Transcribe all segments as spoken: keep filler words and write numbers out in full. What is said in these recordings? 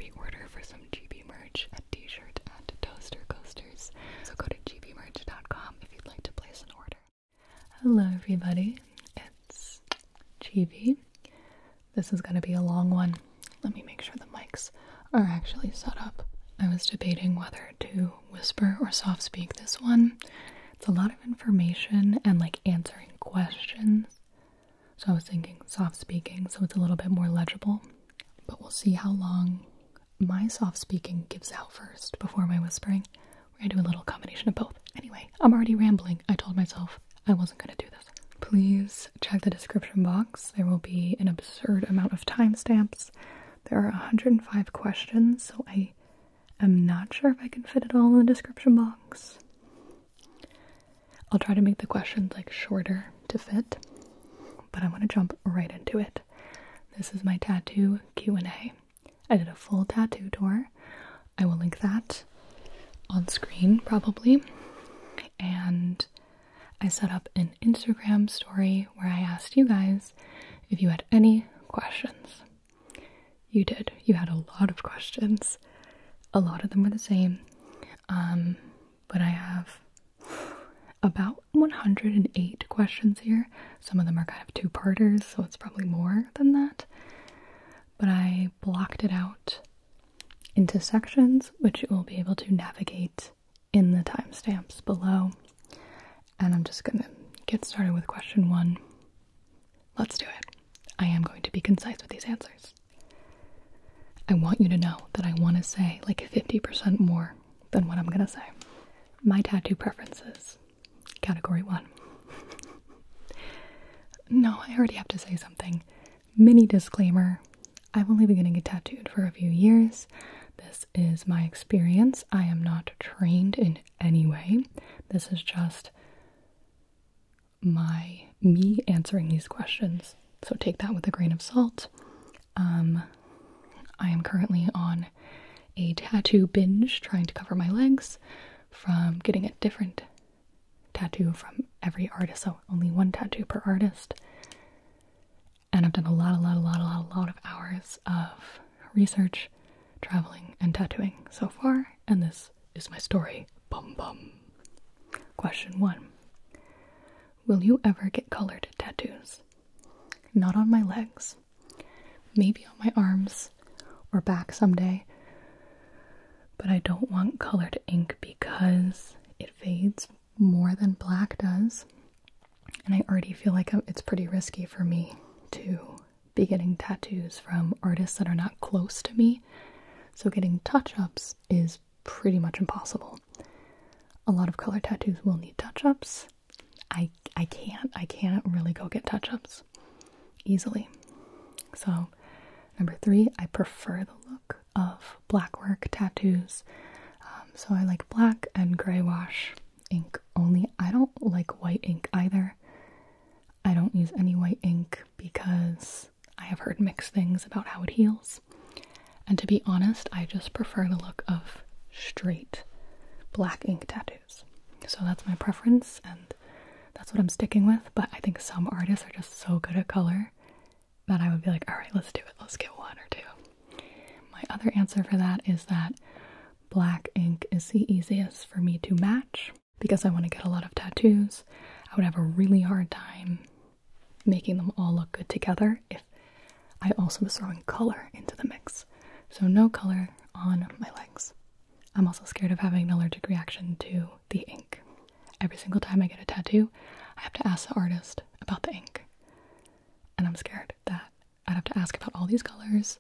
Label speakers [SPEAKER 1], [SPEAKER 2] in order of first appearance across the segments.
[SPEAKER 1] reorder for some Gibi merch, a t-shirt and toaster coasters. So go to gibi merch dot com if you'd like to place an order. Hello everybody, it's Gibi. This is going to be a long one. Let me make sure the mics are actually set up. I was debating whether to whisper or soft speak this one. It's a lot of information and like answering questions. So I was thinking soft speaking, so it's a little bit more legible. But we'll see how long my soft speaking gives out first before my whispering. We're gonna do a little combination of both. Anyway, I'm already rambling. I told myself I wasn't gonna do this. Please check the description box. There will be an absurd amount of timestamps. There are one hundred five questions, so I am not sure if I can fit it all in the description box. I'll try to make the questions like shorter to fit, but I'm gonna jump right into it. This is my tattoo Q and A. I did a full tattoo tour. I will link that on screen probably. And I set up an Instagram story where I asked you guys if you had any questions. You did. You had a lot of questions. A lot of them were the same. Um, but I have about one hundred eight questions here. Some of them are kind of two-parters, so it's probably more than that. But I blocked it out into sections, which you will be able to navigate in the timestamps below. And I'm just gonna get started with question one. Let's do it. I am going to be concise with these answers. I want you to know that I want to say like fifty percent more than what I'm gonna say. My tattoo preferences. Category one. No, I already have to say something. Mini disclaimer. I've only been getting tattooed for a few years. This is my experience. I am not trained in any way. This is just my me answering these questions. So take that with a grain of salt. Um, I am currently on a tattoo binge trying to cover my legs from getting a different tattoo from every artist, so only one tattoo per artist. And I've done a lot, a lot, a lot, a lot, a lot of hours of research, traveling, and tattooing so far, and this is my story. Bum bum. Question one. Will you ever get colored tattoos? Not on my legs. Maybe on my arms or back someday. But I don't want colored ink because it fades more than black does, and I already feel like it's pretty risky for me to be getting tattoos from artists that are not close to me, so getting touch-ups is pretty much impossible. A lot of color tattoos will need touch-ups. I, I can't, I can't really go get touch-ups easily. So, number three, I prefer the look of black work tattoos, um, so I like black and gray wash ink only. I don't like white ink either. I don't use any white ink because I have heard mixed things about how it heals. And to be honest, I just prefer the look of straight black ink tattoos. So that's my preference and that's what I'm sticking with. But I think some artists are just so good at color that I would be like, all right, let's do it. Let's get one or two. My other answer for that is that black ink is the easiest for me to match. Because I want to get a lot of tattoos, I would have a really hard time making them all look good together if I also was throwing color into the mix. So no color on my legs. I'm also scared of having an allergic reaction to the ink. Every single time I get a tattoo, I have to ask the artist about the ink. And I'm scared that I'd have to ask about all these colors.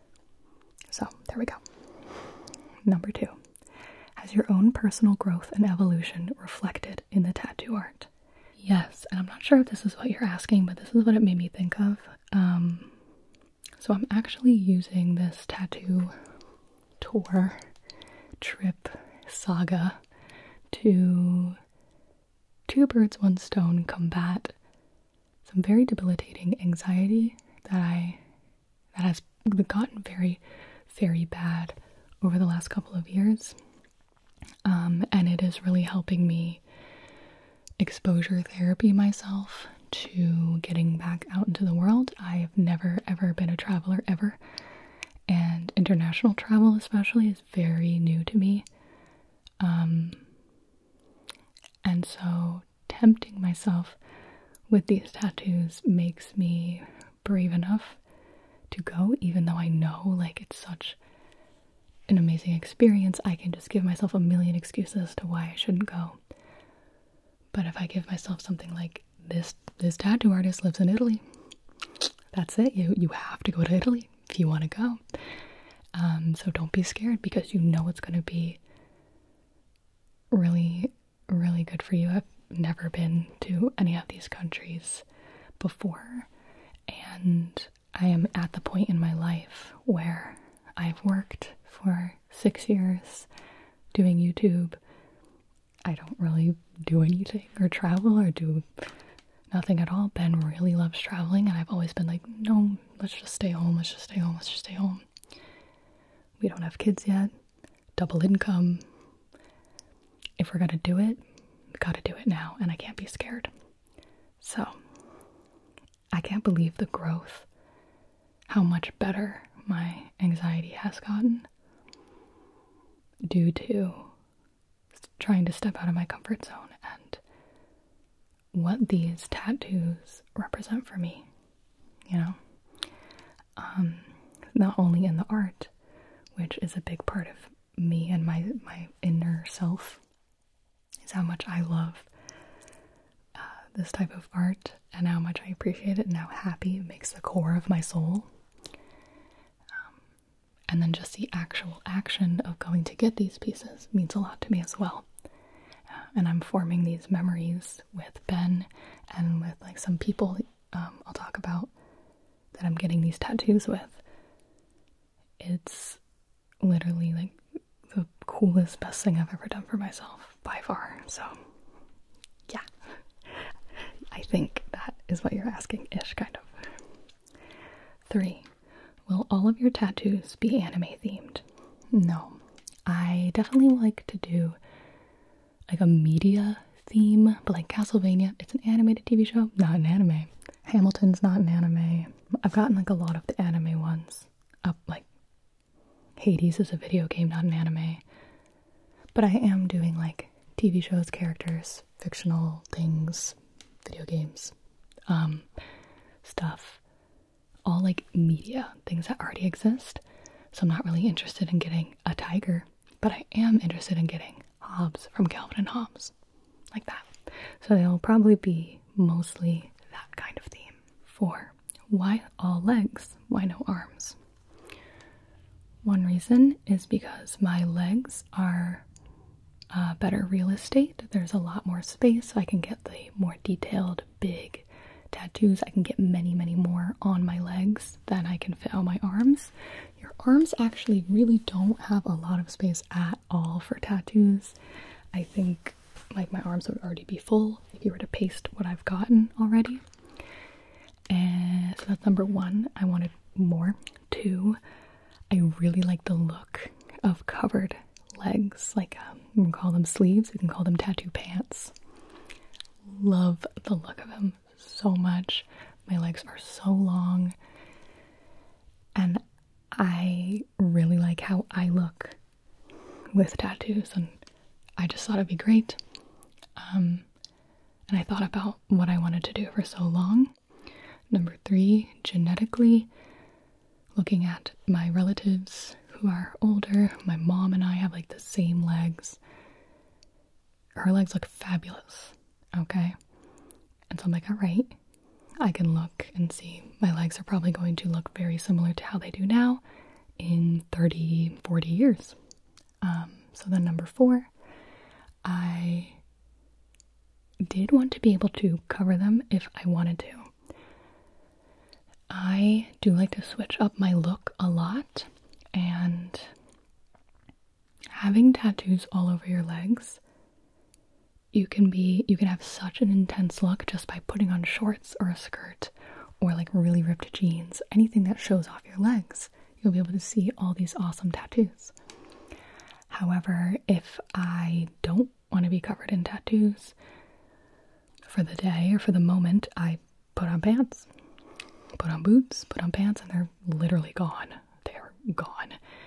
[SPEAKER 1] So there we go. Number two. Has your own personal growth and evolution reflected in the tattoo art? Yes, and I'm not sure if this is what you're asking, but this is what it made me think of. Um, so I'm actually using this tattoo tour, trip, saga to two birds, one stone combat some very debilitating anxiety that I that has gotten very, very bad over the last couple of years. Um, and it is really helping me exposure therapy myself to getting back out into the world. I've never ever been a traveler ever, and international international travel especially is very new to me. Um, and so tempting myself with these tattoos makes me brave enough to go, even though I know like it's such an amazing experience. I can just give myself a million excuses as to why I shouldn't go. But if I give myself something like this, this tattoo artist lives in Italy, that's it. You you have to go to Italy if you want to go. Um, so don't be scared, because you know it's going to be really, really good for you. I've never been to any of these countries before, and I am at the point in my life where I've worked for six years doing YouTube. I don't really do anything or travel or do nothing at all. Ben really loves traveling, and I've always been like, no, let's just stay home, let's just stay home, let's just stay home. We don't have kids yet, double income. If we're gonna do it, we gotta do it now, and I can't be scared. So, I can't believe the growth, how much better my anxiety has gotten due to trying to step out of my comfort zone and what these tattoos represent for me, you know? Um, not only in the art, which is a big part of me and my, my inner self, is how much I love uh, this type of art and how much I appreciate it and how happy it makes the core of my soul. Um, and then just the actual action of going to get these pieces means a lot to me as well. Uh, and I'm forming these memories with Ben and with like some people um, I'll talk about that I'm getting these tattoos with. It's literally like the coolest, best thing I've ever done for myself by far. So yeah, I think that is what you're asking ish, kind of. Three, will all of your tattoos be anime themed? No, I definitely like to do like a media theme, but like Castlevania, it's an animated T V show, not an anime. Hamilton's not an anime. I've gotten like a lot of the anime ones up, like Hades is a video game, not an anime. But I am doing like T V shows, characters, fictional things, video games, um, stuff. All like media, things that already exist. So I'm not really interested in getting a tiger, but I am interested in getting Hobbs from Calvin and Hobbes. Like that. So they'll probably be mostly that kind of theme. Four, why all legs? Why no arms? One reason is because my legs are uh, better real estate. There's a lot more space, so I can get the more detailed, big tattoos. I can get many, many more on my legs than I can fit on my arms. Your arms actually really don't have a lot of space at all for tattoos. I think like my arms would already be full if you were to paste what I've gotten already. And so that's number one. I wanted more. Two, I really like the look of covered legs. Like, um, we can call them sleeves, we can call them tattoo pants. Love the look of them so much. My legs are so long, and I really like how I look with tattoos, and I just thought it'd be great. Um, and I thought about what I wanted to do for so long. Number three, genetically, looking at my relatives who are older, my mom and I have like the same legs. Her legs look fabulous, okay? And so I'm like, all right, I can look and see. My legs are probably going to look very similar to how they do now in thirty, forty years. Um, so then number four, I did want to be able to cover them if I wanted to. I do like to switch up my look a lot, and having tattoos all over your legs, you can be, you can have such an intense look just by putting on shorts or a skirt or like really ripped jeans, anything that shows off your legs. You'll be able to see all these awesome tattoos. However, if I don't want to be covered in tattoos for the day or for the moment, I put on pants. Put on boots, put on pants, and they're literally gone. They're gone.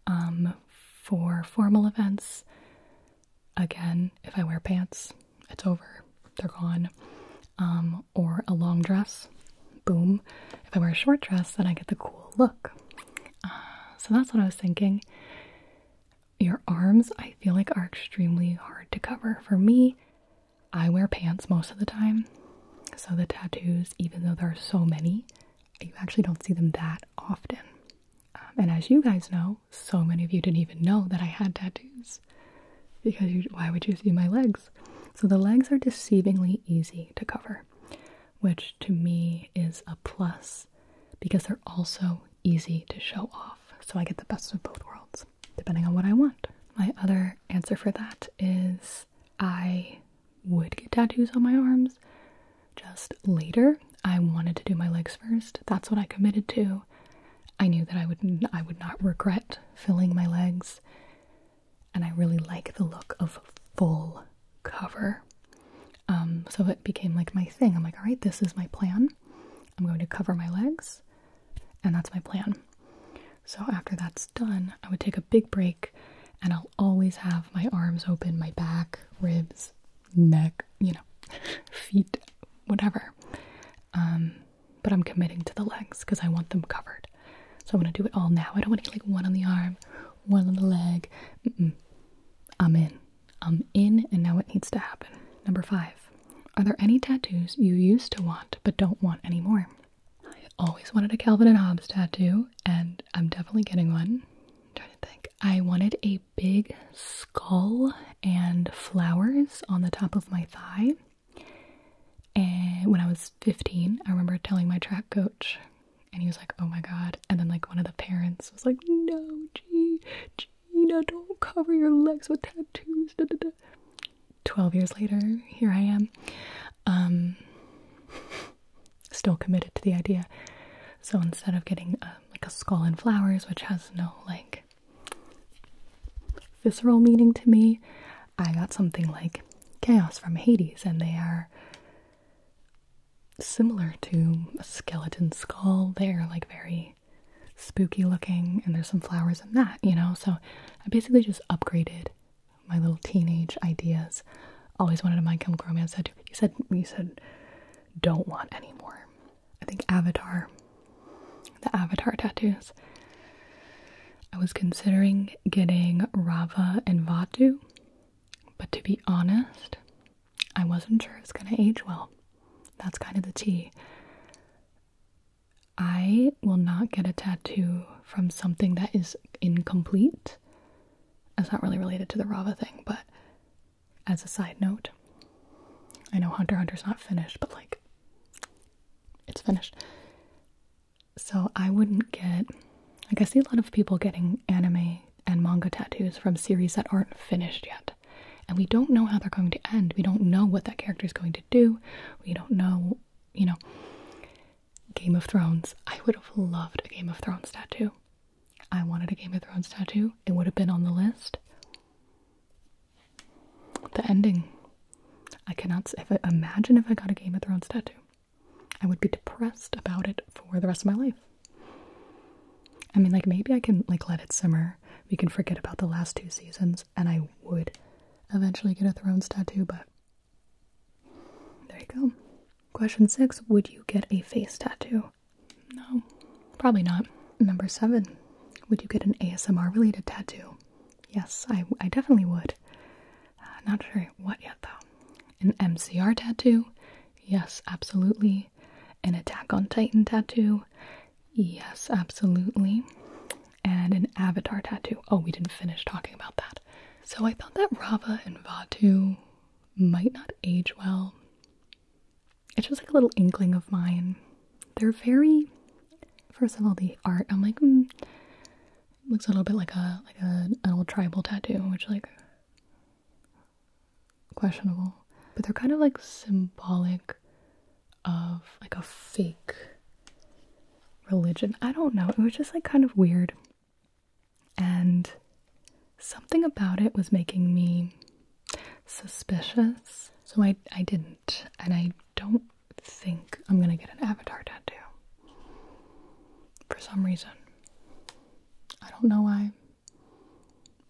[SPEAKER 1] Um, for formal events, again, if I wear pants, it's over, they're gone. Um, or a long dress, boom. If I wear a short dress, then I get the cool look. Uh, so that's what I was thinking. Your arms, I feel like, are extremely hard to cover. For me, I wear pants most of the time. So the tattoos, even though there are so many, you actually don't see them that often. Um, and as you guys know, so many of you didn't even know that I had tattoos. Because you, why would you see my legs? So the legs are deceivingly easy to cover, which to me is a plus because they're also easy to show off. So I get the best of both worlds, depending on what I want. My other answer for that is I would get tattoos on my arms. Just later, I wanted to do my legs first. That's what I committed to. I knew that I would I would not regret filling my legs. And I really like the look of full cover. Um, so it became like my thing. I'm like, all right, this is my plan. I'm going to cover my legs. And that's my plan. So after that's done, I would take a big break and I'll always have my arms open, my back, ribs, neck, you know, feet, whatever. Um, but I'm committing to the legs because I want them covered. So I'm going to do it all now. I don't want to get like one on the arm, one on the leg. Mm-mm. I'm in. I'm in and now it needs to happen. Number five. Are there any tattoos you used to want but don't want anymore? I always wanted a Calvin and Hobbes tattoo and I'm definitely getting one. I'm trying to think. I wanted a big skull and flowers on the top of my thigh. And when I was fifteen, I remember telling my track coach and he was like, oh my god. And then like one of the parents was like, no, G, Gina, don't cover your legs with tattoos. Da, da, da. twelve years later, here I am. Um, still committed to the idea. So instead of getting a, like a skull and flowers, which has no like visceral meaning to me, I got something like Chaos from Hades, and they are similar to a skeleton skull. They're like very spooky looking, and there's some flowers in that, you know? So I basically just upgraded my little teenage ideas. Always wanted a My Chemical Romance tattoo. You said, you said don't want anymore. I think Avatar, the Avatar tattoos. I was considering getting Rava and Vatu, but to be honest, I wasn't sure it was going to age well. That's kind of the tea. I will not get a tattoo from something that is incomplete. That's not really related to the Rava thing, but as a side note, I know Hunter x Hunter's not finished, but like, it's finished. So I wouldn't get, like I see a lot of people getting anime and manga tattoos from series that aren't finished yet. And we don't know how they're going to end. We don't know what that character is going to do. We don't know, you know, Game of Thrones. I would have loved a Game of Thrones tattoo. I wanted a Game of Thrones tattoo. It would have been on the list. The ending. I cannot if I, imagine if I got a Game of Thrones tattoo. I would be depressed about it for the rest of my life. I mean, like, maybe I can, like, let it simmer. We can forget about the last two seasons, and I would eventually get a Thrones tattoo, but there you go. Question six, would you get a face tattoo? No, probably not. Number seven, would you get an A S M R related tattoo? Yes, I, I definitely would. Uh, not sure what yet, though. An M C R tattoo? Yes, absolutely. An Attack on Titan tattoo? Yes, absolutely. And an Avatar tattoo. Oh, we didn't finish talking about that. So I thought that Rava and Vatu might not age well. It's just like a little inkling of mine. They're very, first of all, the art, I'm like, mm, looks a little bit like a like a, an old tribal tattoo, which like questionable. But they're kind of like symbolic of like a fake religion. I don't know. It was just like kind of weird. And something about it was making me suspicious. So I, I didn't. And I don't think I'm going to get an Avatar tattoo. For some reason. I don't know why.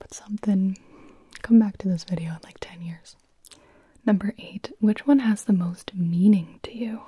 [SPEAKER 1] about something, come back to this video in like ten years. Number eight, which one has the most meaning to you?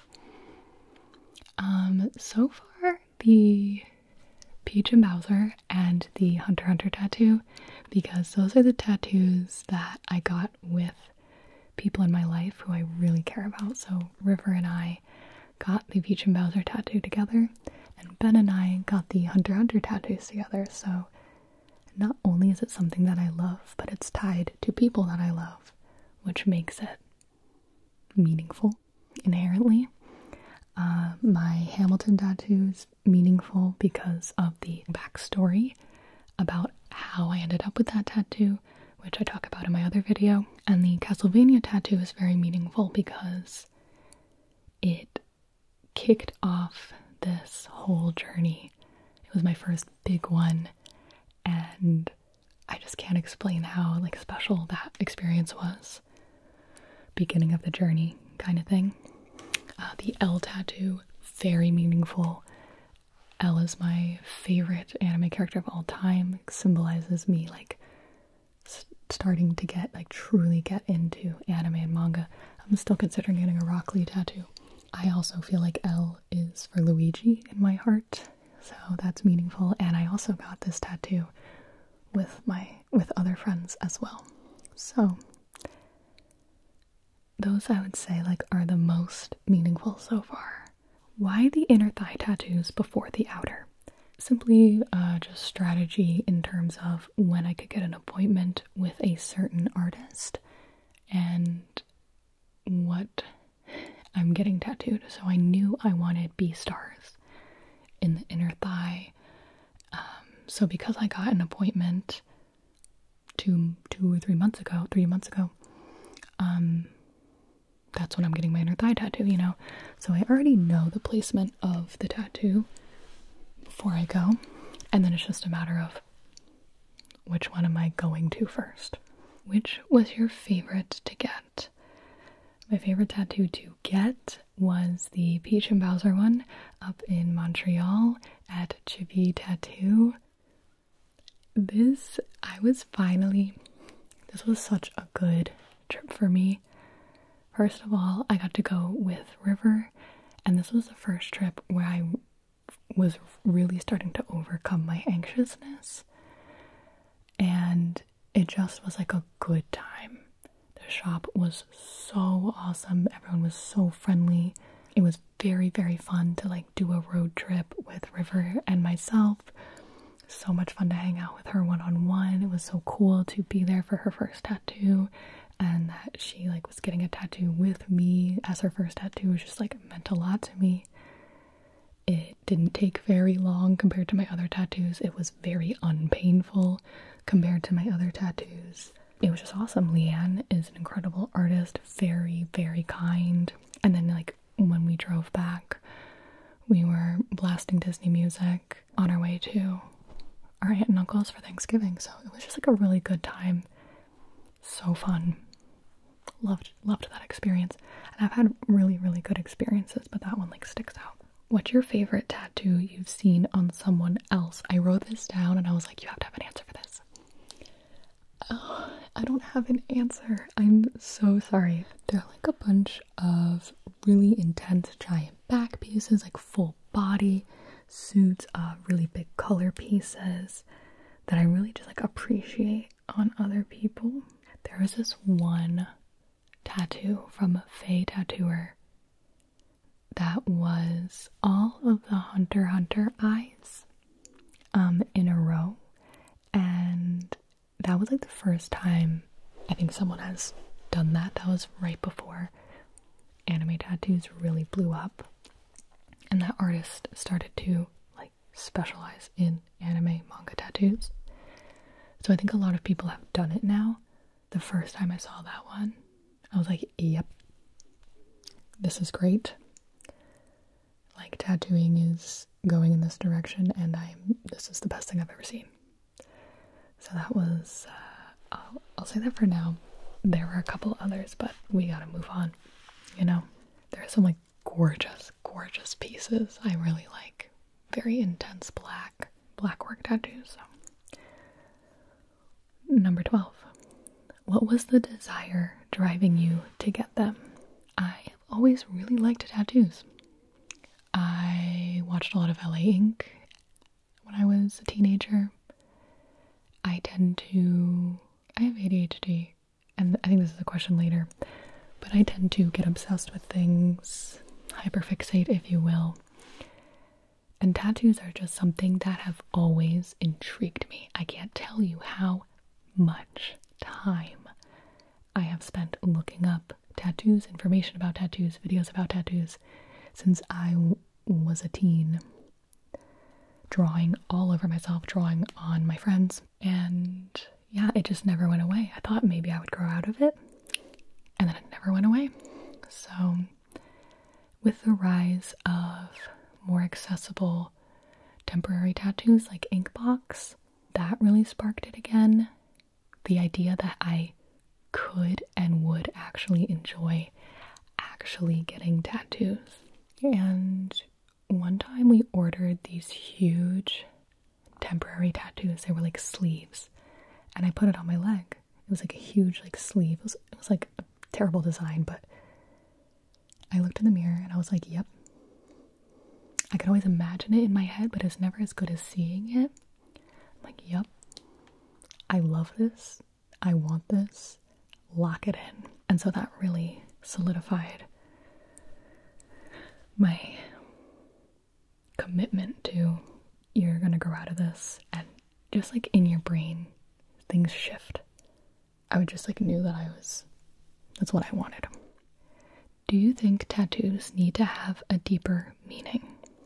[SPEAKER 1] Um, so far, the Peach and Bowser and the Hunter x Hunter tattoo, because those are the tattoos that I got with people in my life who I really care about. So River and I got the Peach and Bowser tattoo together, and Ben and I got the Hunter x Hunter tattoos together. So not only is it something that I love, but it's tied to people that I love, which makes it meaningful inherently. Uh, my Hamilton tattoo is meaningful because of the backstory about how I ended up with that tattoo, which I talk about in my other video. And the Castlevania tattoo is very meaningful because it kicked off this whole journey. It was my first big one, and I just can't explain how like special that experience was. Beginning of the journey kind of thing. Uh, the L tattoo, very meaningful. Elle is my favorite anime character of all time. It symbolizes me like st starting to get like truly get into anime and manga. I'm still considering getting a Rock Lee tattoo. I also feel like L is for Luigi in my heart, so that's meaningful. And I also got this tattoo with my with other friends as well. So those I would say like are the most meaningful so far. Why the inner thigh tattoos before the outer? Simply uh, just strategy in terms of when I could get an appointment with a certain artist and what I'm getting tattooed. So I knew I wanted B-stars in the inner thigh. Um, so because I got an appointment two, two or three months ago, three months ago, um, that's when I'm getting my inner thigh tattoo, you know? So I already know the placement of the tattoo before I go. And then it's just a matter of which one am I going to first? Which was your favorite to get? My favorite tattoo to get was the Peach and Bowser one up in Montreal at Gibi Tattoo. This, I was finally, this was such a good trip for me. First of all, I got to go with River, and this was the first trip where I was really starting to overcome my anxiousness, and it just was like a good time. The shop was so awesome. Everyone was so friendly. It was very, very fun to like do a road trip with River and myself. So much fun to hang out with her one-on-one. It was so cool to be there for her first tattoo, and that she like was getting a tattoo with me as her first tattoo was just like meant a lot to me. It didn't take very long compared to my other tattoos. It was very unpainful compared to my other tattoos. It was just awesome. Leanne is an incredible artist, very, very kind. And then like when we drove back, we were blasting Disney music on our way to our aunt and uncle's for Thanksgiving. So it was just like a really good time. So fun. Loved, loved that experience. And I've had really, really good experiences, but that one like sticks out. What's your favorite tattoo you've seen on someone else? I wrote this down and I was like, you have to have an answer for this. Oh, I don't have an answer. I'm so sorry. They're like a bunch of really intense giant back pieces, like full body suits, uh, really big color pieces that I really just like appreciate on other people. There was this one tattoo from a Faye tattooer that was all of the Hunter x Hunter eyes um, in a row, and that was like the first time I think someone has done that. That was right before anime tattoos really blew up, and that artist started to like specialize in anime manga tattoos. So I think a lot of people have done it now. The first time I saw that one, I was like, yep, this is great. Like, tattooing is going in this direction, and I'm, this is the best thing I've ever seen. So that was, uh, I'll, I'll say that for now. There were a couple others, but we gotta move on, you know? There are some, like, gorgeous, gorgeous pieces I really like. Very intense black, black work tattoos, so. Number twelve. What was the desire driving you to get them? I have always really liked tattoos. I watched a lot of L A Ink when I was a teenager. I tend to... I have A D H D, and I think this is a question later, but I tend to get obsessed with things, hyperfixate, if you will. And tattoos are just something that have always intrigued me. I can't tell you how much time I have spent looking up tattoos, information about tattoos, videos about tattoos, since I was a teen. Drawing all over myself, drawing on my friends, and yeah, it just never went away. I thought maybe I would grow out of it, and then it never went away. So, with the rise of more accessible temporary tattoos like Inkbox, that really sparked it again. The idea that I could and would actually enjoy actually getting tattoos. And one time we ordered these huge temporary tattoos. They were like sleeves, and I put it on my leg. It was like a huge like sleeve. It was, it was like a terrible design, but I looked in the mirror and I was like, yep. I could always imagine it in my head, but it's never as good as seeing it. I'm like, yep, I love this. I want this. Lock it in. And so that really solidified my commitment to, you're gonna grow out of this. And just like in your brain, things shift. I would just like knew that I was, that's what I wanted. Do you think tattoos need to have a deeper meaning?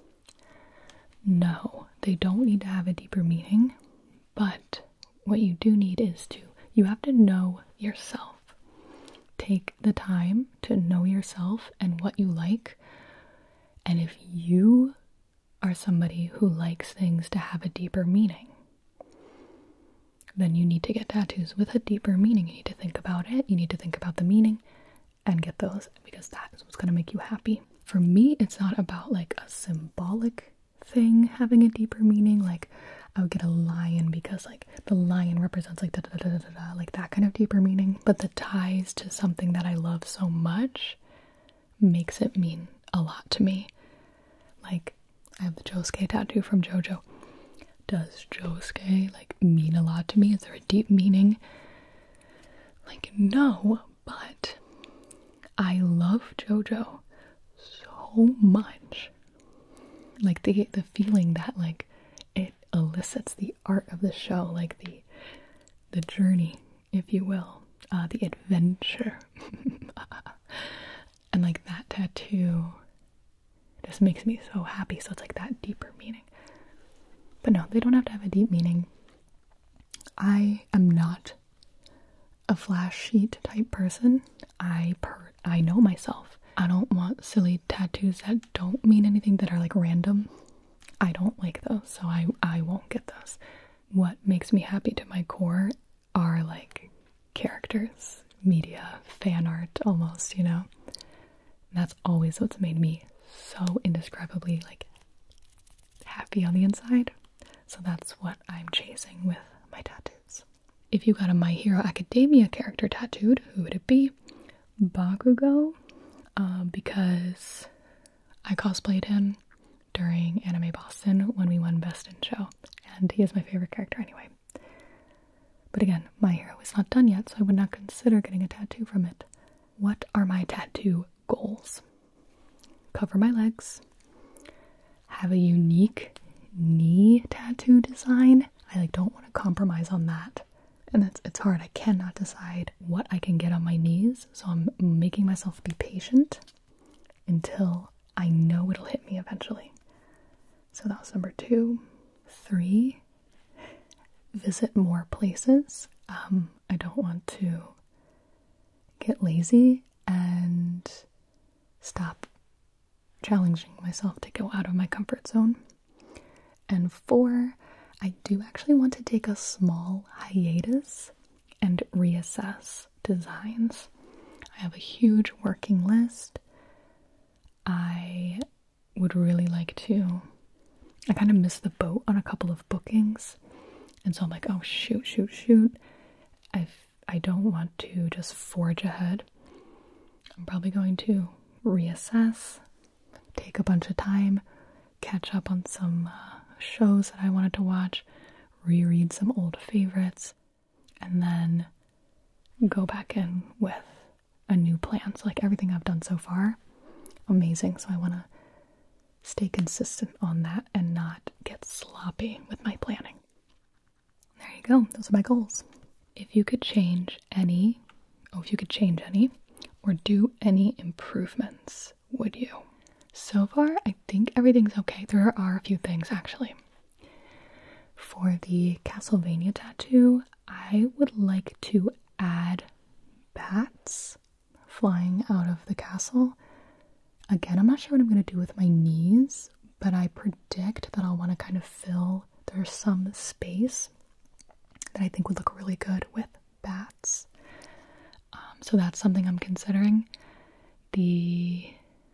[SPEAKER 1] No, they don't need to have a deeper meaning, but what you do need is to, you have to know yourself. Take the time to know yourself and what you like. And if you are somebody who likes things to have a deeper meaning, then you need to get tattoos with a deeper meaning. You need to think about it. You need to think about the meaning and get those, because that is what's going to make you happy. For me, it's not about like a symbolic thing having a deeper meaning. Like I would get a lion because like the lion represents like da da da da da da, like that kind of deeper meaning. But the ties to something that I love so much makes it mean a lot to me. Like I have the Josuke tattoo from JoJo. Does Josuke like mean a lot to me? Is there a deep meaning? Like no, but I love JoJo so much. Like the the feeling that like it elicits, the art of the show, like the the journey, if you will, uh, the adventure, and like that tattoo just makes me so happy. So it's like that deeper meaning. But no, they don't have to have a deep meaning. I am not a flash sheet type person. I per I know myself. I don't want silly tattoos that don't mean anything, that are like random. I don't like those, so I, I won't get those. What makes me happy to my core are like characters, media, fan art almost, you know? And that's always what's made me so indescribably like happy on the inside. So that's what I'm chasing with my tattoos. If you got a My Hero Academia character tattooed, who would it be? Bakugo. Uh, because I cosplayed him during Anime Boston when we won Best in Show, and he is my favorite character anyway. But again, My Hero is not done yet, so I would not consider getting a tattoo from it. What are my tattoo goals? Cover my legs, have a unique knee tattoo design. I like don't want to compromise on that. And it's, it's hard. I cannot decide what I can get on my knees, so I'm making myself be patient until I know it'll hit me eventually. So that was number two. Three, visit more places. Um, I don't want to get lazy and stop challenging myself to go out of my comfort zone. And four, I do actually want to take a small hiatus and reassess designs. I have a huge working list. I would really like to, I kind of missed the boat on a couple of bookings. And so I'm like, oh shoot, shoot, shoot. I I don't want to just forge ahead. I'm probably going to reassess, take a bunch of time, catch up on some uh, shows that I wanted to watch, reread some old favorites, and then go back in with a new plan. So like everything I've done so far, amazing. So I want to stay consistent on that and not get sloppy with my planning. There you go. Those are my goals. If you could change any, oh, if you could change any or do any improvements, would you? So far, I think everything's okay. There are a few things actually. For the Castlevania tattoo, I would like to add bats flying out of the castle. Again, I'm not sure what I'm going to do with my knees, but I predict that I'll want to kind of fill, there's some space that I think would look really good with bats. Um, so that's something I'm considering. The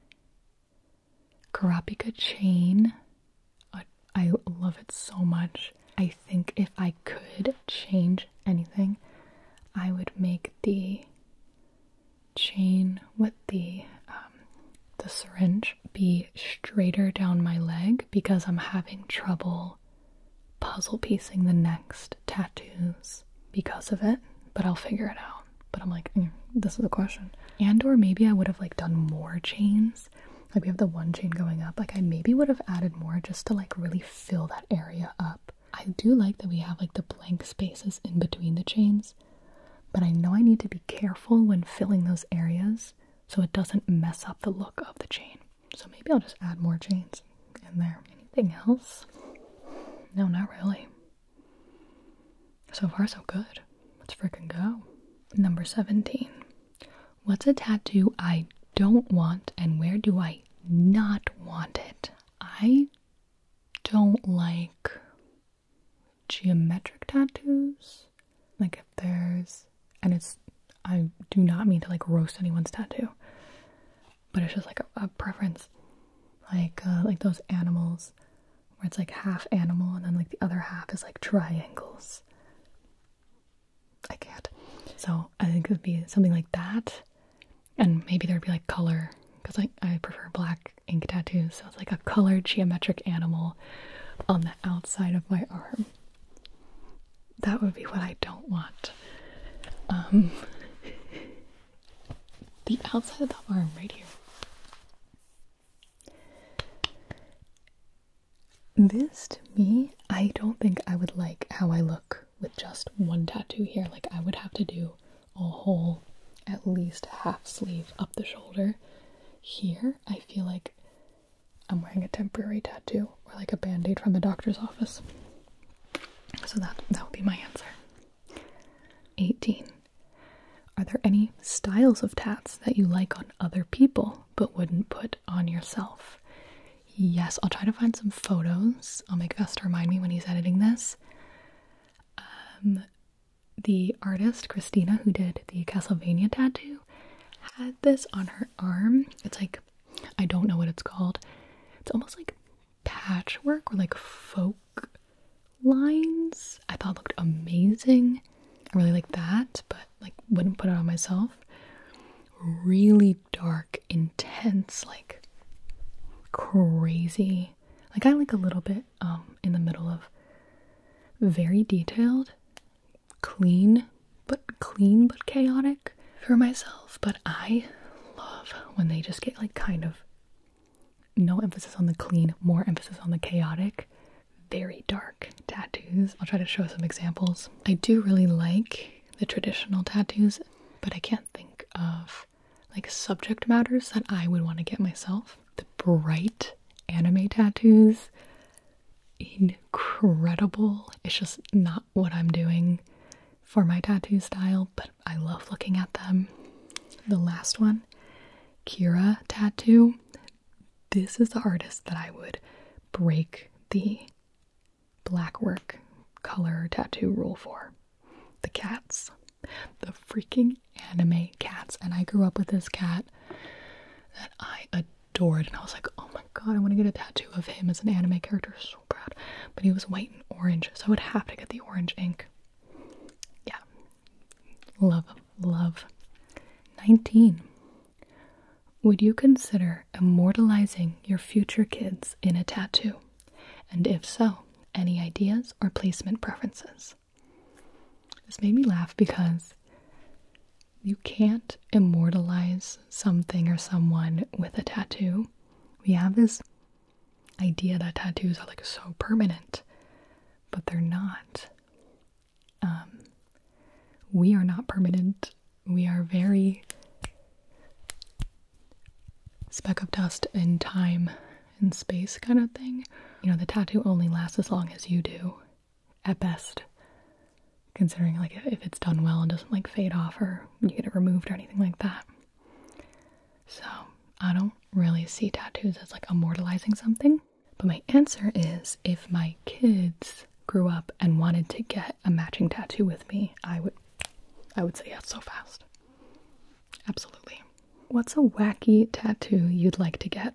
[SPEAKER 1] Kurapika chain, I, I love it so much. I think if I could change anything, I would make the chain with the um, the syringe be straighter down my leg because I'm having trouble puzzle piecing the next tattoos because of it, but I'll figure it out. But I'm like, mm, this is a question. And or maybe I would have like done more chains. Like we have the one chain going up. Like I maybe would have added more just to like really fill that area up. I do like that we have like the blank spaces in between the chains, but I know I need to be careful when filling those areas so it doesn't mess up the look of the chain. So maybe I'll just add more chains in there. Anything else? No, not really. So far, so good. Let's freaking go. Number seventeen. What's a tattoo I don't want and where do I not want it? I don't like geometric tattoos. Like if there's, and it's, I do not mean to like roast anyone's tattoo, but it's just like a, a preference. Like, uh, like those animals where it's like half animal and then like the other half is like triangles. I can't. So I think it would be something like that. And maybe there'd be like color, because like I prefer black ink tattoos. So it's like a colored geometric animal on the outside of my arm. That would be what I don't want. Um, the outside of the arm right here. This to me, I don't think I would like how I look with just one tattoo here. Like I would have to do a whole, at least half sleeve up the shoulder. Here, I feel like I'm wearing a temporary tattoo or like a band-aid from the doctor's office. So that, that would be my answer. eighteen. Are there any styles of tats that you like on other people but wouldn't put on yourself? Yes, I'll try to find some photos. I'll make Vesta remind me when he's editing this. Um, the artist, Christina, who did the Castlevania tattoo, had this on her arm. It's like, I don't know what it's called. It's almost like patchwork or like folk lines. I thought it looked amazing. I really like that, but like wouldn't put it on myself. Really dark, intense, like crazy. Like I like a little bit um in the middle of very detailed, clean, but clean but chaotic for myself. But I love when they just get like kind of no emphasis on the clean, more emphasis on the chaotic, very dark tattoos. I'll try to show some examples. I do really like the traditional tattoos, but I can't think of like subject matters that I would want to get myself. The bright anime tattoos, incredible. It's just not what I'm doing for my tattoo style, but I love looking at them. The last one, Kira tattoo. This is the artist that I would break the black work color tattoo rule for. The cats. The freaking anime cats. And I grew up with this cat that I adored. And I was like, oh my god, I want to get a tattoo of him as an anime character. So proud. But he was white and orange, so I would have to get the orange ink. Yeah. Love, love. nineteen. Would you consider immortalizing your future kids in a tattoo? And if so, any ideas or placement preferences? This made me laugh because you can't immortalize something or someone with a tattoo. We have this idea that tattoos are like so permanent, but they're not. Um, we are not permanent. We are very speck of dust in time and space kind of thing. You know, the tattoo only lasts as long as you do, at best. Considering, like, if it's done well and doesn't, like, fade off or you get it removed or anything like that. So, I don't really see tattoos as, like, immortalizing something. But my answer is, if my kids grew up and wanted to get a matching tattoo with me, I would, I would say yes so fast. Absolutely. What's a wacky tattoo you'd like to get?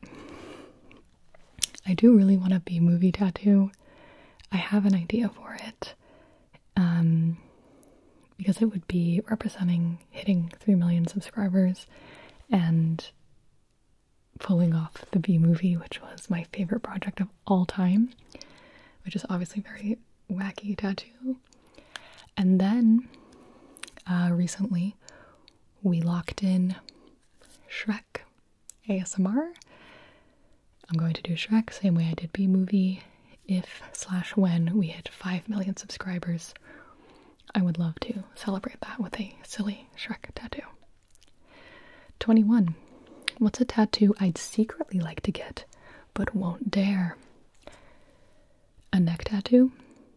[SPEAKER 1] I do really want a B-movie tattoo. I have an idea for it. Um, because it would be representing hitting three million subscribers and pulling off the B-movie, which was my favorite project of all time, which is obviously very wacky tattoo. And then, uh, recently, we locked in Shrek A S M R. I'm going to do Shrek same way I did B-movie. If slash when we hit five million subscribers, I would love to celebrate that with a silly Shrek tattoo. twenty-one. What's a tattoo I'd secretly like to get, but won't dare? A neck tattoo?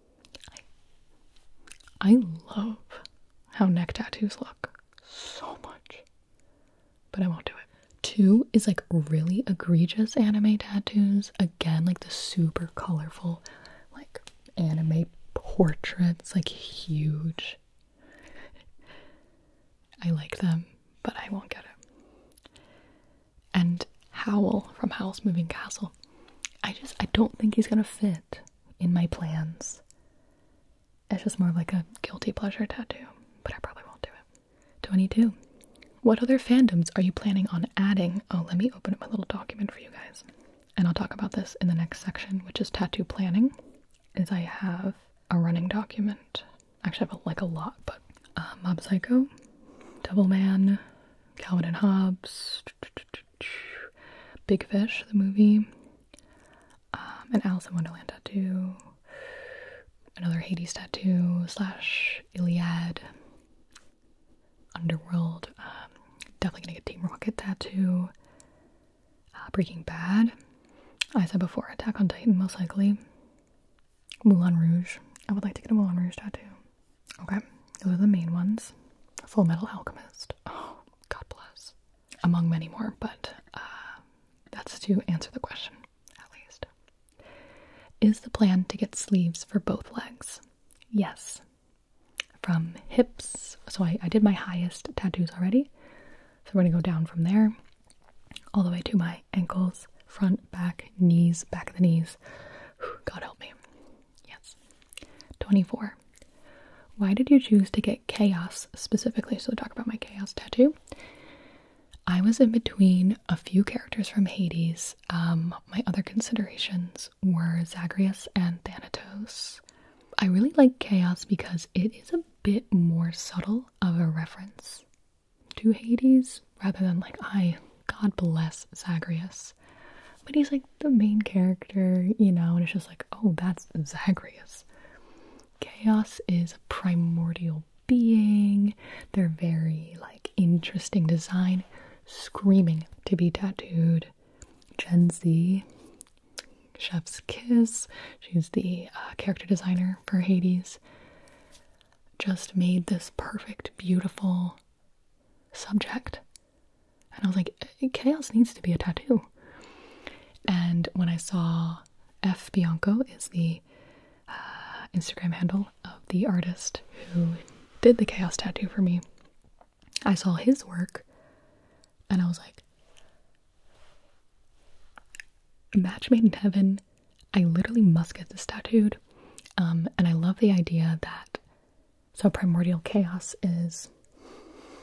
[SPEAKER 1] I, I love how neck tattoos look so much, but I won't do it. Two is like really egregious anime tattoos. Again, like the super colorful, like anime portraits, like huge. I like them, but I won't get it. And Howl from Howl's Moving Castle. I just, I don't think he's gonna fit in my plans. It's just more of like a guilty pleasure tattoo, but I probably won't do it. twenty-two. What other fandoms are you planning on adding? Oh, let me open up my little document for you guys. And I'll talk about this in the next section, which is tattoo planning. Is I have a running document. Actually, I have like a lot, but uh, Mob Psycho, Devilman, Calvin and Hobbes, Big Fish, the movie, um, an Alice in Wonderland tattoo, another Hades tattoo slash Iliad, Underworld, um, definitely gonna get Team Rocket tattoo, uh, Breaking Bad, I said before, Attack on Titan most likely, Moulin Rouge, I would like to get a Moulin Rouge tattoo. Okay, those are the main ones. Full Metal Alchemist, oh, God bless. Among many more, but uh, that's to answer the question, at least. Is the plan to get sleeves for both legs? Yes. From hips, so I, I did my highest tattoos already, so we're gonna go down from there all the way to my ankles, front, back, knees, back of the knees. God help me. Yes. twenty-four. Why did you choose to get Chaos specifically? So talk about my Chaos tattoo. I was in between a few characters from Hades. Um, my other considerations were Zagreus and Thanatos. I really like Chaos because it is a bit more subtle of a reference to Hades rather than like, I, God bless Zagreus. But he's like the main character, you know, and it's just like, oh, that's Zagreus. Chaos is a primordial being. They're very like interesting design, screaming to be tattooed. Gen Z. Chef's Kiss, she's the uh, character designer for Hades, just made this perfect, beautiful subject. And I was like, Chaos needs to be a tattoo. And when I saw F. Bianco is the uh, Instagram handle of the artist who did the Chaos tattoo for me, I saw his work and I was like, match made in heaven. I literally must get this tattooed. Um, and I love the idea that, so primordial chaos is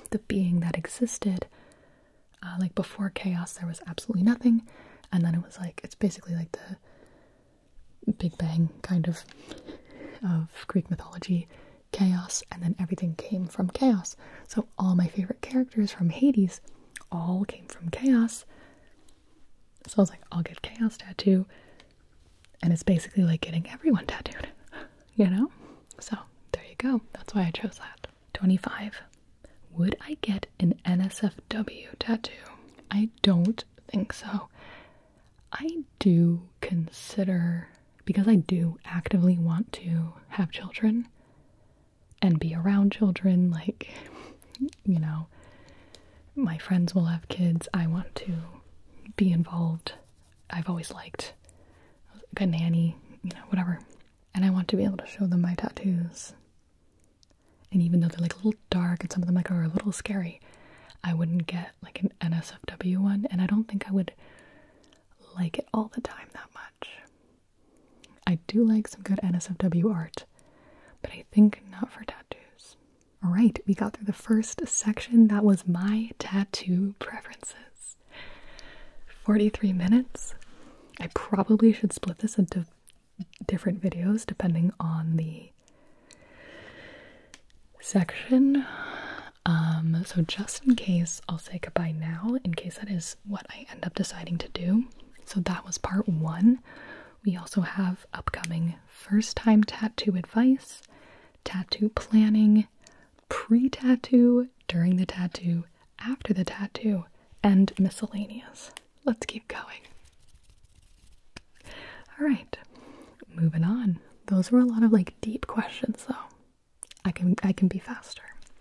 [SPEAKER 1] the being that existed. Uh, like before chaos, there was absolutely nothing, and then it was like, it's basically like the Big Bang kind of of Greek mythology, chaos, and then everything came from chaos. So all my favorite characters from Hades all came from chaos. So I was like, I'll get chaos tattoo, and it's basically like getting everyone tattooed, you know? So there you go. That's why I chose that. twenty-five. Would I get an N S F W tattoo? I don't think so. I do consider, because I do actively want to have children and be around children, like, you know, my friends will have kids. I want to be involved. I've always liked like a nanny, you know, whatever. And I want to be able to show them my tattoos. And even though they're like a little dark and some of them like are a little scary, I wouldn't get like an N S F W one, and I don't think I would like it all the time that much. I do like some good N S F W art, but I think not for tattoos. Alright, we got through the first section. That was my tattoo preferences. forty-three minutes. I probably should split this into different videos depending on the section. Um, so just in case, I'll say goodbye now, in case that is what I end up deciding to do. So that was part one. We also have upcoming first time tattoo advice, tattoo planning, pre-tattoo, during the tattoo, after the tattoo, and miscellaneous. Let's keep going. Alright, moving on. Those were a lot of like deep questions though. I can I can be faster.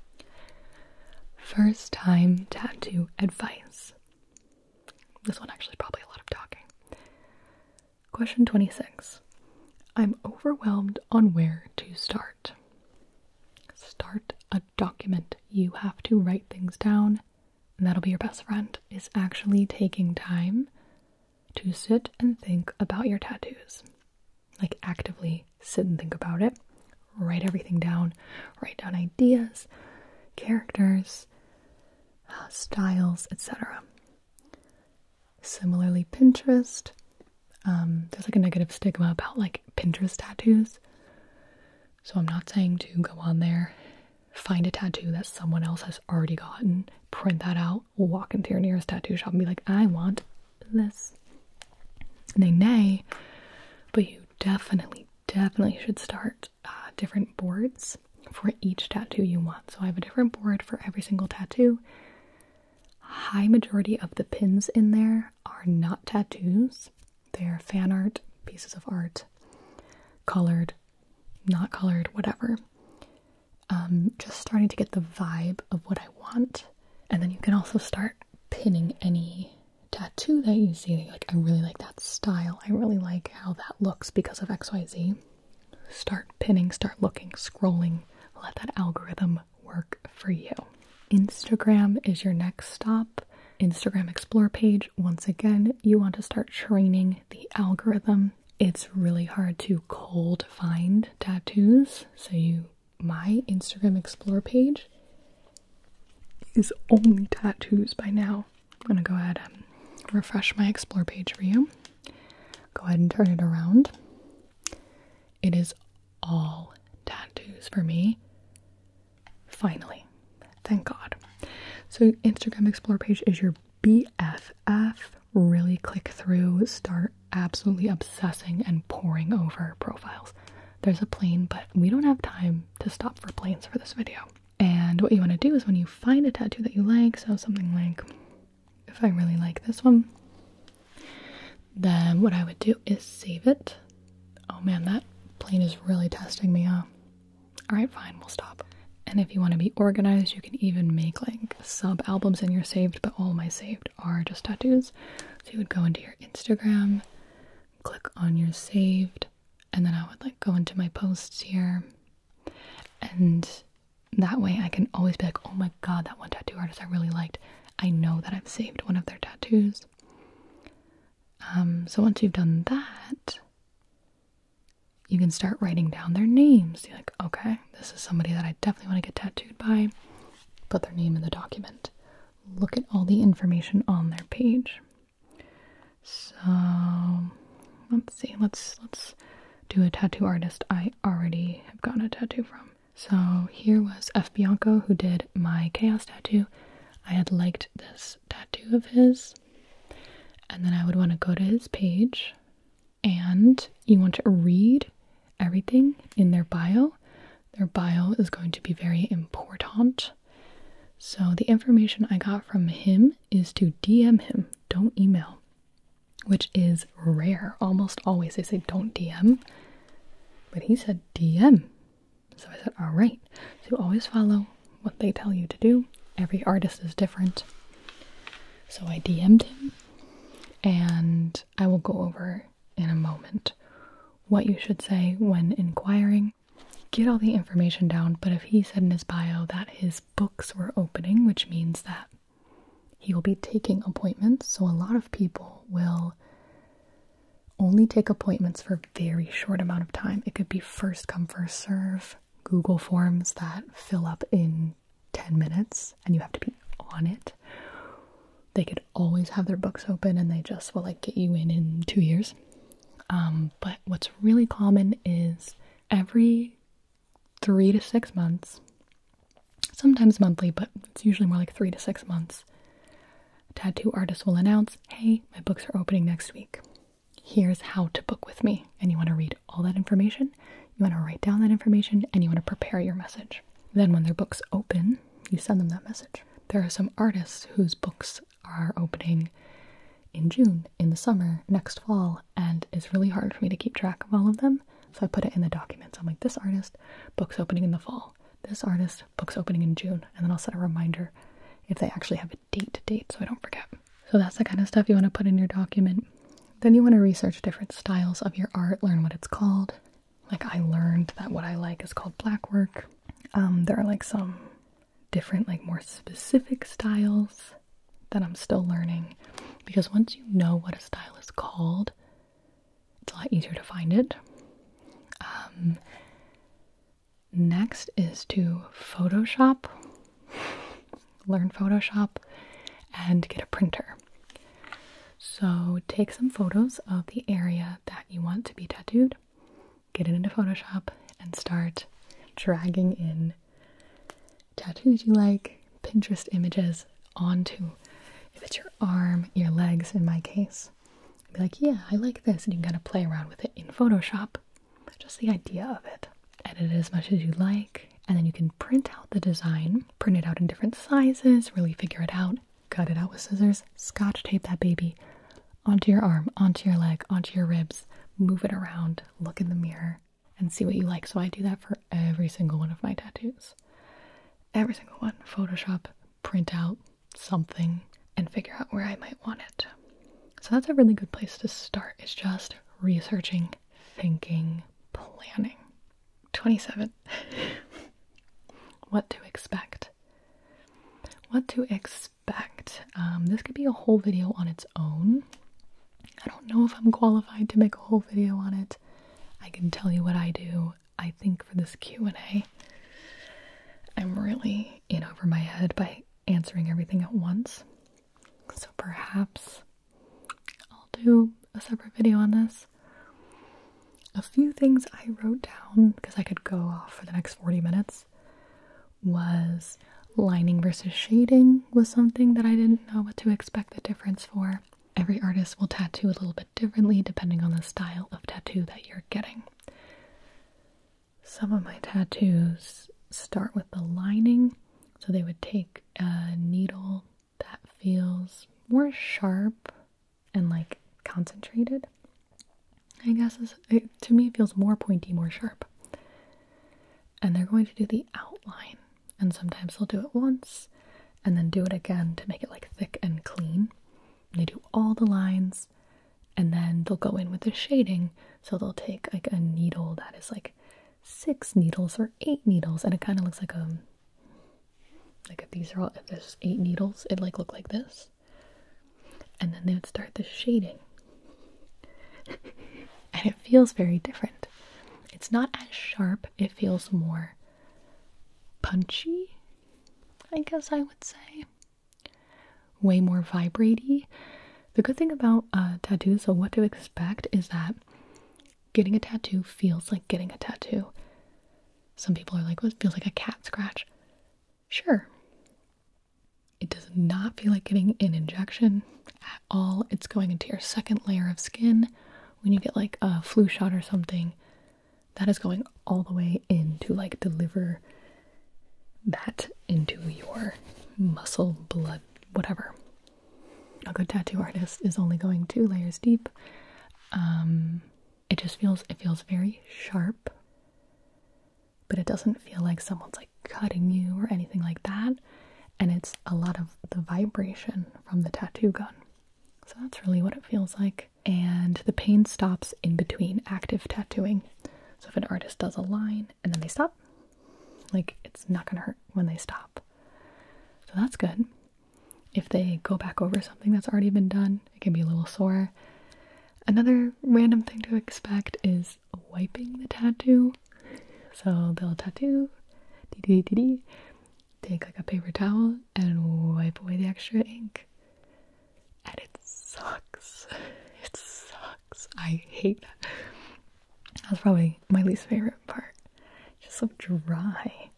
[SPEAKER 1] First time tattoo advice. This one actually is probably a lot of talking. Question twenty-six. I'm overwhelmed on where to start. Start a document. You have to write things down, and that'll be your best friend, is actually taking time to sit and think about your tattoos. Like actively sit and think about it. Write everything down. Write down ideas, characters, uh, styles, et cetera. Similarly, Pinterest. Um, there's like a negative stigma about like Pinterest tattoos. So I'm not saying to go on there, find a tattoo that someone else has already gotten, print that out, walk into your nearest tattoo shop and be like, I want this. Nay, nay. But you definitely, definitely should start uh, different boards for each tattoo you want. So I have a different board for every single tattoo. High majority of the pins in there are not tattoos. They're fan art, pieces of art, colored, not colored, whatever. Um, just starting to get the vibe of what I want. And then you can also start pinning any tattoo that you see. Like, I really like that style. I really like how that looks because of X Y Z. Start pinning, start looking, scrolling. Let that algorithm work for you. Instagram is your next stop. Instagram Explore page. Once again, you want to start training the algorithm. It's really hard to cold find tattoos. So you, my Instagram Explore page is only tattoos by now. I'm gonna go ahead and refresh my Explore page for you. Go ahead and turn it around. It is all tattoos for me. Finally. Thank God. So Instagram Explore page is your B F F. Really click through, start absolutely obsessing and poring over profiles. There's a plane, but we don't have time to stop for planes for this video. And what you want to do is when you find a tattoo that you like, so something like, if I really like this one, then what I would do is save it. Oh man, that plane is really testing me, huh? Alright, fine, we'll stop. And if you want to be organized, you can even make like sub albums in your saved, but all my saved are just tattoos. So you would go into your Instagram, click on your saved, and then I would like go into my posts here. And that way I can always be like, oh my god, that one tattoo artist I really liked. I know that I've saved one of their tattoos. Um, so once you've done that, you can start writing down their names. You're like, okay, this is somebody that I definitely want to get tattooed by. put their name in the document. Look at all the information on their page. So let's see, let's let's do a tattoo artist I already have gotten a tattoo from. So here was F. Bianco, who did my chaos tattoo. I had liked this tattoo of his, and then I would want to go to his page, and you want to read everything in their bio. Their bio is going to be very important. So the information I got from him is to D M him, don't email, which is rare. Almost always they say don't D M, but he said D M. So I said, all right. So always follow what they tell you to do. Every artist is different. So I D M'd him, and I will go over in a moment what you should say when inquiring. Get all the information down, but if he said in his bio that his books were opening, which means that he will be taking appointments, so a lot of people will only take appointments for a very short amount of time. It could be first come, first serve, Google forms that fill up in ten minutes, and you have to be on it. They could always have their books open, and they just will like get you in in two years. Um, but what's really common is every three to six months, sometimes monthly, but it's usually more like three to six months, a tattoo artist will announce, hey, my books are opening next week. Here's how to book with me. And you want to read all that information, you want to write down that information, and you want to prepare your message. Then when their books open, you send them that message. There are some artists whose books are opening in June, in the summer, next fall, and it's really hard for me to keep track of all of them. So I put it in the documents. I'm like, this artist, book's opening in the fall. This artist, book's opening in June. And then I'll set a reminder if they actually have a date to date so I don't forget. So that's the kind of stuff you want to put in your document. Then you want to research different styles of your art, learn what it's called. Like I learned that what I like is called black work. Um, there are like some different, like more specific styles that I'm still learning. Because once you know what a style is called, it's a lot easier to find it. Um, next is to Photoshop, learn Photoshop, and get a printer. So take some photos of the area that you want to be tattooed, get it into Photoshop, and start dragging in tattoos you like, Pinterest images onto, if it's your arm, your legs in my case. Be like, yeah, I like this, and you can kind of play around with it in Photoshop. Just the idea of it. Edit it as much as you like, and then you can print out the design, print it out in different sizes, really figure it out, cut it out with scissors, scotch tape that baby onto your arm, onto your leg, onto your ribs, move it around, look in the mirror, and see what you like. So I do that for every single one of my tattoos. Every single one. Photoshop, print out something, and figure out where I might want it. So that's a really good place to start. It's just researching, thinking, planning. twenty-seven. What to expect. What to expect. Um, this could be a whole video on its own. I don't know if I'm qualified to make a whole video on it. I can tell you what I do. I think for this Q and A, I'm really in over my head by answering everything at once. So perhaps I'll do a separate video on this. A few things I wrote down, because I could go off for the next forty minutes, was lining versus shading was something that I didn't know what to expect the difference for. Every artist will tattoo a little bit differently depending on the style of tattoo that you're getting. Some of my tattoos start with the lining, so they would take a needle that feels more sharp and like concentrated. I guess is, it, to me it feels more pointy, more sharp. And they're going to do the outline, and sometimes they'll do it once and then do it again to make it like thick and clean. And they do all the lines, and then they'll go in with the shading. So they'll take like a needle that is like six needles or eight needles, and it kind of looks like a like if these are all, if there's eight needles, it like look like this. And then they would start the shading. And it feels very different. It's not as sharp, it feels more punchy, I guess I would say. Way more vibratey. The good thing about uh, tattoos, so what to expect, is that getting a tattoo feels like getting a tattoo. Some people are like, well, it feels like a cat scratch. Sure. It does not feel like getting an injection at all. It's going into your second layer of skin. When you get like a flu shot or something, that is going all the way in to like deliver that into your muscle, blood, whatever. A good tattoo artist is only going two layers deep. Um, it just feels, it feels very sharp, but it doesn't feel like someone's like cutting you or anything like that. And it's a lot of the vibration from the tattoo gun. So that's really what it feels like. And the pain stops in between active tattooing. So if an artist does a line and then they stop, like it's not gonna hurt when they stop. So that's good. If they go back over something that's already been done, it can be a little sore. Another random thing to expect is wiping the tattoo. So they'll tattoo, dee dee dee dee, take like a paper towel and wipe away the extra ink. And it sucks. It sucks. I hate that. That's probably my least favorite part. Just so dry.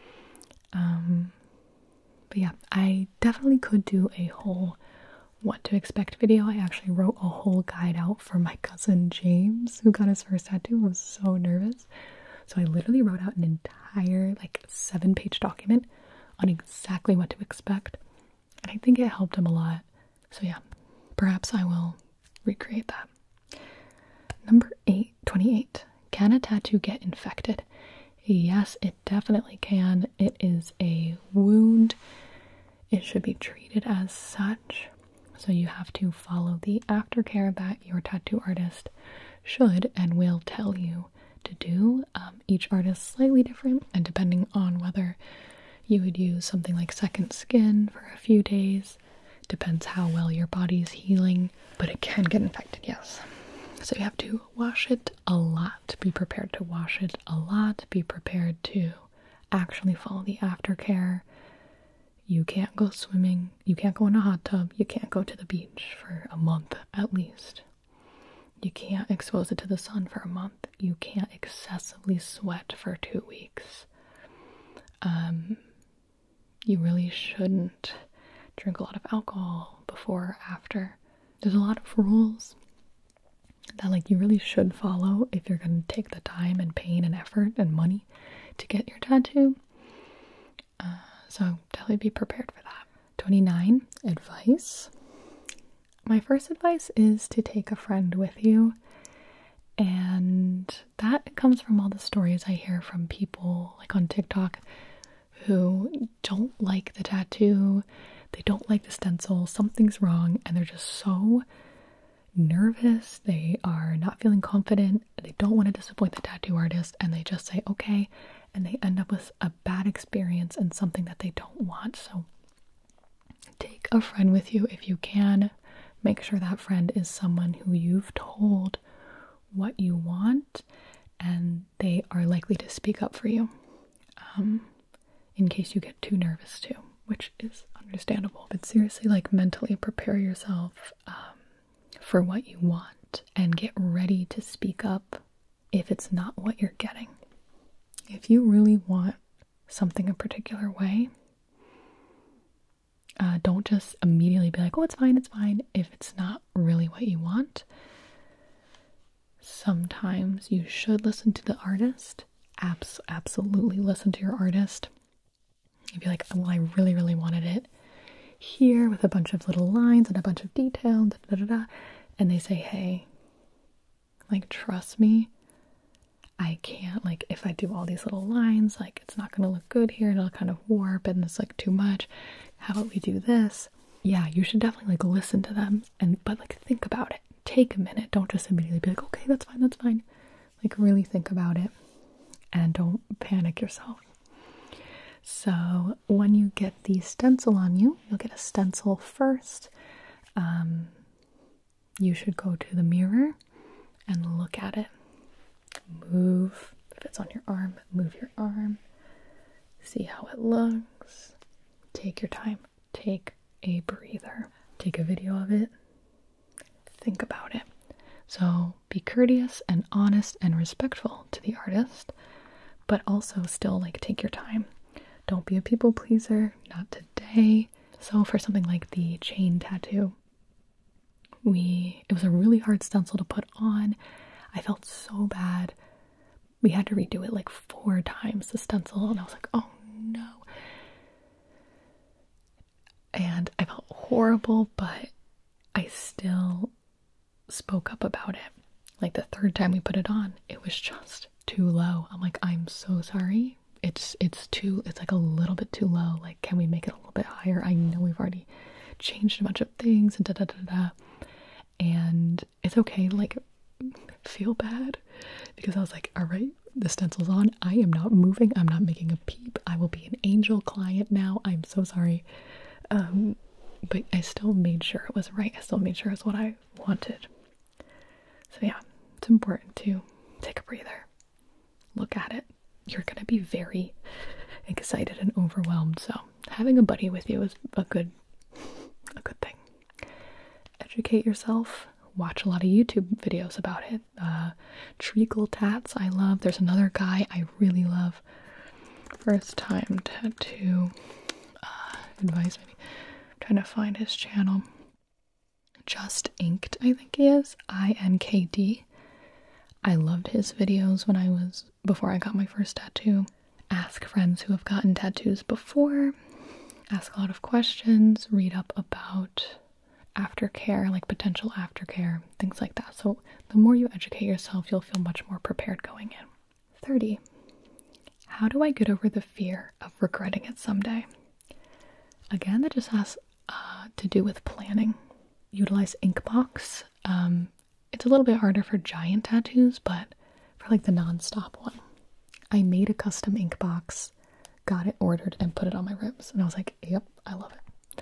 [SPEAKER 1] Um, but yeah, I definitely could do a whole what to expect video. I actually wrote a whole guide out for my cousin James, who got his first tattoo. I was so nervous. So I literally wrote out an entire like seven page document on exactly what to expect. And I think it helped him a lot. So yeah, perhaps I will recreate that. Number eight, twenty-eight. Can a tattoo get infected? Yes, it definitely can. It is a wound. It should be treated as such. So you have to follow the aftercare that your tattoo artist should and will tell you to do. Um, each artist is slightly different, and depending on whether you would use something like second skin for a few days, depends how well your body's healing, but it can get infected, yes. So you have to wash it a lot. Be prepared to wash it a lot. Be prepared to actually follow the aftercare. You can't go swimming. You can't go in a hot tub. You can't go to the beach for a month at least. You can't expose it to the sun for a month. You can't excessively sweat for two weeks. Um, you really shouldn't drink a lot of alcohol before or after. There's a lot of rules that like you really should follow if you're going to take the time and pain and effort and money to get your tattoo. Uh, so definitely be prepared for that. twenty-nine, advice. My first advice is to take a friend with you. And that comes from all the stories I hear from people like on TikTok who don't like the tattoo. They don't like the stencil. Something's wrong and they're just so nervous. They are not feeling confident. They don't want to disappoint the tattoo artist and they just say okay, and they end up with a bad experience and something that they don't want. So take a friend with you if you can. Make sure that friend is someone who you've told what you want and they are likely to speak up for you, um, in case you get too nervous too, which is understandable. But seriously, like mentally prepare yourself um, for what you want and get ready to speak up if it's not what you're getting. If you really want something a particular way, uh, don't just immediately be like, oh, it's fine, it's fine, if it's not really what you want. Sometimes you should listen to the artist. Abs- absolutely listen to your artist. You'd be like, well, I really, really wanted it here with a bunch of little lines and a bunch of detail, da, da, da, da. And they say, hey, like, trust me, I can't, like, if I do all these little lines, like, it's not gonna look good here and it'll kind of warp and it's like too much. How about we do this? Yeah, you should definitely like listen to them and but like think about it. Take a minute. Don't just immediately be like, okay, that's fine, that's fine. Like really think about it and don't panic yourself. So when you get the stencil on you, you'll get a stencil first. Um, you should go to the mirror and look at it. Move, if it's on your arm, move your arm. See how it looks. take your time. Take a breather. Take a video of it. Think about it. So be courteous and honest and respectful to the artist, but also still like take your time. Don't be a people pleaser, not today. So for something like the chain tattoo, we it was a really hard stencil to put on. I felt so bad. We had to redo it like four times, the stencil, and I was like, oh no. And I felt horrible, but I still spoke up about it. Like the third time we put it on, it was just too low. I'm like, I'm so sorry. It's it's too, it's like a little bit too low. Like, can we make it a little bit higher? I know we've already changed a bunch of things and da da da da. And it's okay to like feel bad, because I was like, all right, the stencil's on. I am not moving. I'm not making a peep. I will be an angel client now. I'm so sorry. Um, but I still made sure it was right. I still made sure it's what I wanted. So yeah, it's important to take a breather. Look at it. You're going to be very excited and overwhelmed. So having a buddy with you is a good, a good thing. Educate yourself. Watch a lot of YouTube videos about it. Uh, Treacle Tats, I love. There's another guy I really love. First time tattoo uh, advice, maybe. I'm trying to find his channel. Just Inked, I think he is. I N K D. I loved his videos when I was, before I got my first tattoo. Ask friends who have gotten tattoos before. Ask a lot of questions. Read up about aftercare, like potential aftercare, things like that. So the more you educate yourself, you'll feel much more prepared going in. thirty. How do I get over the fear of regretting it someday? Again, that just has uh, to do with planning. Utilize Inkbox. Um, it's a little bit harder for giant tattoos, but for like the non-stop one, I made a custom Inkbox, got it ordered, and put it on my ribs. And I was like, yep, I love it.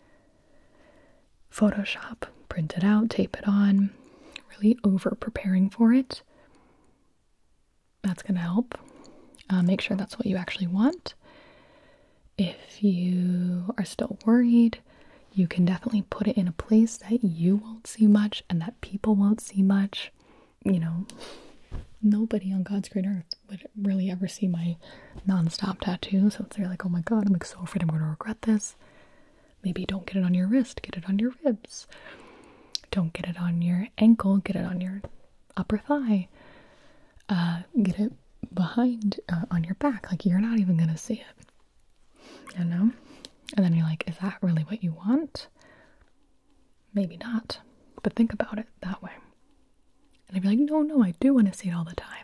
[SPEAKER 1] Photoshop, print it out, tape it on, really over preparing for it. That's going to help. Uh, make sure that's what you actually want. If you are still worried, you can definitely put it in a place that you won't see much and that people won't see much. You know, nobody on God's green earth would really ever see my non-stop tattoo. So they're like, oh my God, I'm like so afraid I'm going to regret this. Maybe don't get it on your wrist, get it on your ribs. Don't get it on your ankle, get it on your upper thigh. Uh, get it behind, uh, on your back. Like, you're not even going to see it. You know? And then you're like, is that really what you want? Maybe not. But think about it that way. And I'd be like, no, no, I do want to see it all the time.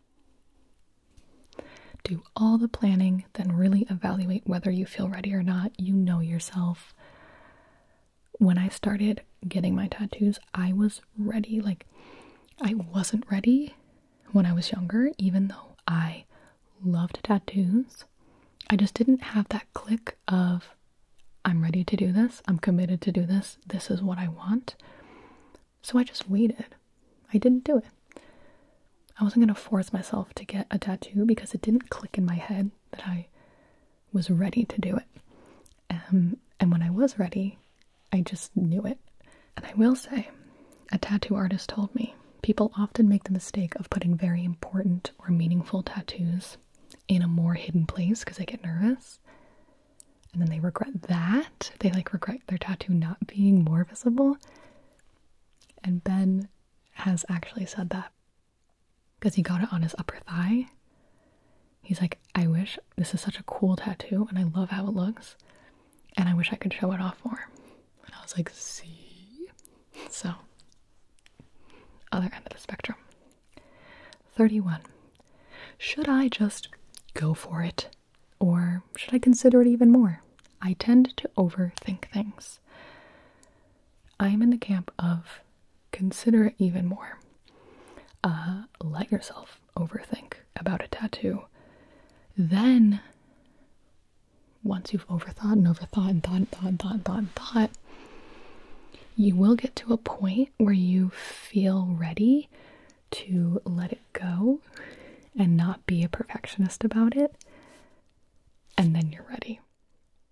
[SPEAKER 1] Do all the planning, then really evaluate whether you feel ready or not. You know yourself. When I started getting my tattoos, I was ready. Like, I wasn't ready when I was younger, even though I loved tattoos. I just didn't have that click of, I'm ready to do this. I'm committed to do this. This is what I want. So I just waited. I didn't do it. I wasn't going to force myself to get a tattoo because it didn't click in my head that I was ready to do it. Um, and when I was ready, I just knew it. And I will say, a tattoo artist told me, people often make the mistake of putting very important or meaningful tattoos in a more hidden place because they get nervous. And then they regret that. They like regret their tattoo not being more visible. And Ben has actually said that because he got it on his upper thigh. He's like, I wish, this is such a cool tattoo and I love how it looks. And I wish I could show it off more. And I was like, see? So, other end of the spectrum. thirty-one. Should I just go for it? Or should I consider it even more? I tend to overthink things. I'm in the camp of consider it even more. Uh, let yourself overthink about a tattoo. Then, once you've overthought and overthought and thought and thought and thought and thought and thought, you will get to a point where you feel ready to let it go and not be a perfectionist about it. And then you're ready.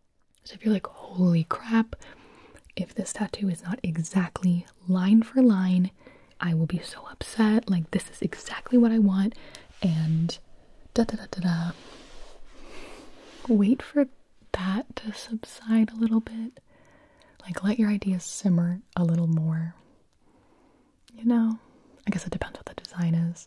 [SPEAKER 1] So if you're like, holy crap, if this tattoo is not exactly line for line, I will be so upset. Like, this is exactly what I want. And da da da da da. Wait for that to subside a little bit. Like, let your ideas simmer a little more. You know? I guess it depends what the design is.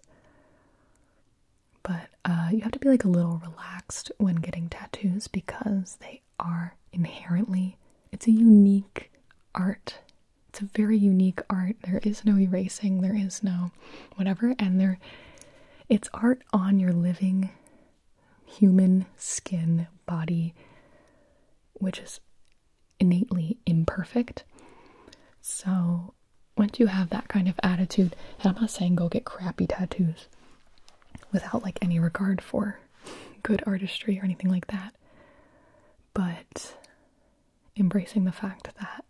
[SPEAKER 1] But uh, you have to be like a little relaxed when getting tattoos because they are inherently, it's a unique art. It's a very unique art. There is no erasing, there is no whatever, and there, it's art on your living human skin, body, which is innately imperfect. So once you have that kind of attitude, and I'm not saying go get crappy tattoos without like any regard for good artistry or anything like that, but embracing the fact that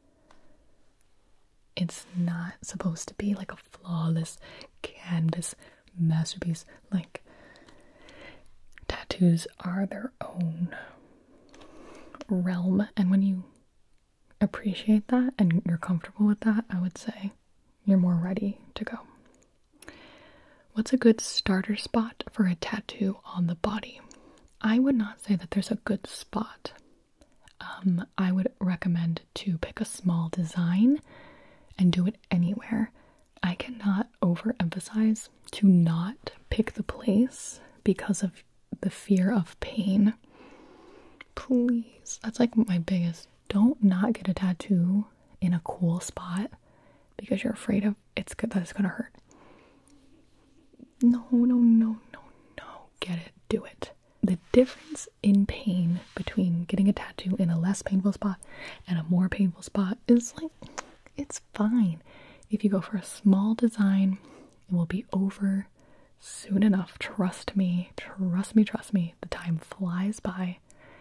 [SPEAKER 1] it's not supposed to be like a flawless canvas masterpiece. Like, tattoos are their own realm, and when you appreciate that and you're comfortable with that, I would say you're more ready to go. What's a good starter spot for a tattoo on the body? I would not say that there's a good spot. Um, I would recommend to pick a small design and do it anywhere. I cannot overemphasize to not pick the place because of the fear of pain. Please, that's like my biggest. Don't not get a tattoo in a cool spot because you're afraid of it's good that it's gonna hurt. No, no, no, no, no. Get it. Do it. The difference in pain between getting a tattoo in a less painful spot and a more painful spot is like, it's fine. If you go for a small design, it will be over soon enough. Trust me. Trust me, trust me. The time flies by.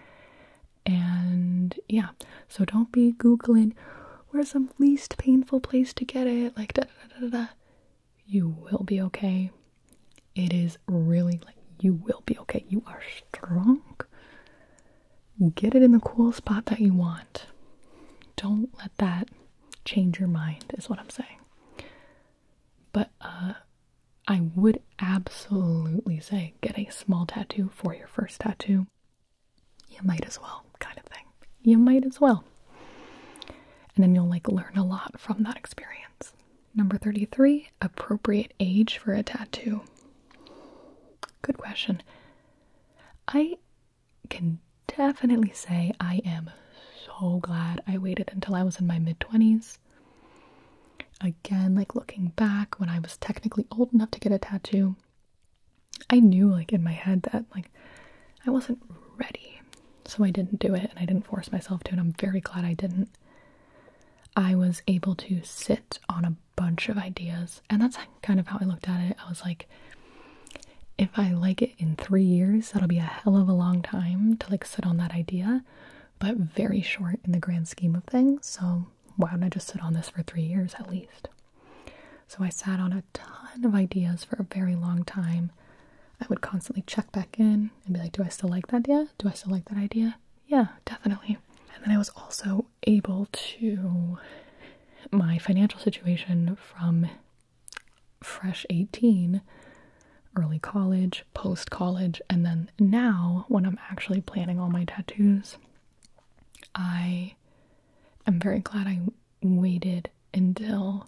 [SPEAKER 1] And yeah, so don't be Googling, where's the least painful place to get it? Like, da da da da da. You will be okay. It is really like, you will be okay. You are strong. Get it in the cool spot that you want. Don't let that change your mind, is what I'm saying. But uh, I would absolutely say get a small tattoo for your first tattoo. You might as well, kind of thing. You might as well. And then you'll like learn a lot from that experience. Number thirty-three, appropriate age for a tattoo. Good question. I can definitely say I am so glad I waited until I was in my mid-twenties. Again, like looking back when I was technically old enough to get a tattoo, I knew like in my head that like I wasn't ready. So I didn't do it and I didn't force myself to, and I'm very glad I didn't. I was able to sit on a bunch of ideas, and that's kind of how I looked at it. I was like, if I like it in three years, that'll be a hell of a long time to like sit on that idea, but very short in the grand scheme of things. So why don't I just sit on this for three years at least? So I sat on a ton of ideas for a very long time. I would constantly check back in and be like, do I still like that idea? Do I still like that idea? Yeah, definitely. And then I was also able to, my financial situation from fresh eighteen, early college, post-college, and then now when I'm actually planning all my tattoos, I am very glad I waited until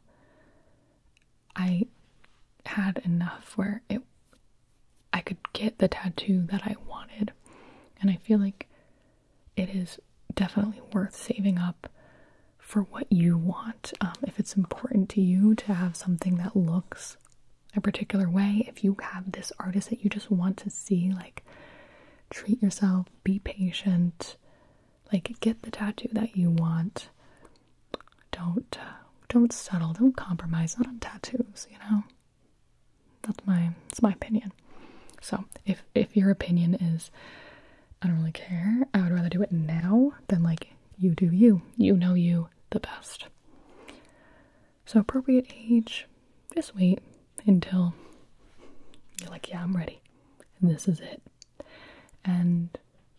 [SPEAKER 1] I had enough where it I could get the tattoo that I wanted. And I feel like it is definitely worth saving up for what you want. Um, if it's important to you to have something that looks a particular way, if you have this artist that you just want to see, like, treat yourself, be patient, like, get the tattoo that you want. Don't, uh, don't settle, don't compromise, not on tattoos, you know? That's my, that's my opinion. So, if, if your opinion is, I don't really care, I would rather do it now than, like, you do you. You know you the best. So, appropriate age, just wait until you're like, yeah, I'm ready. This is it. And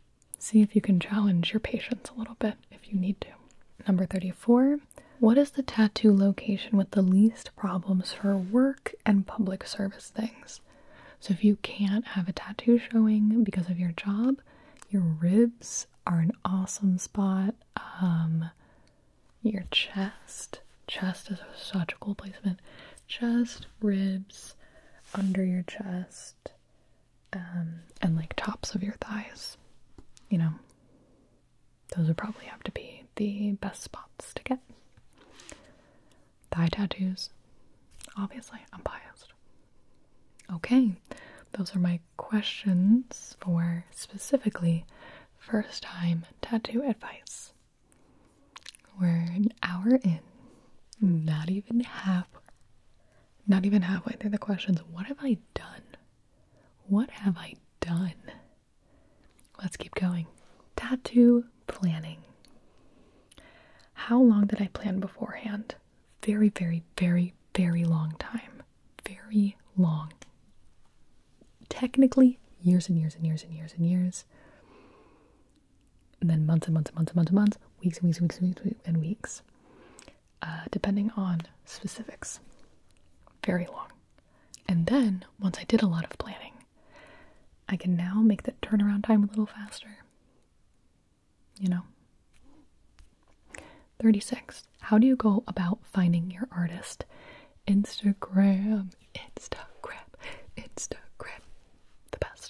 [SPEAKER 1] see if you can challenge your patience a little bit if you need to. Number thirty-four. What is the tattoo location with the least problems for work and public service things? So if you can't have a tattoo showing because of your job, your ribs are an awesome spot. Um, your chest. Chest is such a cool placement. Chest, ribs, under your chest, um, and like tops of your thighs. You know, those would probably have to be the best spots to get. Thigh tattoos. Obviously, I'm biased. Okay, those are my questions for specifically first time tattoo advice. We're an hour in, not even half, not even halfway through the questions. What have I done? What have I done? Let's keep going. Tattoo planning. How long did I plan beforehand? Very, very, very, very long time. Very long. Technically, years and years and years and years and years. And then months and months and months and months and months. Weeks and weeks and weeks and weeks and weeks. Uh, depending on specifics. Very long. And then, once I did a lot of planning, I can now make the turnaround time a little faster. You know? thirty-six. How do you go about finding your artist? Instagram, Instagram, Instagram. The best.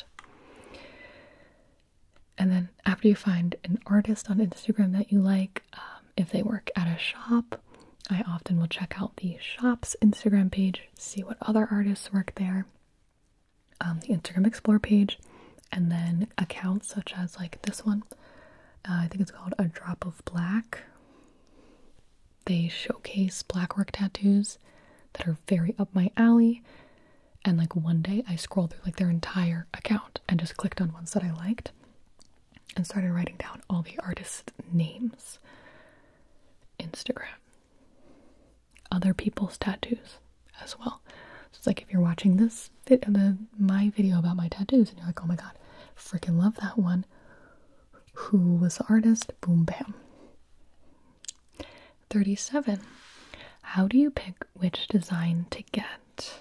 [SPEAKER 1] And then after you find an artist on Instagram that you like, um, if they work at a shop, I often will check out the shop's Instagram page, see what other artists work there, um, the Instagram Explore page, and then accounts such as like this one. Uh, I think it's called A Drop of Black. They showcase blackwork tattoos that are very up my alley. And like one day I scrolled through like their entire account and just clicked on ones that I liked and started writing down all the artist names. Instagram. Other people's tattoos as well. So it's like if you're watching this the my video about my tattoos and you're like, oh my god, freaking love that one. Who was the artist? Boom bam. thirty-seven. How do you pick which design to get?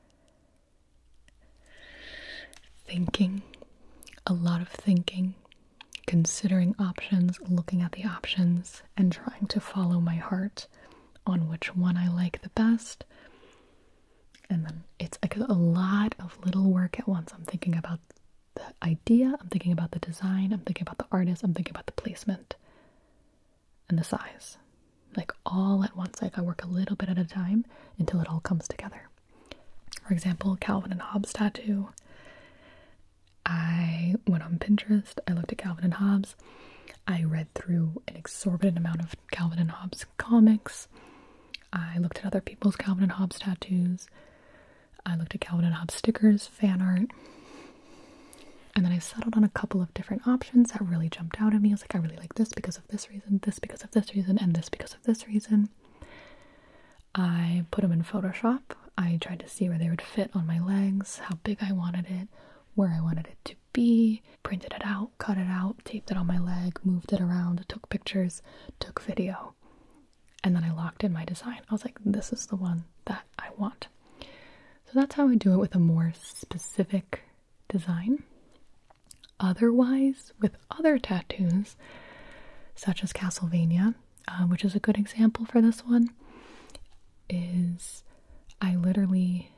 [SPEAKER 1] Thinking. A lot of thinking. Considering options, looking at the options, and trying to follow my heart on which one I like the best. And then it's like a lot of little work at once. I'm thinking about the idea, I'm thinking about the design, I'm thinking about the artist, I'm thinking about the placement and the size. Like all at once. Like I work a little bit at a time until it all comes together. For example, Calvin and Hobbes tattoo. I went on Pinterest, I looked at Calvin and Hobbes, I read through an exorbitant amount of Calvin and Hobbes comics, I looked at other people's Calvin and Hobbes tattoos, I looked at Calvin and Hobbes stickers, fan art, and then I settled on a couple of different options that really jumped out at me. I was like, I really like this because of this reason, this because of this reason, and this because of this reason. I put them in Photoshop. I tried to see where they would fit on my legs, how big I wanted it, where I wanted it to be, printed it out, cut it out, taped it on my leg, moved it around, took pictures, took video, and then I locked in my design. I was like, this is the one that I want. So that's how I do it with a more specific design. Otherwise, with other tattoos, such as Castlevania, uh, which is a good example for this one, is I literally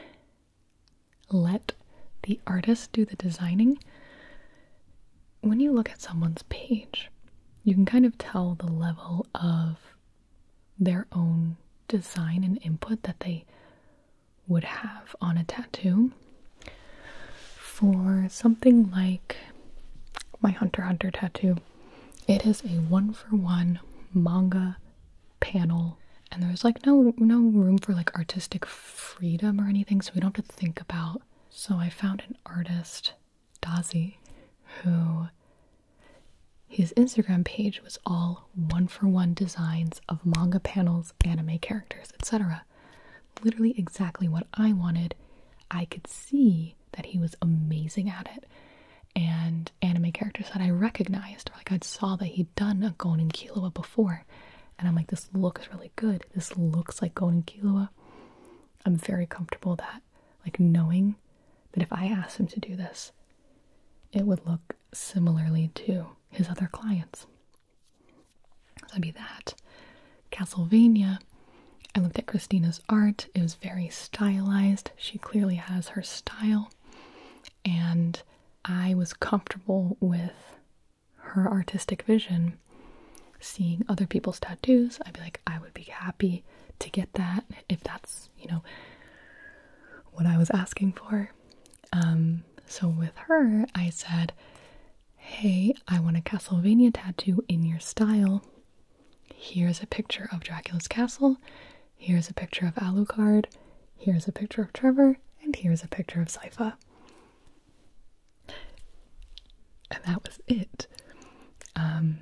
[SPEAKER 1] let the artist do the designing. When you look at someone's page, you can kind of tell the level of their own design and input that they would have on a tattoo. For something like my Hunter x Hunter tattoo, it is a one-for-one manga panel, and there's like no no room for like artistic freedom or anything, so we don't have to think about. So I found an artist, Dazi, who his Instagram page was all one-for-one designs of manga panels, anime characters, et cetera. Literally exactly what I wanted. I could see that he was amazing at it. And anime character tattoos that I recognized, or like I saw that he'd done a Gonin Killua before. And I'm like, this looks really good. This looks like Gonin Killua. I'm very comfortable that, like, knowing that if I asked him to do this, it would look similarly to his other clients. So that'd be that. Castlevania, I looked at Christina's art. It was very stylized. She clearly has her style. And I was comfortable with her artistic vision. Seeing other people's tattoos, I'd be like, I would be happy to get that if that's, you know, what I was asking for. Um, so with her, I said, hey, I want a Castlevania tattoo in your style. Here's a picture of Dracula's castle. Here's a picture of Alucard. Here's a picture of Trevor. And here's a picture of Sypha. And that was it. Um,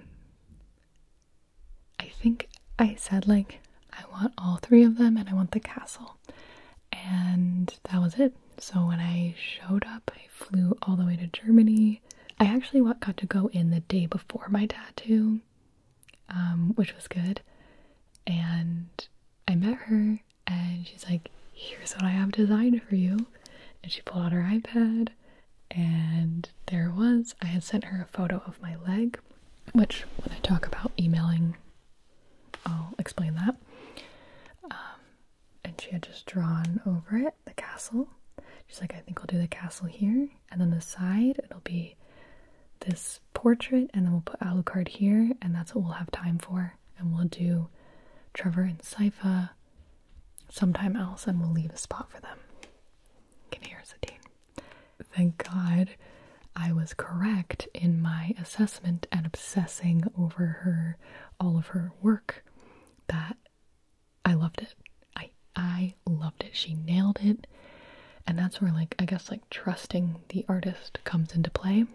[SPEAKER 1] I think I said, like, I want all three of them and I want the castle. And that was it. So when I showed up, I flew all the way to Germany. I actually got to go in the day before my tattoo, um, which was good. And I met her and she's like, here's what I have designed for you. And she pulled out her iPad and there it was. I had sent her a photo of my leg, which when I talk about emailing, I'll explain that. Um, and she had just drawn over it the castle. She's like, I think we'll do the castle here, and then the side, it'll be this portrait, and then we'll put Alucard here, and that's what we'll have time for. And we'll do Trevor and Sypha sometime else, and we'll leave a spot for them. You can hear Satine. Thank God I was correct in my assessment and obsessing over her, all of her work, that I loved it. I I loved it. She nailed it. And that's where, like, I guess, like, trusting the artist comes into play.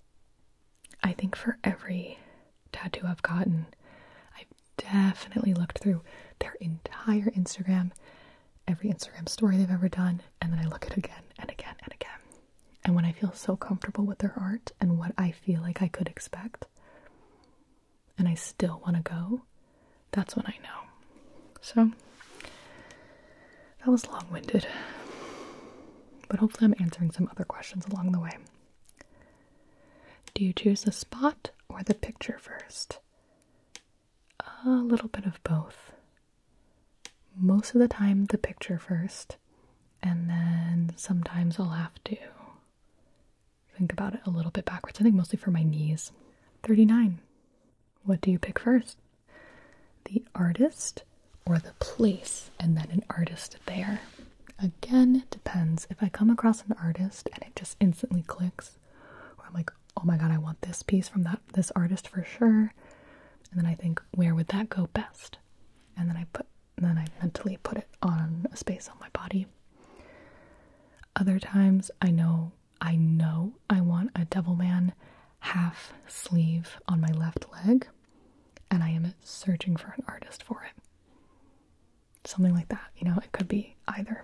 [SPEAKER 1] I think for every tattoo I've gotten, I've definitely looked through their entire Instagram, every Instagram story they've ever done, and then I look at it again and again and again. And when I feel so comfortable with their art and what I feel like I could expect, and I still want to go, that's when I know. So, that was long-winded. But hopefully I'm answering some other questions along the way. Do you choose the spot or the picture first? A little bit of both. Most of the time, the picture first. And then sometimes I'll have to think about it a little bit backwards. I think mostly for my knees. thirty-nine. What do you pick first? The artist or the place, and then an artist there. Again, it depends. If I come across an artist and it just instantly clicks, or I'm like, oh my god, I want this piece from that this artist for sure, and then I think, where would that go best? And then I put, and then I mentally put it on a space on my body. Other times, I know, I know I want a Devilman half sleeve on my left leg, and I am searching for an artist for it. Something like that, you know, it could be either.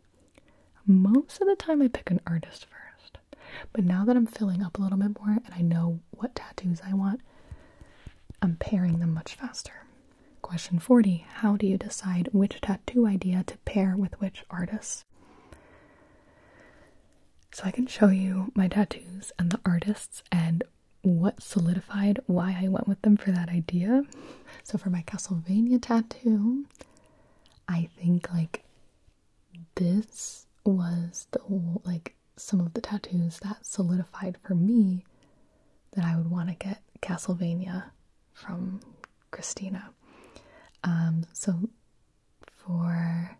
[SPEAKER 1] Most of the time I pick an artist first, but now that I'm filling up a little bit more and I know what tattoos I want, I'm pairing them much faster. Question forty, how do you decide which tattoo idea to pair with which artist? So I can show you my tattoos and the artists and what solidified why I went with them for that idea. So for my Castlevania tattoo, I think like this was the like some of the tattoos that solidified for me that I would want to get Castlevania from Christina. Um, so for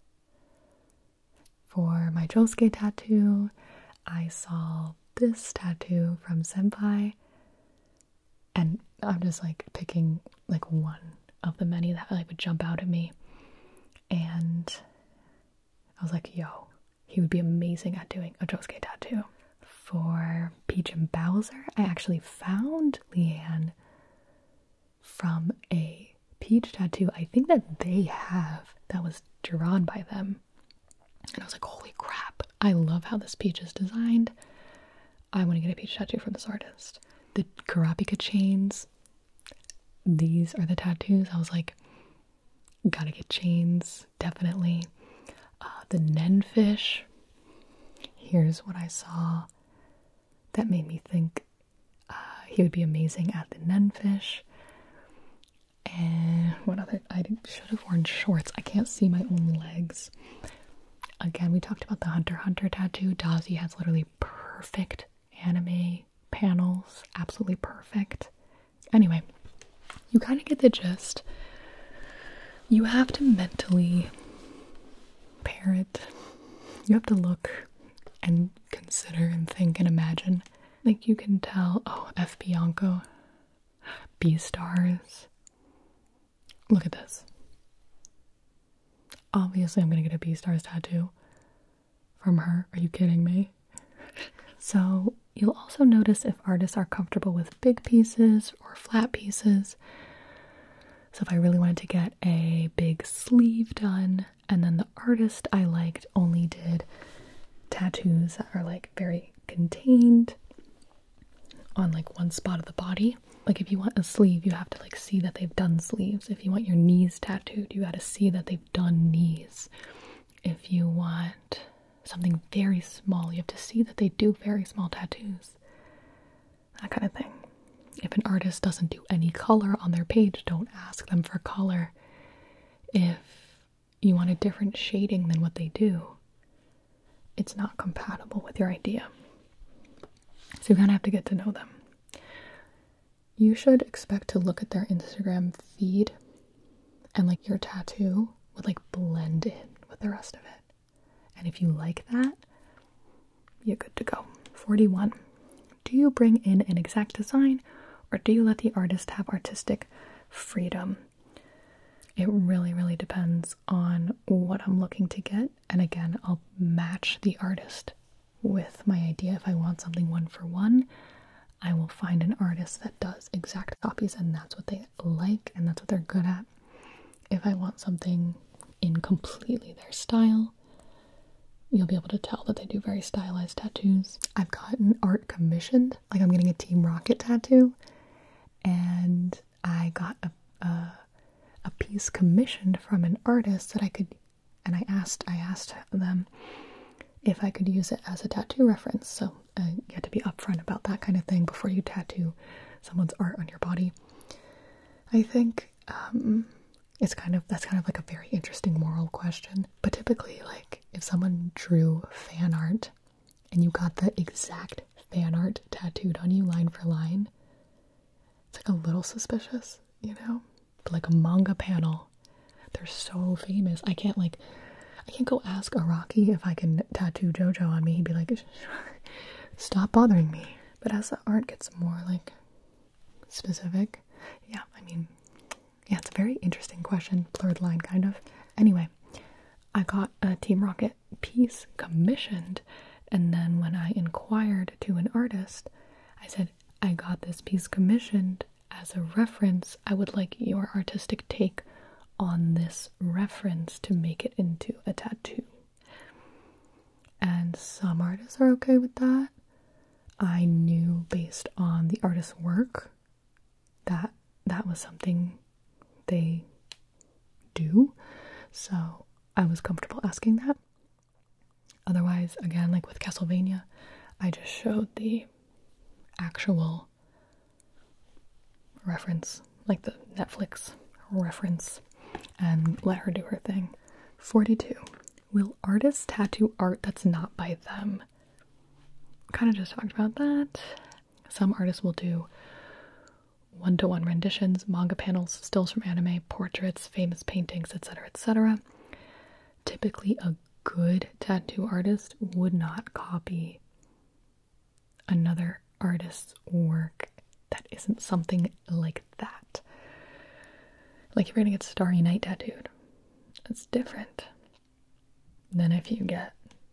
[SPEAKER 1] for my Josuke tattoo, I saw this tattoo from Senpai, and I'm just like picking like one of the many that like would jump out at me, and I was like, yo, he would be amazing at doing a Josuke tattoo. For Peach and Bowser, I actually found Leanne from a Peach tattoo I think that they have that was drawn by them. And I was like, holy crap, I love how this Peach is designed. I want to get a Peach tattoo from this artist. the Kurapika chains. These are the tattoos. I was like, gotta get chains, definitely. Uh, the Nen fish. Here's what I saw that made me think uh, he would be amazing at the Nen fish. And what other? I should have worn shorts. I can't see my own legs. Again, we talked about the Hunter x Hunter tattoo. Dazi has literally perfect anime panels. Absolutely perfect. Anyway, you kind of get the gist. You have to mentally pair it. You have to look and consider and think and imagine. Like you can tell, oh, F. Bianco, B-Stars. Look at this. Obviously, I'm gonna get a B-Stars tattoo from her. Are you kidding me? So you'll also notice if artists are comfortable with big pieces or flat pieces. So if I really wanted to get a big sleeve done, and then the artist I liked only did tattoos that are like very contained on like one spot of the body. Like if you want a sleeve, you have to like see that they've done sleeves. If you want your knees tattooed, you gotta see that they've done knees. If you want something very small, you have to see that they do very small tattoos. That kind of thing. If an artist doesn't do any color on their page, don't ask them for color. If you want a different shading than what they do, it's not compatible with your idea. So you kind of have to get to know them. You should expect to look at their Instagram feed and like your tattoo would like blend in with the rest of it. And if you like that, you're good to go. forty-one. Do you bring in an exact design or do you let the artist have artistic freedom? It really, really depends on what I'm looking to get. And again, I'll match the artist with my idea. If I want something one for one, I will find an artist that does exact copies and that's what they like and that's what they're good at. If I want something in completely their style, you'll be able to tell that they do very stylized tattoos. I've gotten art commissioned, like I'm getting a Team Rocket tattoo, and I got a, a, a piece commissioned from an artist that I could, and I asked, I asked them if I could use it as a tattoo reference. So uh, you have to be upfront about that kind of thing before you tattoo someone's art on your body. I think um, it's kind of, that's kind of like a very interesting moral question. But typically, like, if someone drew fan art and you got the exact fan art tattooed on you line for line, it's like a little suspicious, you know? But like a manga panel, they're so famous. I can't like, I can't go ask Araki if I can tattoo JoJo on me. He'd be like, stop bothering me. But as the art gets more like specific, yeah, I mean, yeah, it's a very interesting question. Blurred line, kind of. Anyway, I got a Team Rocket piece commissioned, and then when I inquired to an artist, I said, I got this piece commissioned as a reference. I would like your artistic take on this reference to make it into a tattoo. And some artists are okay with that. I knew based on the artist's work that that was something they do, so I was comfortable asking that. Otherwise, again, like with Castlevania, I just showed the actual reference, like the Netflix reference, and let her do her thing. forty-two. Will artists tattoo art that's not by them? Kind of just talked about that. Some artists will do one-to-one renditions, manga panels, stills from anime, portraits, famous paintings, et cetera, et cetera. Typically, a good tattoo artist would not copy another artist's work that isn't something like that. Like if you're gonna get Starry Night tattooed, it's different than if you get,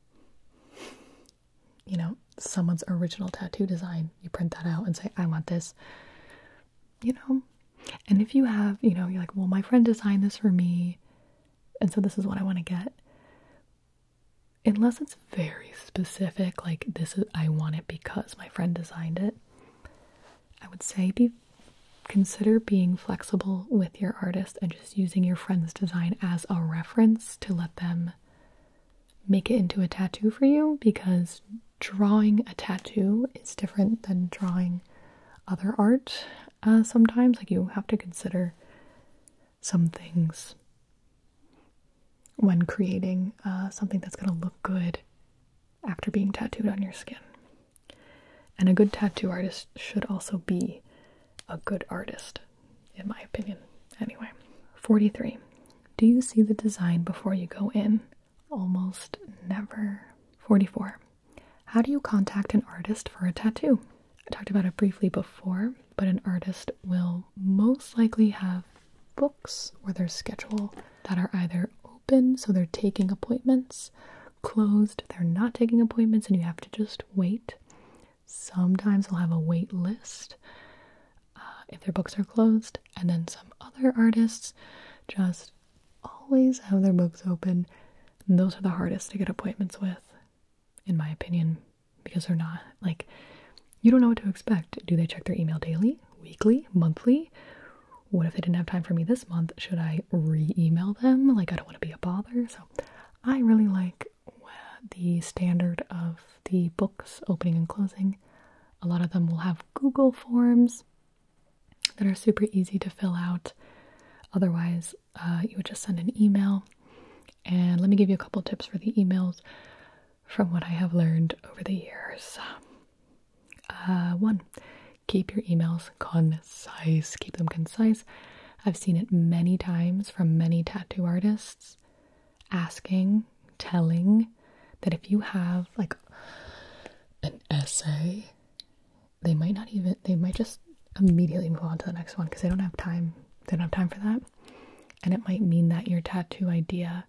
[SPEAKER 1] you know, someone's original tattoo design. You print that out and say, I want this, you know. And if you have, you know, you're like, well, my friend designed this for me, and so this is what I want to get. Unless it's very specific, like this is, I want it because my friend designed it, I would say be consider being flexible with your artist and just using your friend's design as a reference to let them make it into a tattoo for you, because drawing a tattoo is different than drawing other art. Uh, sometimes, like, you have to consider some things when creating uh, something that's going to look good after being tattooed on your skin. And a good tattoo artist should also be a good artist, in my opinion. Anyway, forty-three. Do you see the design before you go in? Almost never. forty-four. How do you contact an artist for a tattoo? I talked about it briefly before, but an artist will most likely have books or their schedule that are either open, so they're taking appointments, closed, they're not taking appointments, and you have to just wait. Sometimes they'll have a wait list uh, if their books are closed, and then some other artists just always have their books open. And those are the hardest to get appointments with, in my opinion, because they're not, like, you don't know what to expect. Do they check their email daily, weekly, monthly? What if they didn't have time for me this month? Should I re-email them? Like, I don't want to be a bother. So I really like the standard of the books opening and closing. A lot of them will have Google forms that are super easy to fill out. Otherwise, uh, you would just send an email. And let me give you a couple tips for the emails from what I have learned over the years. Uh, one, keep your emails concise. Keep them concise. I've seen it many times from many tattoo artists asking, telling that if you have like an essay, they might not even, they might just immediately move on to the next one because they don't have time. They don't have time for that. And it might mean that your tattoo idea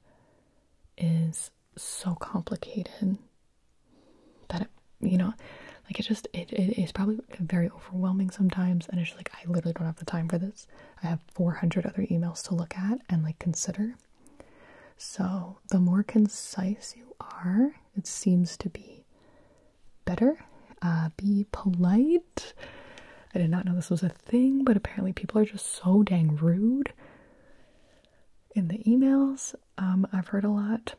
[SPEAKER 1] is so complicated that it, you know, like it just, it, it is probably very overwhelming sometimes. And it's just like, I literally don't have the time for this. I have four hundred other emails to look at and like consider. So the more concise you are, it seems to be better. Uh, be polite. I did not know this was a thing, but apparently people are just so dang rude in the emails. Um, I've heard a lot.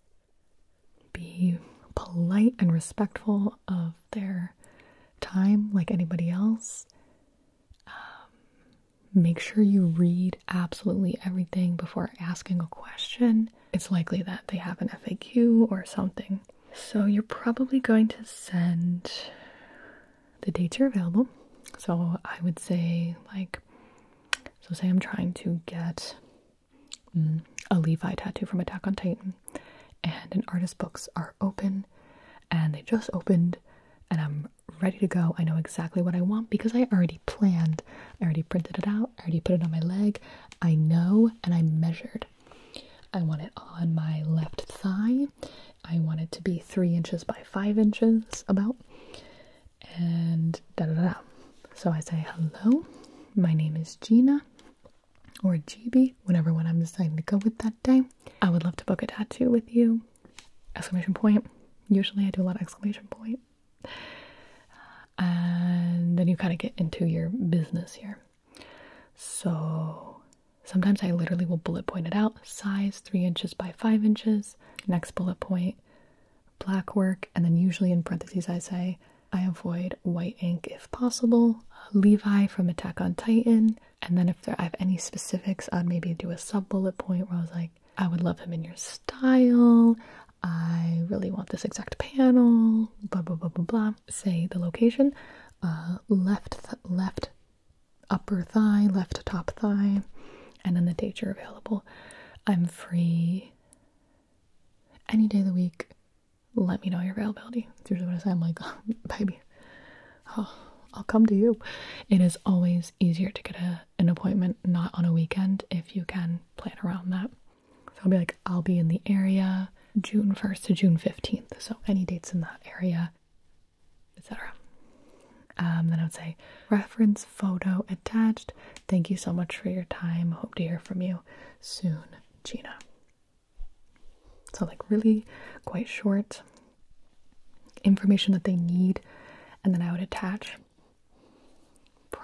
[SPEAKER 1] Be polite and respectful of their time like anybody else. Um, make sure you read absolutely everything before asking a question. It's likely that they have an F A Q or something. So you're probably going to send the dates are available. So I would say, like, so say I'm trying to get mm, a Levi tattoo from Attack on Titan, and an artist's books are open, and they just opened, and I'm ready to go. I know exactly what I want because I already planned. I already printed it out. I already put it on my leg. I know, and I measured. I want it on my left thigh. I want it to be three inches by five inches, about, and da da da. So I say, hello, my name is Gina, or Gibi, whatever one I'm deciding to go with that day. I would love to book a tattoo with you. Exclamation point. Usually I do a lot of exclamation point. And then you kind of get into your business here. So sometimes I literally will bullet point it out. Size, three inches by five inches. Next bullet point, black work. And then usually in parentheses I say, I avoid white ink if possible. Levi from Attack on Titan. And then if there, I have any specifics, I'd maybe do a sub bullet point where I was like, I would love him in your style. I really want this exact panel. Blah, blah, blah, blah, blah. Say the location. Uh, left, th left upper thigh, left top thigh. And then the dates are available. I'm free any day of the week. Let me know your availability. That's usually what I say. I'm like, oh, baby, oh, I'll come to you. It is always easier to get a, an appointment not on a weekend if you can plan around that. So I'll be like, I'll be in the area June first to June fifteenth. So any dates in that area, et cetera. Um, then I would say, reference photo attached. Thank you so much for your time. Hope to hear from you soon, Gina. So like really quite short information that they need, and then I would attach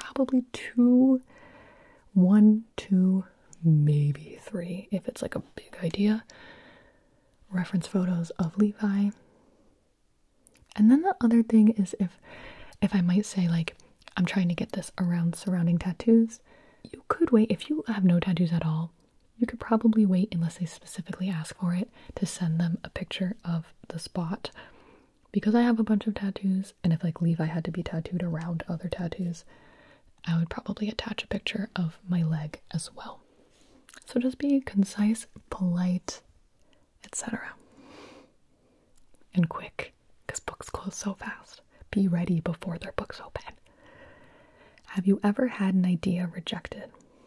[SPEAKER 1] probably two, one, two, maybe three, if it's like a big idea, reference photos of Levi. And then the other thing is if, if I might say like, I'm trying to get this around surrounding tattoos, you could wait, if you have no tattoos at all, you could probably wait unless they specifically ask for it to send them a picture of the spot. Because I have a bunch of tattoos, and if like Levi had to be tattooed around other tattoos, I would probably attach a picture of my leg as well. So just be concise, polite, et cetera. And quick, because books close so fast. Be ready before their books open. Have you ever had an idea rejected?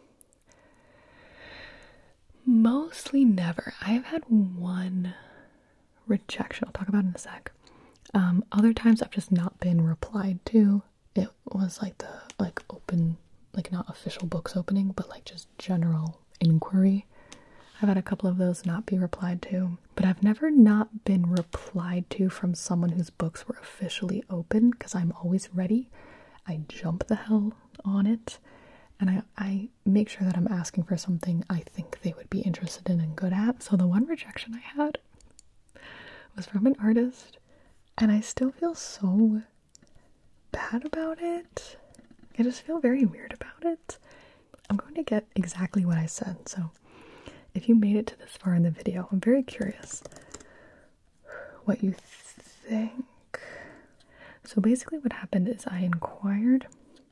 [SPEAKER 1] Mostly never. I've had one rejection. I'll talk about it in a sec. Um, other times I've just not been replied to. It was like the like open, like not official books opening, but like just general inquiry. I've had a couple of those not be replied to, but I've never not been replied to from someone whose books were officially open, because I'm always ready. I jump the hell on it, and I, I make sure that I'm asking for something I think they would be interested in and good at. So the one rejection I had was from an artist, and I still feel so bad about it. I just feel very weird about it. I'm going to get exactly what I said, so if you made it to this far in the video, I'm very curious what you think. So basically what happened is I inquired,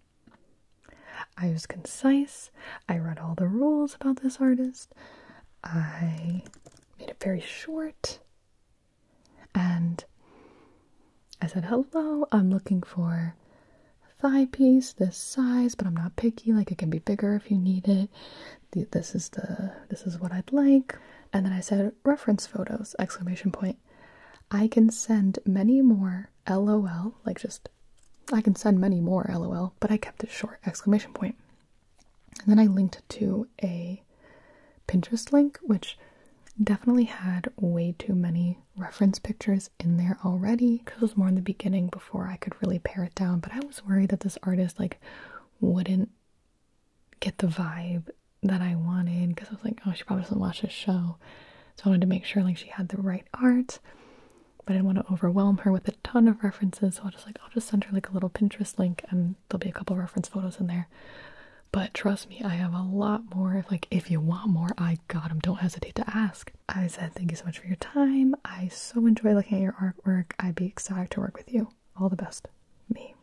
[SPEAKER 1] I was concise, I read all the rules about this artist, I made it very short, and I said, hello, I'm looking for a thigh piece this size, but I'm not picky, like it can be bigger if you need it. This is the, this is what I'd like. And then I said, reference photos, exclamation point. I can send many more, lol, like just, I can send many more, lol, but I kept it short, exclamation point. And then I linked to a Pinterest link, which definitely had way too many reference pictures in there already, because it was more in the beginning before I could really pare it down. But I was worried that this artist like wouldn't get the vibe that I wanted, because I was like, oh, she probably doesn't watch this show. So I wanted to make sure like she had the right art, but I didn't want to overwhelm her with a ton of references. So I'll just like, I'll just send her like a little Pinterest link and there'll be a couple reference photos in there. But trust me, I have a lot more. If like, if you want more, I got them. Don't hesitate to ask. I said, thank you so much for your time. I so enjoy looking at your artwork. I'd be excited to work with you. All the best, me.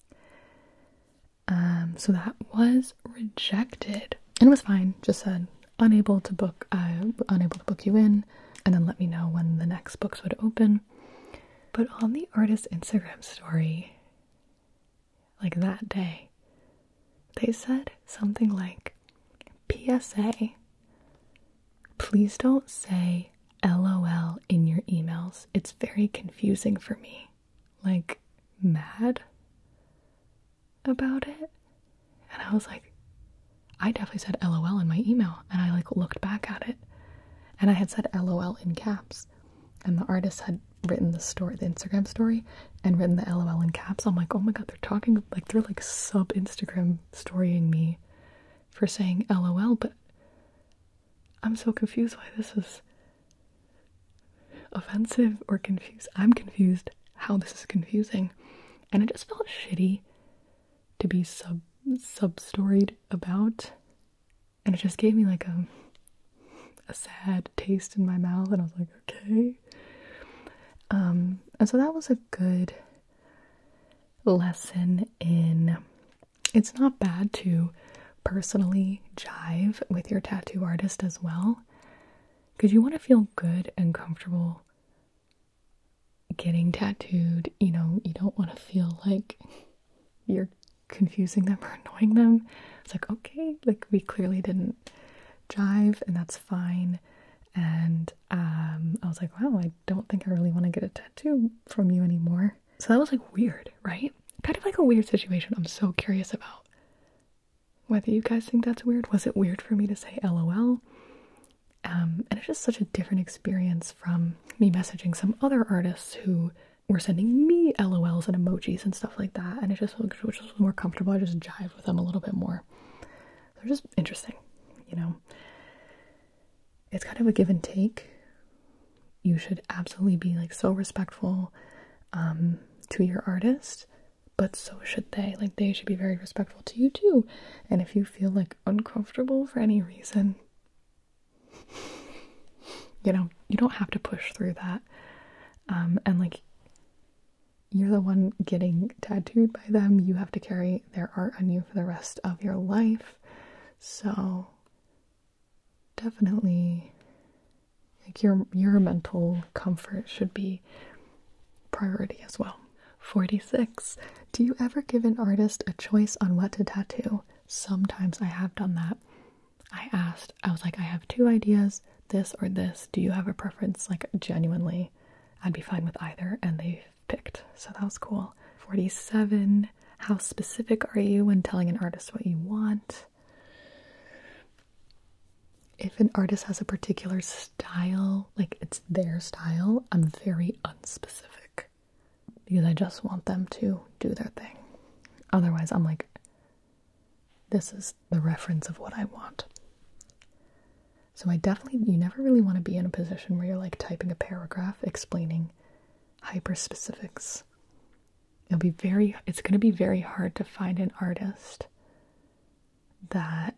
[SPEAKER 1] Um, so that was rejected. And it was fine. Just said, unable to book, uh, unable to book you in. And then let me know when the next books would open. But on the artist's Instagram story, like that day, they said something like, P S A, please don't say LOL in your emails. It's very confusing for me. Like, mad about it? And I was like, I definitely said LOL in my email. And I like looked back at it. And I had said LOL in caps. And the artist had written the story, the Instagram story, and written the LOL in caps. I'm like, oh my god, they're talking, like, they're like sub Instagram storying me for saying LOL, but I'm so confused why this is offensive or confused. I'm confused how this is confusing. And it just felt shitty to be sub sub storied about. And it just gave me like a a sad taste in my mouth, and I was like, okay. Um, and so that was a good lesson in, it's not bad to personally jive with your tattoo artist as well, because you want to feel good and comfortable getting tattooed. You know, you don't want to feel like you're confusing them or annoying them. It's like, okay, like we clearly didn't jive, and that's fine. And um I was like, wow, I don't think I really want to get a tattoo from you anymore. So that was like weird, right? Kind of like a weird situation. I'm so curious about whether you guys think that's weird. Was it weird for me to say LOL? Um, and it's just such a different experience from me messaging some other artists who were sending me L O Ls and emojis and stuff like that, and it just was just more comfortable. I just jive with them a little bit more. They're just interesting, you know. It's kind of a give and take. You should absolutely be like so respectful um, to your artist, but so should they. Like, they should be very respectful to you too. And if you feel like uncomfortable for any reason, you know, you don't have to push through that. Um, and like, you're the one getting tattooed by them. You have to carry their art on you for the rest of your life. So definitely, like, your your mental comfort should be priority as well. forty-six. Do you ever give an artist a choice on what to tattoo? Sometimes I have done that. I asked, I was like, I have two ideas, this or this. Do you have a preference? Like, genuinely, I'd be fine with either, and they picked. So that was cool. forty-seven. How specific are you when telling an artist what you want? If an artist has a particular style, like it's their style, I'm very unspecific because I just want them to do their thing. Otherwise, I'm like, this is the reference of what I want. So I definitely, you never really want to be in a position where you're like typing a paragraph explaining hyper specifics. It'll be very, it's going to be very hard to find an artist that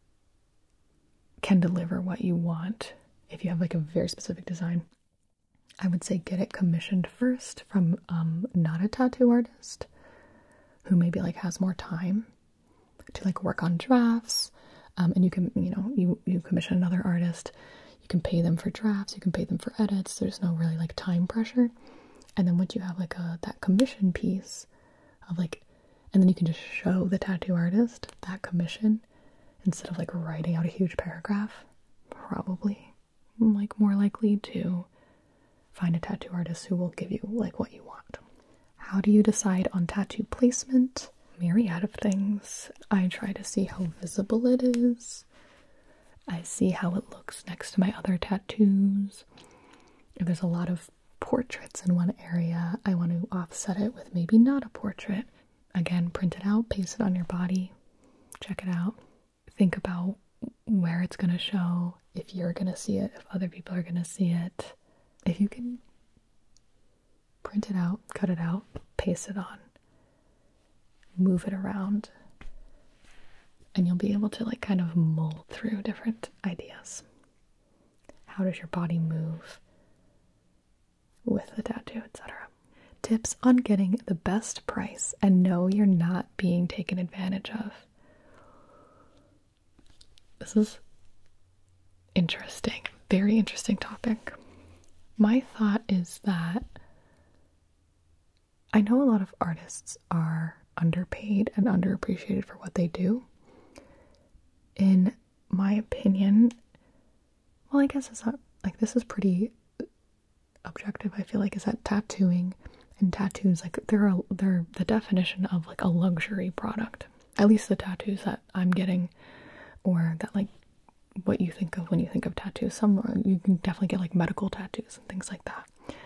[SPEAKER 1] can deliver what you want if you have like a very specific design. I would say get it commissioned first from um not a tattoo artist who maybe like has more time to like work on drafts, um and you can, you know, you you commission another artist, you can pay them for drafts, you can pay them for edits. There's no really like time pressure. And then once you have like a that commission piece of like, and then you can just show the tattoo artist that commission instead of like writing out a huge paragraph. Probably like more likely to find a tattoo artist who will give you like what you want. How do you decide on tattoo placement? Myriad of things. I try to see how visible it is. I see how it looks next to my other tattoos. If there's a lot of portraits in one area, I want to offset it with maybe not a portrait. Again, print it out, paste it on your body, check it out. Think about where it's going to show, if you're going to see it, if other people are going to see it. If you can print it out, cut it out, paste it on, move it around, and you'll be able to like kind of mull through different ideas. How does your body move with the tattoo, et cetera. Tips on getting the best price and know you're not being taken advantage of. This is interesting, very interesting topic. My thought is that I know a lot of artists are underpaid and underappreciated for what they do. In my opinion, well, I guess it's not, like, this is pretty objective, I feel like, is that tattooing and tattoos, like, they're, a, they're the definition of, like, a luxury product. At least the tattoos that I'm getting, or that, like, what you think of when you think of tattoos. Some, you can definitely get, like, medical tattoos and things like that.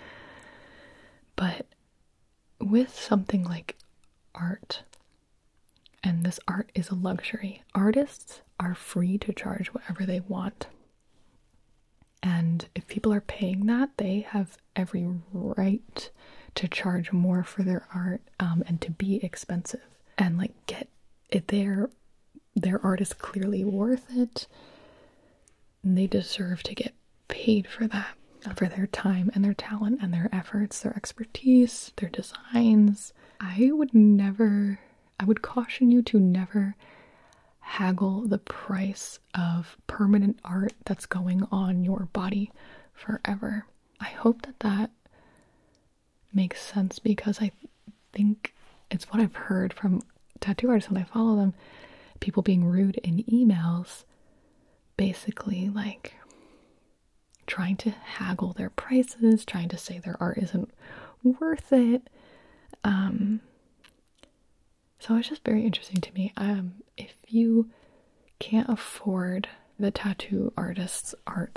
[SPEAKER 1] But with something like art, and this art is a luxury, artists are free to charge whatever they want. And if people are paying that, they have every right to charge more for their art, um, and to be expensive. And like, get it, their their art is clearly worth it. And they deserve to get paid for that, for their time and their talent and their efforts, their expertise, their designs. I would never, I would caution you to never haggle the price of permanent art that's going on your body forever. I hope that that makes sense, because I think it's what I've heard from tattoo artists when I follow them, people being rude in emails, basically like trying to haggle their prices, trying to say their art isn't worth it. Um, so it's just very interesting to me. Um, if you can't afford the tattoo artist's art,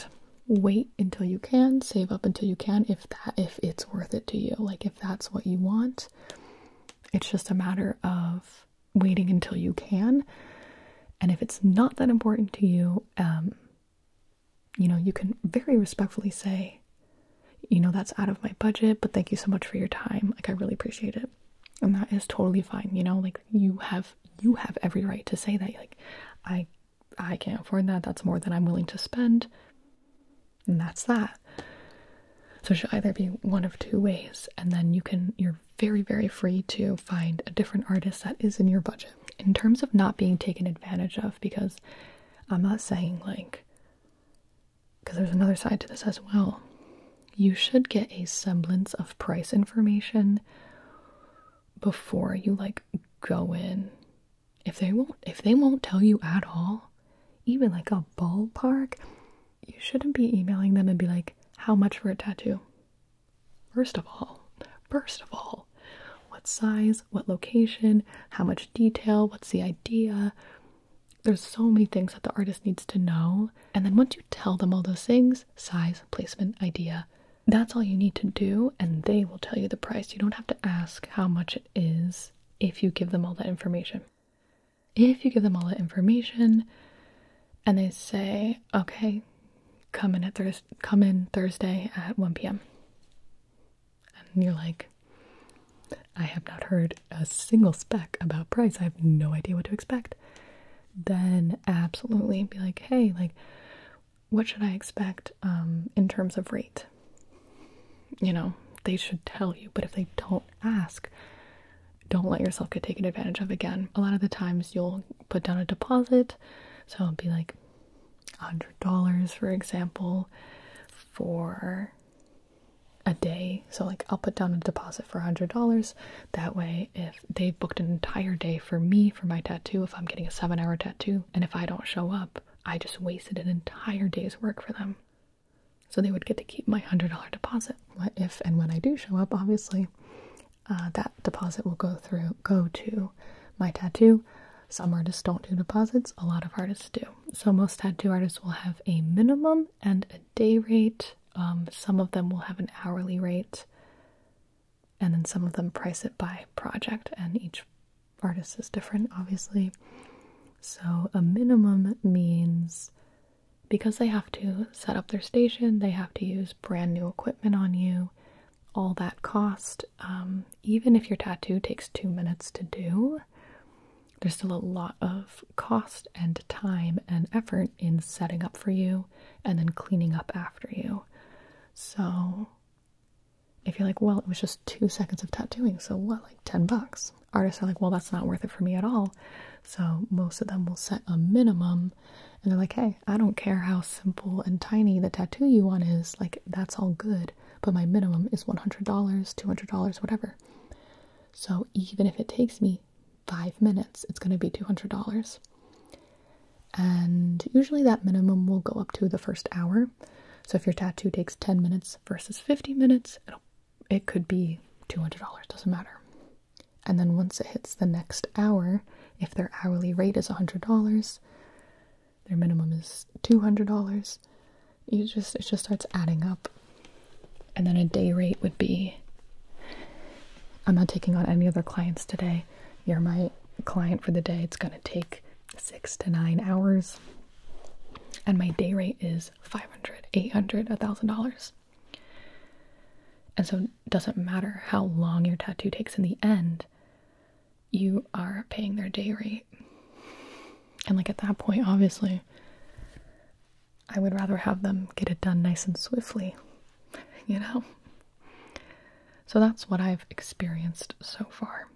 [SPEAKER 1] wait until you can, save up until you can, if that if it's worth it to you. Like, if that's what you want, it's just a matter of waiting until you can. And if it's not that important to you, um you know, you can very respectfully say, you know, that's out of my budget, but thank you so much for your time. Like, I really appreciate it. And that is totally fine. You know, like, you have you have every right to say that. Like, I I can't afford that. That's more than I'm willing to spend. And that's that. So it should either be one of two ways. And then you can, you're very, very free to find a different artist that is in your budget. In terms of not being taken advantage of, because I'm not saying, like, because there's another side to this as well. You should get a semblance of price information before you, like, go in. If they won't, if they won't tell you at all, even like a ballpark, you shouldn't be emailing them and be like, how much for a tattoo? First of all, first of all, what size, what location, how much detail, what's the idea? There's so many things that the artist needs to know. And then once you tell them all those things, size, placement, idea, that's all you need to do, and they will tell you the price. You don't have to ask how much it is if you give them all that information. If you give them all that information and they say, okay, come in at Thurs come in Thursday at one p m And you're like, I have not heard a single spec about price. I have no idea what to expect. Then absolutely be like, hey, like, what should I expect um, in terms of rate? You know, they should tell you. But if they don't ask, don't let yourself get taken advantage of again. A lot of the times you'll put down a deposit. So it'll be like one hundred dollars, for example, for a day. So like, I'll put down a deposit for one hundred dollars. That way, if they booked an entire day for me, for my tattoo, if I'm getting a seven hour tattoo, and if I don't show up, I just wasted an entire day's work for them. So they would get to keep my one hundred dollar deposit. If and when I do show up, obviously, uh, that deposit will go through, go to my tattoo. Some artists don't do deposits, a lot of artists do. So most tattoo artists will have a minimum and a day rate. Um, some of them will have an hourly rate, and then some of them price it by project, and each artist is different, obviously. So a minimum means, because they have to set up their station, they have to use brand new equipment on you, all that cost. Um, even if your tattoo takes two minutes to do, there's still a lot of cost and time and effort in setting up for you and then cleaning up after you. So if you're like, well, it was just two seconds of tattooing, so what, like ten bucks? Artists are like, well, that's not worth it for me at all. So most of them will set a minimum, and they're like, hey, I don't care how simple and tiny the tattoo you want is, like, that's all good, but my minimum is one hundred dollars, two hundred dollars, whatever. So even if it takes me five minutes, it's going to be two hundred dollars. And usually that minimum will go up to the first hour. So if your tattoo takes ten minutes versus fifty minutes, it'll, it could be two hundred dollars, doesn't matter. And then once it hits the next hour, if their hourly rate is one hundred dollars, their minimum is two hundred dollars, you just, it just starts adding up. And then a day rate would be, I'm not taking on any other clients today. You're my client for the day. It's going to take six to nine hours. And my day rate is five hundred, eight hundred, a thousand dollars. And so it doesn't matter how long your tattoo takes in the end, you are paying their day rate. And like, at that point, obviously, I would rather have them get it done nice and swiftly, you know? So that's what I've experienced so far.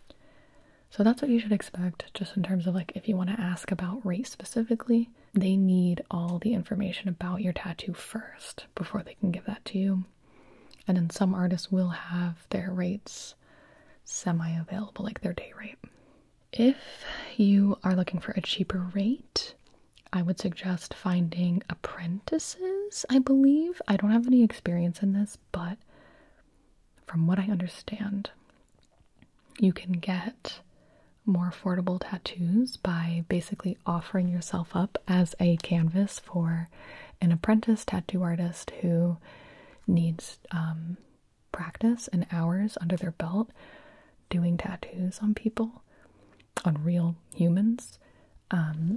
[SPEAKER 1] So that's what you should expect, just in terms of, like, if you want to ask about rate specifically, they need all the information about your tattoo first before they can give that to you. And then some artists will have their rates semi-available, like their day rate. If you are looking for a cheaper rate, I would suggest finding apprentices, I believe. I don't have any experience in this, but from what I understand, you can get more affordable tattoos by basically offering yourself up as a canvas for an apprentice tattoo artist who needs um, practice and hours under their belt doing tattoos on people, on real humans, um,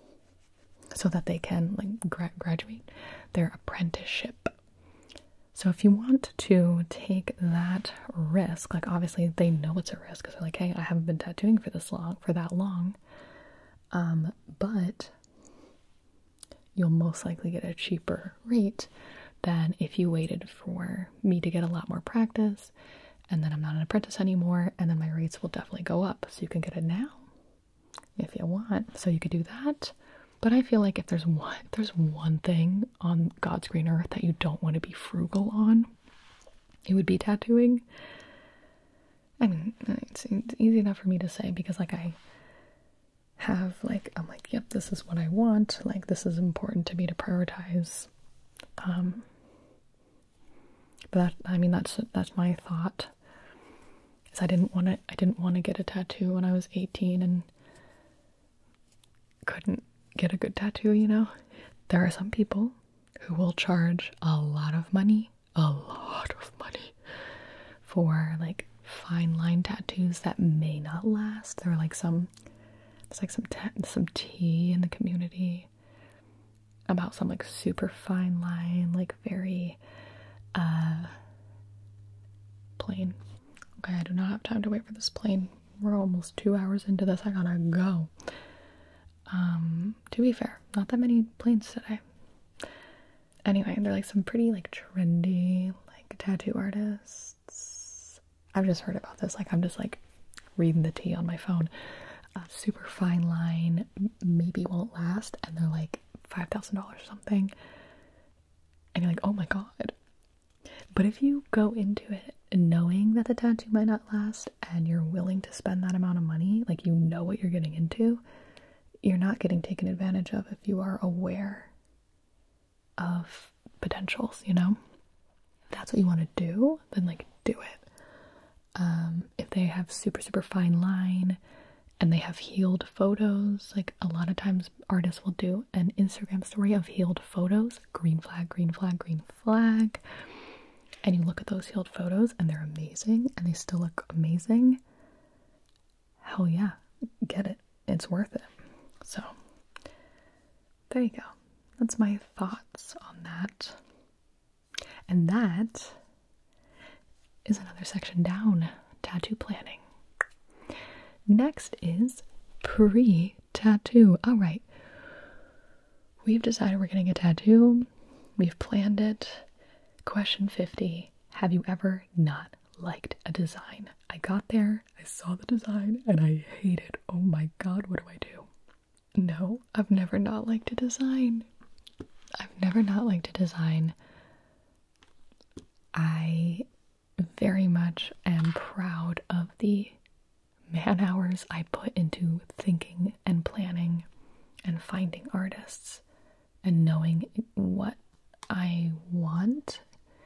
[SPEAKER 1] so that they can like gra graduate their apprenticeship. So if you want to take that risk, like obviously they know it's a risk because they're like, hey, I haven't been tattooing for this long, for that long, um, but you'll most likely get a cheaper rate than if you waited for me to get a lot more practice, and then I'm not an apprentice anymore, and then my rates will definitely go up. So you can get it now if you want. So you could do that. But I feel like if there's one, if there's one thing on God's green earth that you don't want to be frugal on, it would be tattooing. I mean, it's, it's easy enough for me to say because, like, I have, like, I'm like, yep, this is what I want. Like, this is important to me to prioritize. Um, but that, I mean, that's that's my thought. Is I didn't want to, I didn't want to get a tattoo when I was eighteen and couldn't get a good tattoo, you know? There are some people who will charge a lot of money, a lot of money for like fine line tattoos that may not last. There are like some, there's like some, some tea in the community about some like super fine line, like very, uh, plane. Okay, I do not have time to wait for this plane. We're almost two hours into this. I gotta go. Um, to be fair, not that many planes today. Anyway, they're like some pretty like trendy like tattoo artists. I've just heard about this. Like I'm just like reading the tea on my phone. A super fine line, maybe won't last, and they're like five thousand dollars or something. And you're like, oh my god. But if you go into it knowing that the tattoo might not last and you're willing to spend that amount of money, like you know what you're getting into, you're not getting taken advantage of if you are aware of potentials, you know? If that's what you want to do, then like do it. Um, if they have super, super fine line and they have healed photos, like a lot of times artists will do an Instagram story of healed photos, green flag, green flag, green flag. And you look at those healed photos and they're amazing and they still look amazing. Hell yeah, get it. It's worth it. So, there you go. That's my thoughts on that. And that is another section down, tattoo planning. Next is pre-tattoo. All right. We've decided we're getting a tattoo. We've planned it. Question fifty. Have you ever not liked a design? I got there, I saw the design, and I hate it. Oh my god, what do I do? No, I've never not liked a design. I've never not liked a design. I very much am proud of the man hours I put into thinking and planning and finding artists and knowing what I want.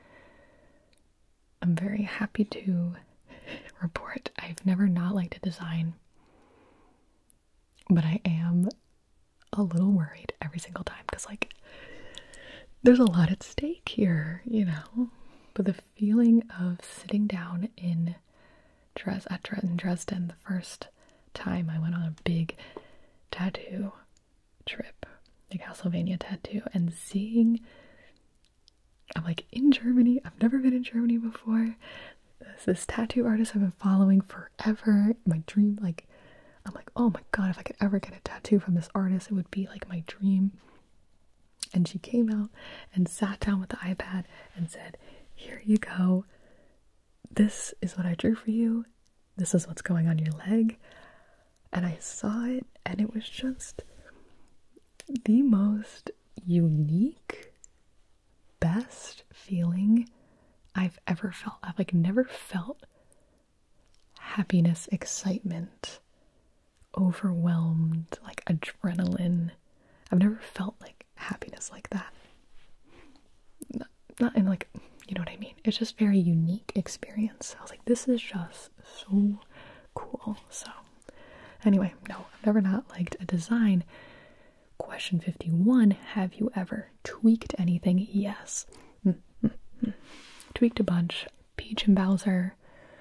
[SPEAKER 1] I'm very happy to report I've never not liked a design. But I am a little worried every single time because, like, there's a lot at stake here, you know? But the feeling of sitting down in Dres at Dres in Dresden the first time I went on a big tattoo trip, the Castlevania tattoo, and seeing, I'm like in Germany, I've never been in Germany before. This, this tattoo artist I've been following forever. My dream, like, I'm like, oh my god, if I could ever get a tattoo from this artist, it would be like my dream. And she came out and sat down with the iPad and said, here you go. This is what I drew for you. This is what's going on your leg. And I saw it, and it was just the most unique, best feeling I've ever felt. I've like never felt happiness, excitement, overwhelmed, like adrenaline. I've never felt like happiness like that. Not, not in like, you know what I mean? It's just very unique experience. I was like, this is just so cool. So anyway, no, I've never not liked a design, Question fifty-one, have you ever tweaked anything? Yes. Mm-hmm. Tweaked a bunch. Peach and Bowser.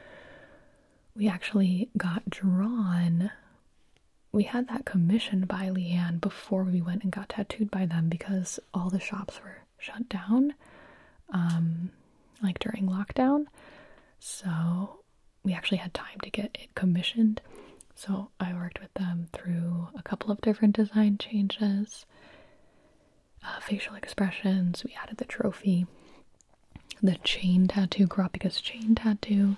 [SPEAKER 1] We actually got drawn. We had that commissioned by Leanne before we went and got tattooed by them because all the shops were shut down, um, like during lockdown. So we actually had time to get it commissioned. So I worked with them through a couple of different design changes, uh, facial expressions. We added the trophy, the chain tattoo, Kurapika's chain tattoo.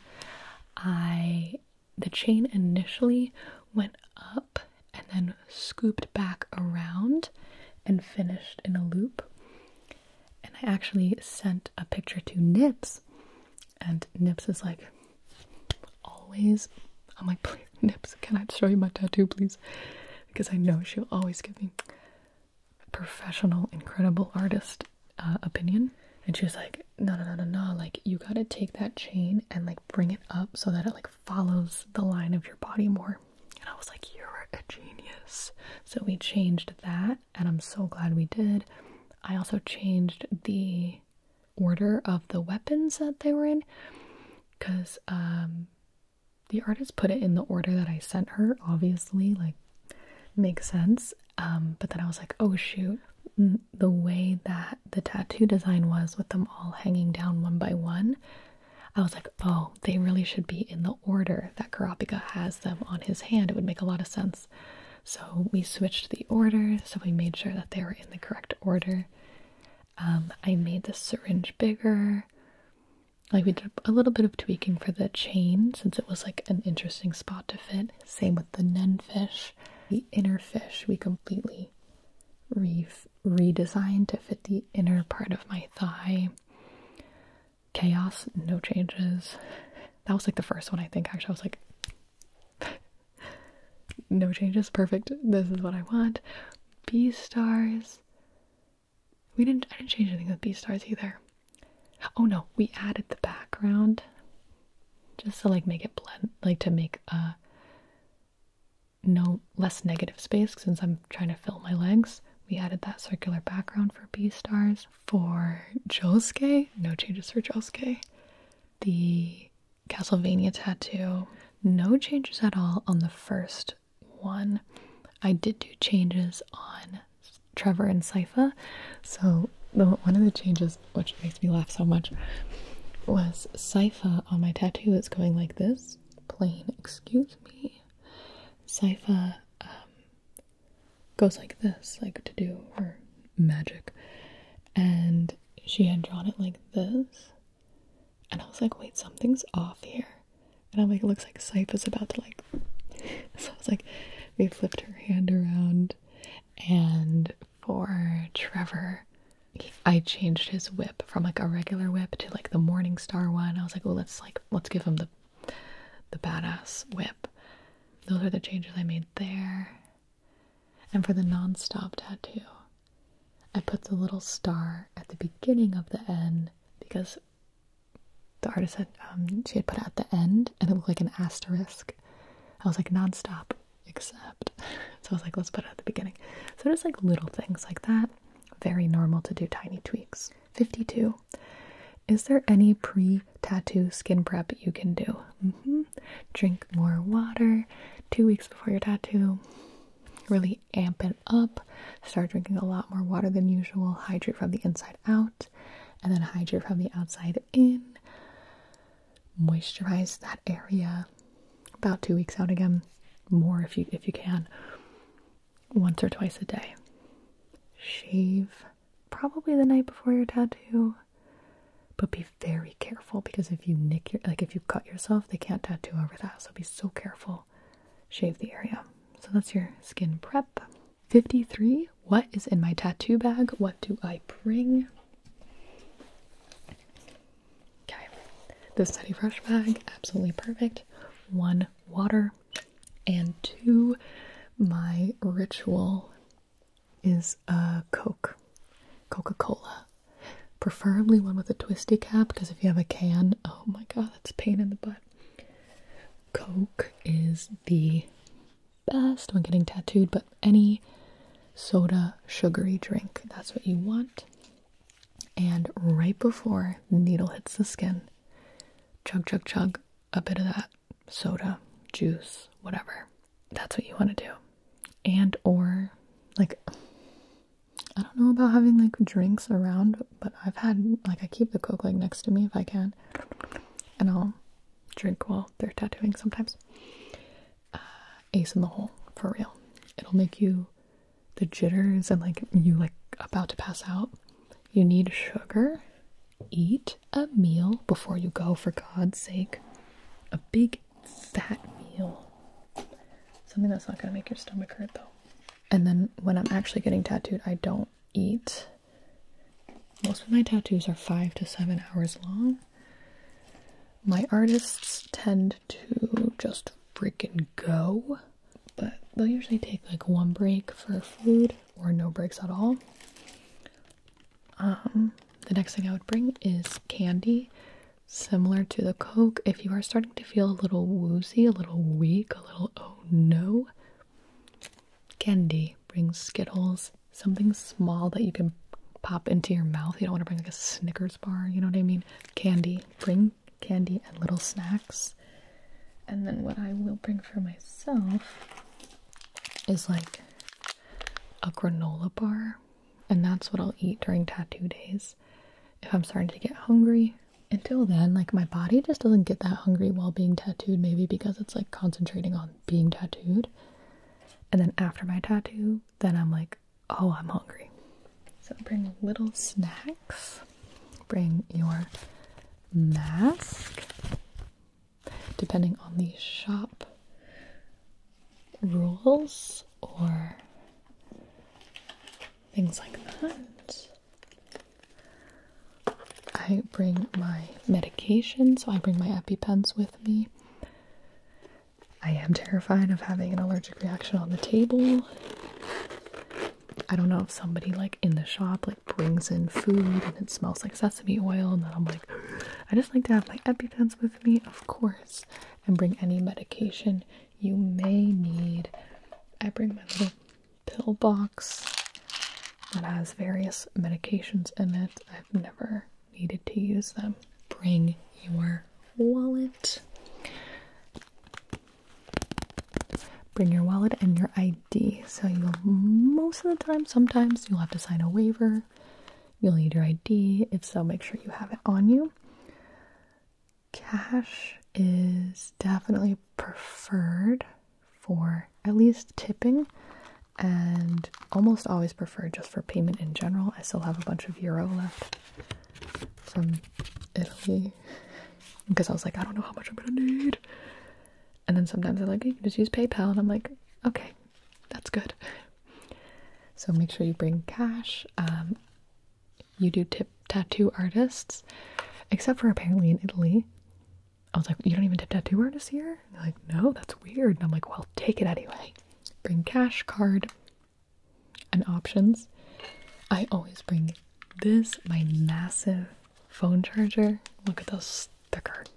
[SPEAKER 1] I, the chain initially went up and then scooped back around and finished in a loop. And I actually sent a picture to Nips, and Nips is like, always, I'm like, please, Nips, can I show you my tattoo, please? Because I know she'll always give me professional, incredible artist uh, opinion. And she was like, no, no, no, no, no, like, you gotta take that chain and, like, bring it up so that it, like, follows the line of your body more. And I was like, you're a genius. So we changed that, and I'm so glad we did. I also changed the order of the weapons that they were in, because um, the artist put it in the order that I sent her, obviously, like, makes sense. Um, but then I was like, oh, shoot. The way that the tattoo design was with them all hanging down one by one, I was like, oh, they really should be in the order that Kurapika has them on his hand. It would make a lot of sense. So we switched the order, so we made sure that they were in the correct order. Um, I made the syringe bigger. Like, we did a little bit of tweaking for the chain since it was like an interesting spot to fit. Same with the Nen fish. The inner fish we completely re redesigned to fit the inner part of my thigh. Chaos, no changes. That was like the first one, I think. Actually, I was like, no changes, perfect. This is what I want. B stars. We didn't. I didn't change anything with B stars either. Oh no, we added the background just to like make it blend, like to make uh no less negative space since I'm trying to fill my legs. We added that circular background for B stars. For Josuke, no changes for Josuke. The Castlevania tattoo, no changes at all on the first one. I did do changes on Trevor and Sypha. So the, one of the changes, which makes me laugh so much, was Sypha on my tattoo is going like this. Plain, excuse me. Sypha goes like this, like to do her magic, and she had drawn it like this, and I was like, wait, something's off here, and I'm like, it looks like Sypha's about to like, so I was like, we flipped her hand around. And for Trevor, I changed his whip from like a regular whip to like the Morning Star one. I was like, well, let's like, let's give him the the badass whip. Those are the changes I made there. And for the non-stop tattoo, I put the little star at the beginning of the N because the artist had, um, she had put it at the end and it looked like an asterisk. I was like, non-stop, except. So I was like, let's put it at the beginning. So just like little things like that. Very normal to do tiny tweaks. fifty-two. Is there any pre-tattoo skin prep you can do? Mm-hmm. Drink more water two weeks before your tattoo. Really amp it up. Start drinking a lot more water than usual. Hydrate from the inside out. And then hydrate from the outside in. Moisturize that area. About two weeks out again. More if you if you can. Once or twice a day. Shave probably the night before your tattoo. But be very careful because if you nick your like if you cut yourself, they can't tattoo over that. So be so careful. Shave the area. So that's your skin prep. fifty-three. What is in my tattoo bag? What do I bring? Okay. This Teddy Fresh bag, absolutely perfect. One, water. And two, my ritual is a Coke. Coca-Cola. Preferably one with a twisty cap, because if you have a can, oh my god, that's a pain in the butt. Coke is the best when getting tattooed, but any soda sugary drink. That's what you want. And right before the needle hits the skin, chug, chug, chug a bit of that soda, juice, whatever. That's what you want to do. And or, like, I don't know about having, like, drinks around, but I've had, like, I keep the Coke, like, next to me if I can. And I'll drink while they're tattooing sometimes. Uh, ace in the hole, for real. It'll make you the jitters and, like, you, like, about to pass out. You need sugar. Eat a meal before you go, for God's sake. A big fat meal. Something that's not gonna make your stomach hurt though. And then when I'm actually getting tattooed, I don't eat. Most of my tattoos are five to seven hours long. My artists tend to just freaking go, but they'll usually take like one break for food or no breaks at all. Um, the next thing I would bring is candy, similar to the Coke. If you are starting to feel a little woozy, a little weak, a little oh no, candy. Bring Skittles, something small that you can pop into your mouth. You don't want to bring like a Snickers bar, you know what I mean? Candy. Bring candy and little snacks. And then what I will bring for myself is like a granola bar. And that's what I'll eat during tattoo days if I'm starting to get hungry. Until then, like, my body just doesn't get that hungry while being tattooed, maybe because it's like concentrating on being tattooed. And then after my tattoo, then I'm like, oh, I'm hungry. So bring little snacks. Bring your mask. Depending on the shop rules or things like that. I bring my medication, so I bring my EpiPens with me. I am terrified of having an allergic reaction on the table. I don't know if somebody like in the shop like brings in food and it smells like sesame oil, and then I'm like, I just like to have my EpiPens with me, of course, and bring any medication you may need. I bring my little pill box that has various medications in it. I've never needed to use them. Bring your wallet. Bring your wallet and your I D. So you'll, most of the time, sometimes you'll have to sign a waiver. You'll need your I D. If so, make sure you have it on you. Cash is definitely preferred for at least tipping, and almost always preferred just for payment in general. I still have a bunch of euro left from Italy because I was like, I don't know how much I'm gonna need. And then sometimes they're like, you can just use PayPal, and I'm like, okay, that's good. So make sure you bring cash. Um, you do tip tattoo artists, except for apparently in Italy. I was like, you don't even tip tattoo artists here? They're like, no, that's weird. And I'm like, well, take it anyway. Bring cash, card, and options. I always bring this, my massive phone charger. Look at those sticker.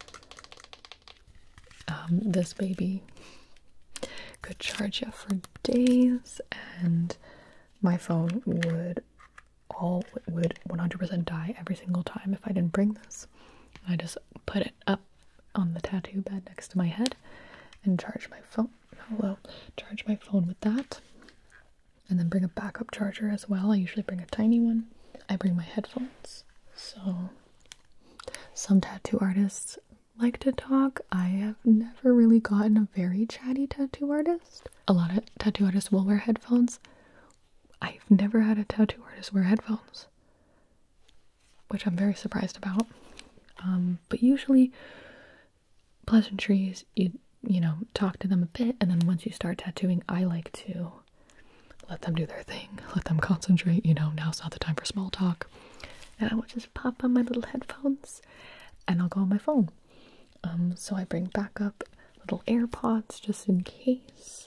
[SPEAKER 1] Um, this baby could charge you for days, and my phone would all would one hundred percent die every single time if I didn't bring this. I just put it up on the tattoo bed next to my head and charge my phone. Hello, charge my phone with that, and then bring a backup charger as well. I usually bring a tiny one. I bring my headphones. So some tattoo artists like to talk. I have never really gotten a very chatty tattoo artist. A lot of tattoo artists will wear headphones. I've never had a tattoo artist wear headphones, which I'm very surprised about. Um, but usually pleasantries, you you know, talk to them a bit, and then once you start tattooing, I like to let them do their thing, let them concentrate. You know, now's not the time for small talk. And I will just pop on my little headphones and I'll go on my phone. Um, so I bring backup little AirPods just in case.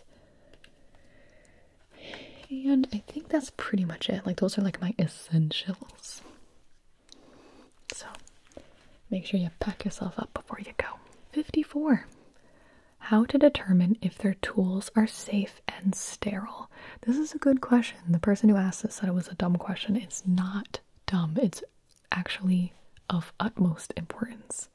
[SPEAKER 1] And I think that's pretty much it. Like, those are like my essentials. So make sure you pack yourself up before you go. fifty-four. How to determine if their tools are safe and sterile. This is a good question. The person who asked this said it was a dumb question. It's not dumb. It's actually of utmost importance.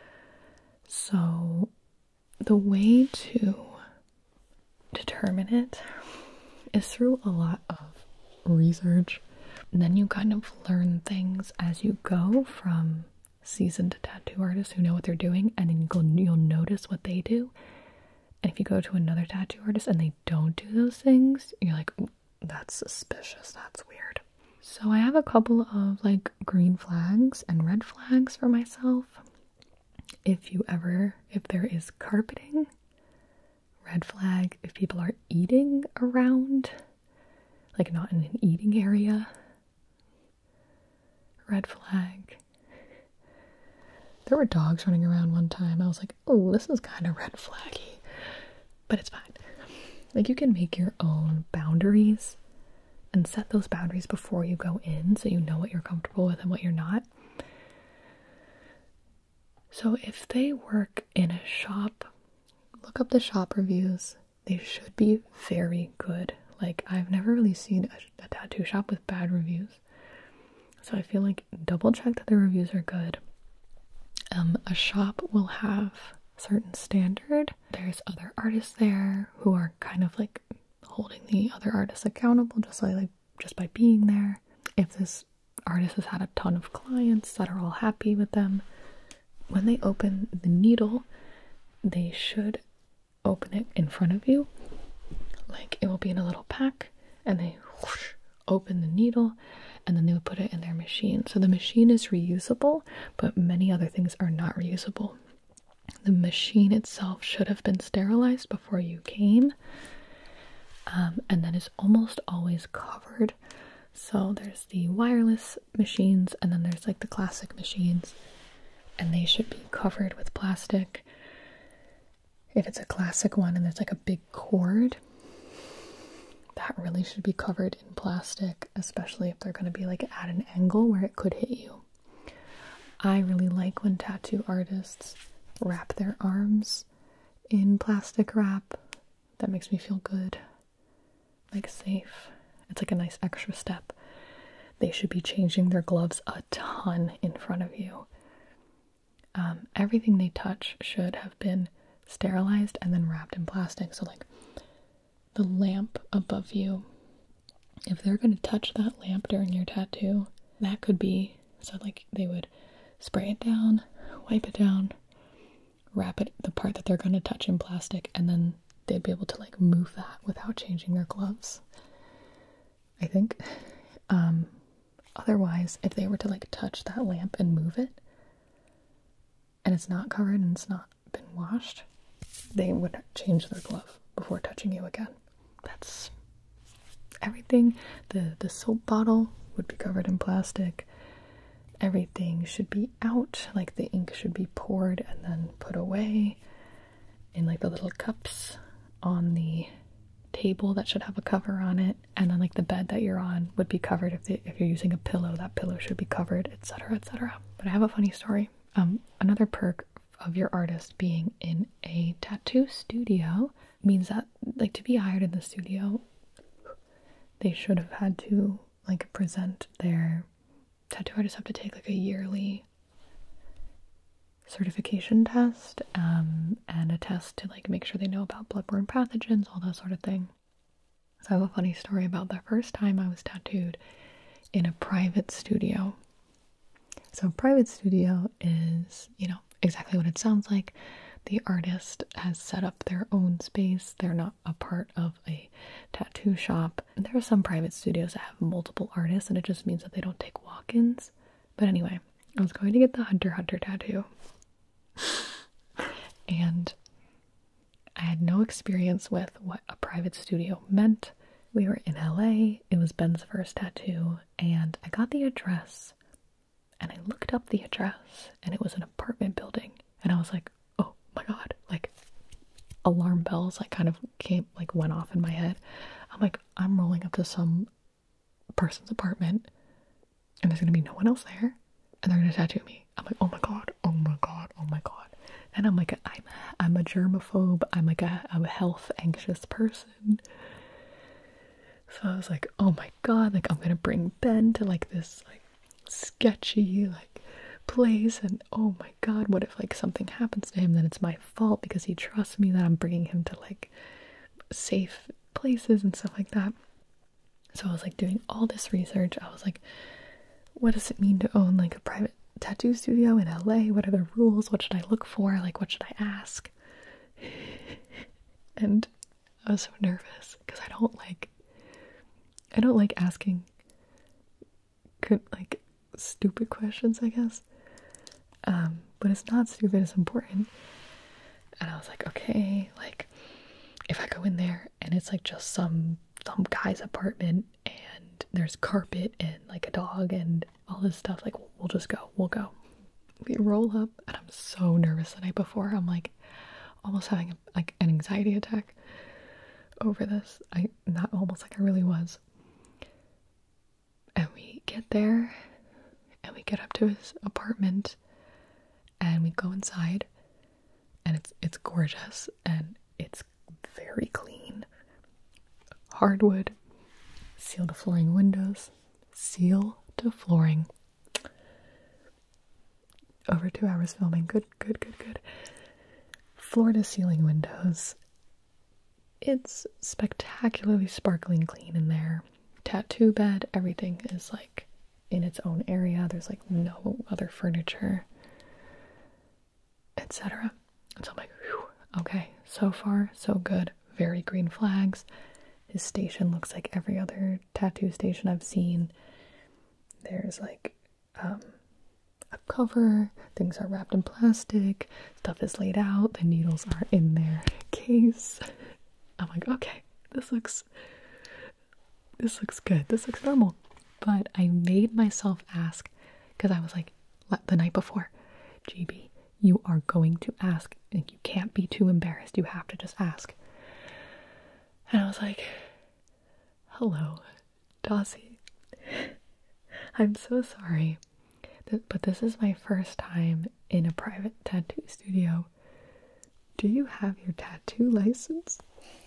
[SPEAKER 1] So the way to determine it is through a lot of research. And then you kind of learn things as you go from seasoned tattoo artists who know what they're doing, and then you go, you'll notice what they do. And if you go to another tattoo artist and they don't do those things, you're like, that's suspicious, that's weird. So I have a couple of like green flags and red flags for myself. If you ever, if there is carpeting, red flag. If people are eating around, like not in an eating area, red flag. There were dogs running around one time. I was like, oh, this is kind of red flaggy, but it's fine. Like, you can make your own boundaries and set those boundaries before you go in so you know what you're comfortable with and what you're not. So if they work in a shop, look up the shop reviews. They should be very good. Like, I've never really seen a, a tattoo shop with bad reviews. So I feel like double check that the reviews are good. Um, a shop will have certain standard. There's other artists there who are kind of like holding the other artists accountable just like, like just by being there. If this artist has had a ton of clients that are all happy with them, when they open the needle, they should open it in front of you. Like, it will be in a little pack, and they whoosh, open the needle, and then they would put it in their machine. So the machine is reusable, but many other things are not reusable. The machine itself should have been sterilized before you came, um, and then is almost always covered. So there's the wireless machines, and then there's like the classic machines, and they should be covered with plastic. If it's a classic one and there's like a big cord, that really should be covered in plastic, especially if they're going to be like at an angle where it could hit you. I really like when tattoo artists wrap their arms in plastic wrap. That makes me feel good, like safe. It's like a nice extra step. They should be changing their gloves a ton in front of you. Um, everything they touch should have been sterilized and then wrapped in plastic. So like the lamp above you, if they're going to touch that lamp during your tattoo, that could be, so like they would spray it down, wipe it down, wrap it, the part that they're going to touch in plastic, and then they'd be able to like move that without changing their gloves, I think. Um, otherwise, if they were to like touch that lamp and move it, and it's not covered and it's not been washed, they would change their glove before touching you again. That's everything. The the soap bottle would be covered in plastic. Everything should be out, like the ink should be poured and then put away in like the little cups on the table that should have a cover on it, and then like the bed that you're on would be covered. If they, if you're using a pillow, that pillow should be covered, etc, et cetera. But I have a funny story. Um, another perk of your artist being in a tattoo studio means that, like, to be hired in the studio, they should have had to like present their tattoo artists have to take like a yearly certification test, um, and a test to like make sure they know about bloodborne pathogens, all that sort of thing. So I have a funny story about the first time I was tattooed in a private studio. So a private studio is, you know, exactly what it sounds like. The artist has set up their own space. They're not a part of a tattoo shop. And there are some private studios that have multiple artists, and it just means that they don't take walk-ins. But anyway, I was going to get the Hunter x Hunter tattoo. And I had no experience with what a private studio meant. We were in L A. It was Ben's first tattoo, and I got the address. And I looked up the address, and it was an apartment building. And I was like, oh my god, like alarm bells like kind of came, like went off in my head. I'm like, I'm rolling up to some person's apartment, and there's gonna be no one else there, and they're gonna tattoo me. I'm like, oh my god, oh my god, oh my god. And I'm like, I'm, I'm a germaphobe. I'm like a, a health anxious person. So I was like, oh my god, like I'm gonna bring Ben to like this like sketchy like place, and oh my god, what if like something happens to him, then it's my fault because he trusts me that I'm bringing him to like safe places and stuff like that. So I was like doing all this research. I was like, what does it mean to own like a private tattoo studio in L A? What are the rules? What should I look for? Like, what should I ask? And I was so nervous because I don't like I don't like asking good, like, stupid questions, I guess. Um, but it's not stupid, it's important. And I was like, okay, like, if I go in there and it's like just some some guy's apartment and there's carpet and like a dog and all this stuff, like, we'll just go, we'll go. We roll up, and I'm so nervous the night before. I'm like almost having a, like an anxiety attack over this. I not almost like I really was. And we get there, and we get up to his apartment, and we go inside, and it's it's gorgeous, and it's very clean. Hardwood, seal to flooring windows, seal to flooring. Over two hours filming, good, good, good, good. Floor to ceiling windows. It's spectacularly sparkling clean in there. Tattoo bed, everything is like in its own area. There's like no other furniture, et cetera. And so I'm like, whew, okay, so far so good. Very green flags. His station looks like every other tattoo station I've seen. There's like um, a cover. Things are wrapped in plastic. Stuff is laid out. The needles are in their case. I'm like, okay, this looks. This looks good. This looks normal. But I made myself ask, because I was like, the night before, Gibi, you are going to ask. Like, you can't be too embarrassed. You have to just ask. And I was like, hello, Dossie. I'm so sorry, but this is my first time in a private tattoo studio. Do you have your tattoo license?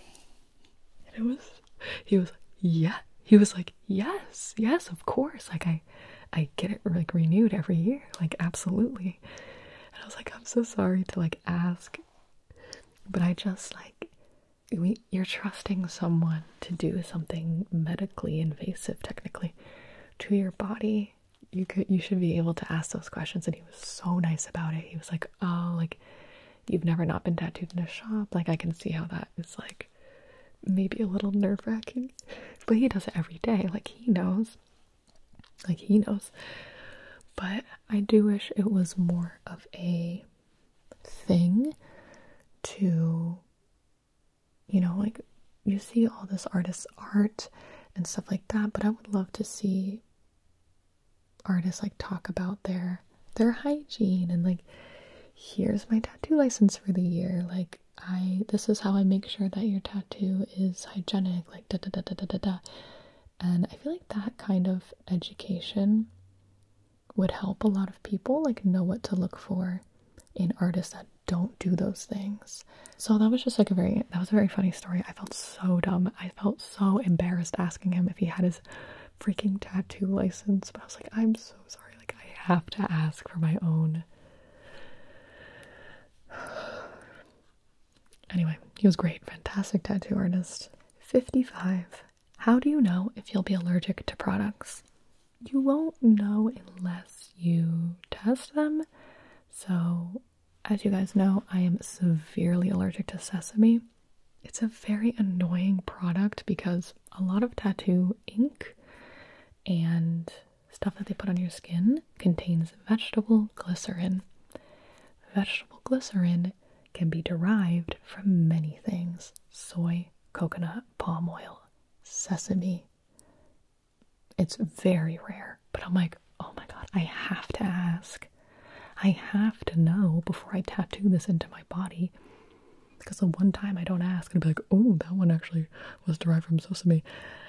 [SPEAKER 1] And it was, he was like, yeah. He was like, yes, yes, of course. Like, I, I get it like renewed every year. Like, absolutely. And I was like, I'm so sorry to like ask, but I just like, we, you're trusting someone to do something medically invasive, technically, to your body. You could, you should be able to ask those questions. And he was so nice about it. He was like, oh, like, you've never not been tattooed in a shop. Like, I can see how that is like maybe a little nerve-wracking, but he does it every day. Like, he knows. Like, he knows. But I do wish it was more of a thing to, you know, like, you see all this artist's art and stuff like that, but I would love to see artists like talk about their their hygiene and like, here's my tattoo license for the year. Like, I, this is how I make sure that your tattoo is hygienic, like da da da da da da da. And I feel like that kind of education would help a lot of people, like, know what to look for in artists that don't do those things. So that was just like a very, that was a very funny story. I felt so dumb. I felt so embarrassed asking him if he had his freaking tattoo license, but I was like, I'm so sorry. Like, I have to ask for my own. Anyway, he was great. Fantastic tattoo artist. fifty-five. How do you know if you'll be allergic to products? You won't know unless you test them. So, as you guys know, I am severely allergic to sesame. It's a very annoying product because a lot of tattoo ink and stuff that they put on your skin contains vegetable glycerin. Vegetable glycerin can be derived from many things: soy, coconut, palm oil, sesame. It's very rare, but I'm like, oh my god, I have to ask. I have to know before I tattoo this into my body, because the one time I don't ask, I'd be like, oh, that one actually was derived from sesame.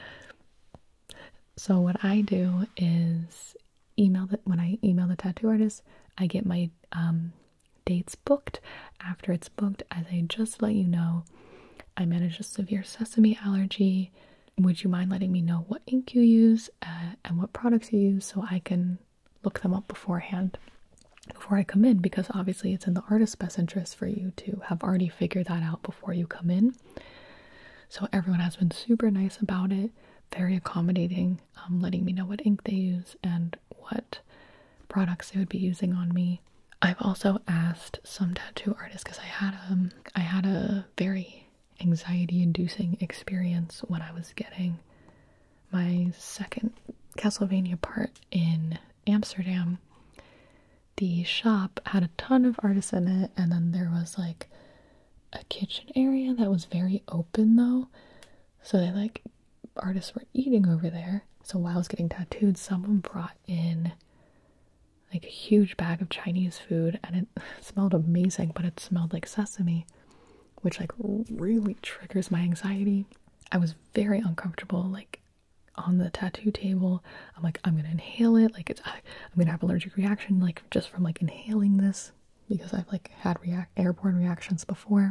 [SPEAKER 1] So what I do is email that when I email the tattoo artist, I get my um date's booked. After it's booked, I say, just to let you know, I manage a severe sesame allergy. Would you mind letting me know what ink you use uh, and what products you use so I can look them up beforehand before I come in? Because obviously it's in the artist's best interest for you to have already figured that out before you come in. So everyone has been super nice about it, very accommodating, um, letting me know what ink they use and what products they would be using on me. I've also asked some tattoo artists, because I had um I had a very anxiety-inducing experience when I was getting my second Castlevania part in Amsterdam. The shop had a ton of artists in it, and then there was like a kitchen area that was very open though, so they like artists were eating over there. So while I was getting tattooed, someone brought in like a huge bag of Chinese food, and it smelled amazing, but it smelled like sesame, which like really triggers my anxiety. I was very uncomfortable like on the tattoo table. I'm like, I'm gonna inhale it, like it's I, I'm gonna have allergic reaction like just from like inhaling this, because I've like had react airborne reactions before.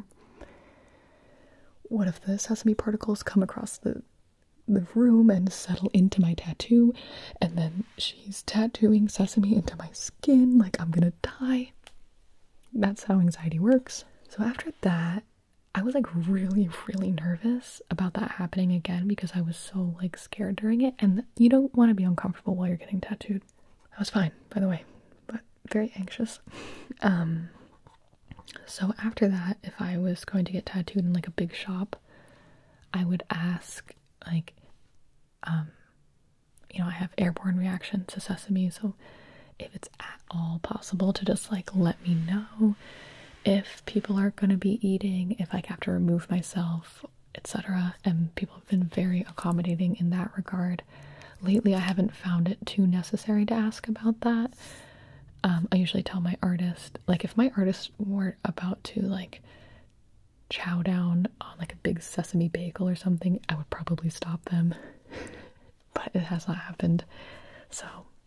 [SPEAKER 1] What if the sesame particles come across the the room and settle into my tattoo, and then she's tattooing sesame into my skin? Like, I'm gonna die. That's how anxiety works. So after that, I was like really, really nervous about that happening again, because I was so like scared during it, and you don't want to be uncomfortable while you're getting tattooed. I was fine, by the way, but very anxious. Um, so after that, if I was going to get tattooed in like a big shop, I would ask like, um, you know, I have airborne reaction to sesame, so if it's at all possible to just like let me know if people are going to be eating, if I have to remove myself, et cetera. And people have been very accommodating in that regard. Lately, I haven't found it too necessary to ask about that. Um, I usually tell my artist, like if my artists were about to like chow down on like a big sesame bagel or something, I would probably stop them. But it has not happened. So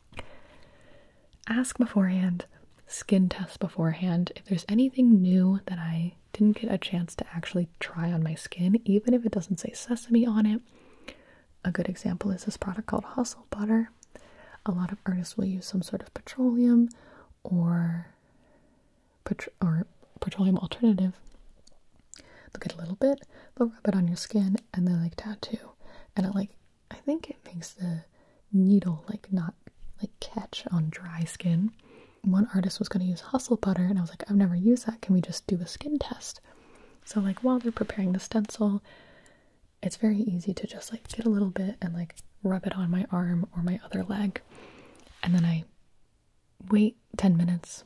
[SPEAKER 1] ask beforehand. Skin test beforehand. If there's anything new that I didn't get a chance to actually try on my skin, even if it doesn't say sesame on it. A good example is this product called Hustle Butter. A lot of artists will use some sort of petroleum or petro or petroleum alternative. They'll get a little bit, they'll rub it on your skin, and then like tattoo. And it like, I think it makes the needle like not like catch on dry skin. One artist was going to use Hustle Butter, and I was like, I've never used that. Can we just do a skin test? So like while they're preparing the stencil, it's very easy to just like get a little bit and like rub it on my arm or my other leg. And then I wait ten minutes.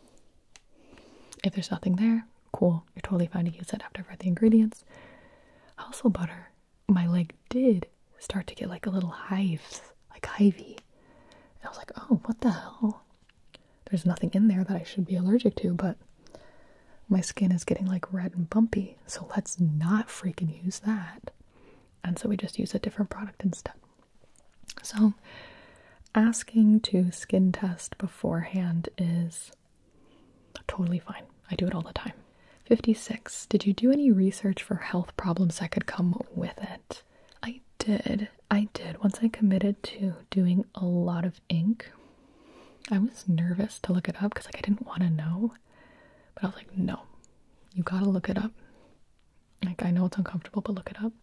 [SPEAKER 1] If there's nothing there, cool. You're totally fine to use it after I've read the ingredients. Hustle Butter, my leg did start to get like a little hives, like hivey. And I was like, oh, what the hell? There's nothing in there that I should be allergic to, but my skin is getting like red and bumpy, so let's not freaking use that. And so we just use a different product instead. So asking to skin test beforehand is totally fine. I do it all the time. fifty-six. Did you do any research for health problems that could come with it? I did. I did. Once I committed to doing a lot of ink, I was nervous to look it up because like I didn't want to know, but I was like, no, you gotta look it up. Like, I know it's uncomfortable, but look it up.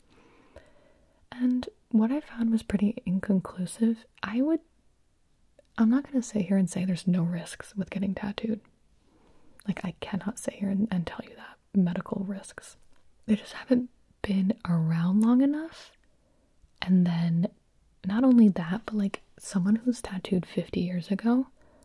[SPEAKER 1] And what I found was pretty inconclusive. I would, I'm not gonna sit here and say there's no risks with getting tattooed. Like, I cannot sit here and, and tell you that. Medical risks. They just haven't been around long enough. And then not only that, but like someone who's tattooed fifty years ago,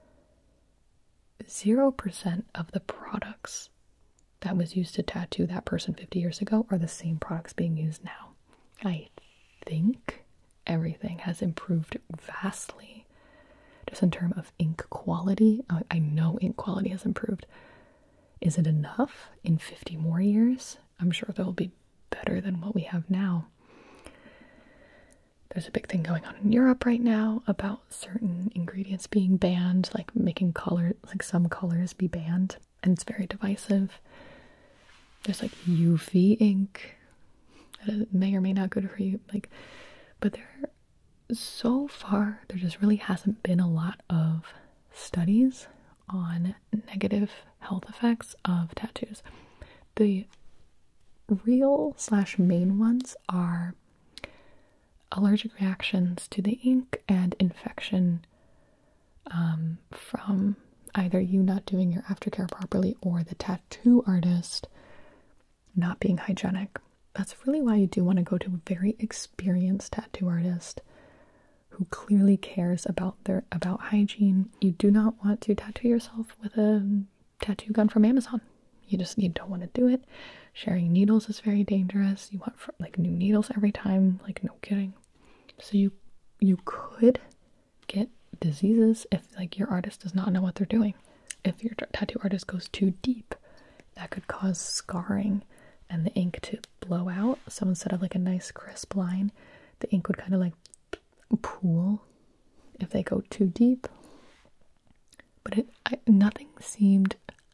[SPEAKER 1] zero percent of the products that was used to tattoo that person fifty years ago are the same products being used now. I think everything has improved vastly just in terms of ink quality. I, I know ink quality has improved. Is it enough in fifty more years? I'm sure they'll be better than what we have now. There's a big thing going on in Europe right now about certain ingredients being banned, like making color, like some colors be banned. and it's very divisive. There's like U V ink that may or may not good for you, like, but there, so far, there just really hasn't been a lot of studies on negative health effects of tattoos. The real slash main ones are allergic reactions to the ink and infection um, from either you not doing your aftercare properly or the tattoo artist not being hygienic. That's really why you do want to go to a very experienced tattoo artist who clearly cares about their about hygiene. You do not want to tattoo yourself with a tattoo gun from Amazon. You just you don't want to do it. Sharing needles is very dangerous. You want for, like new needles every time, like no kidding. So you you could get diseases if like your artist does not know what they're doing. If your tattoo artist goes too deep, that could cause scarring and the ink to blow out. So instead of like a nice crisp line, the ink would kind of like pool if they go too deep. But it I, nothing seemed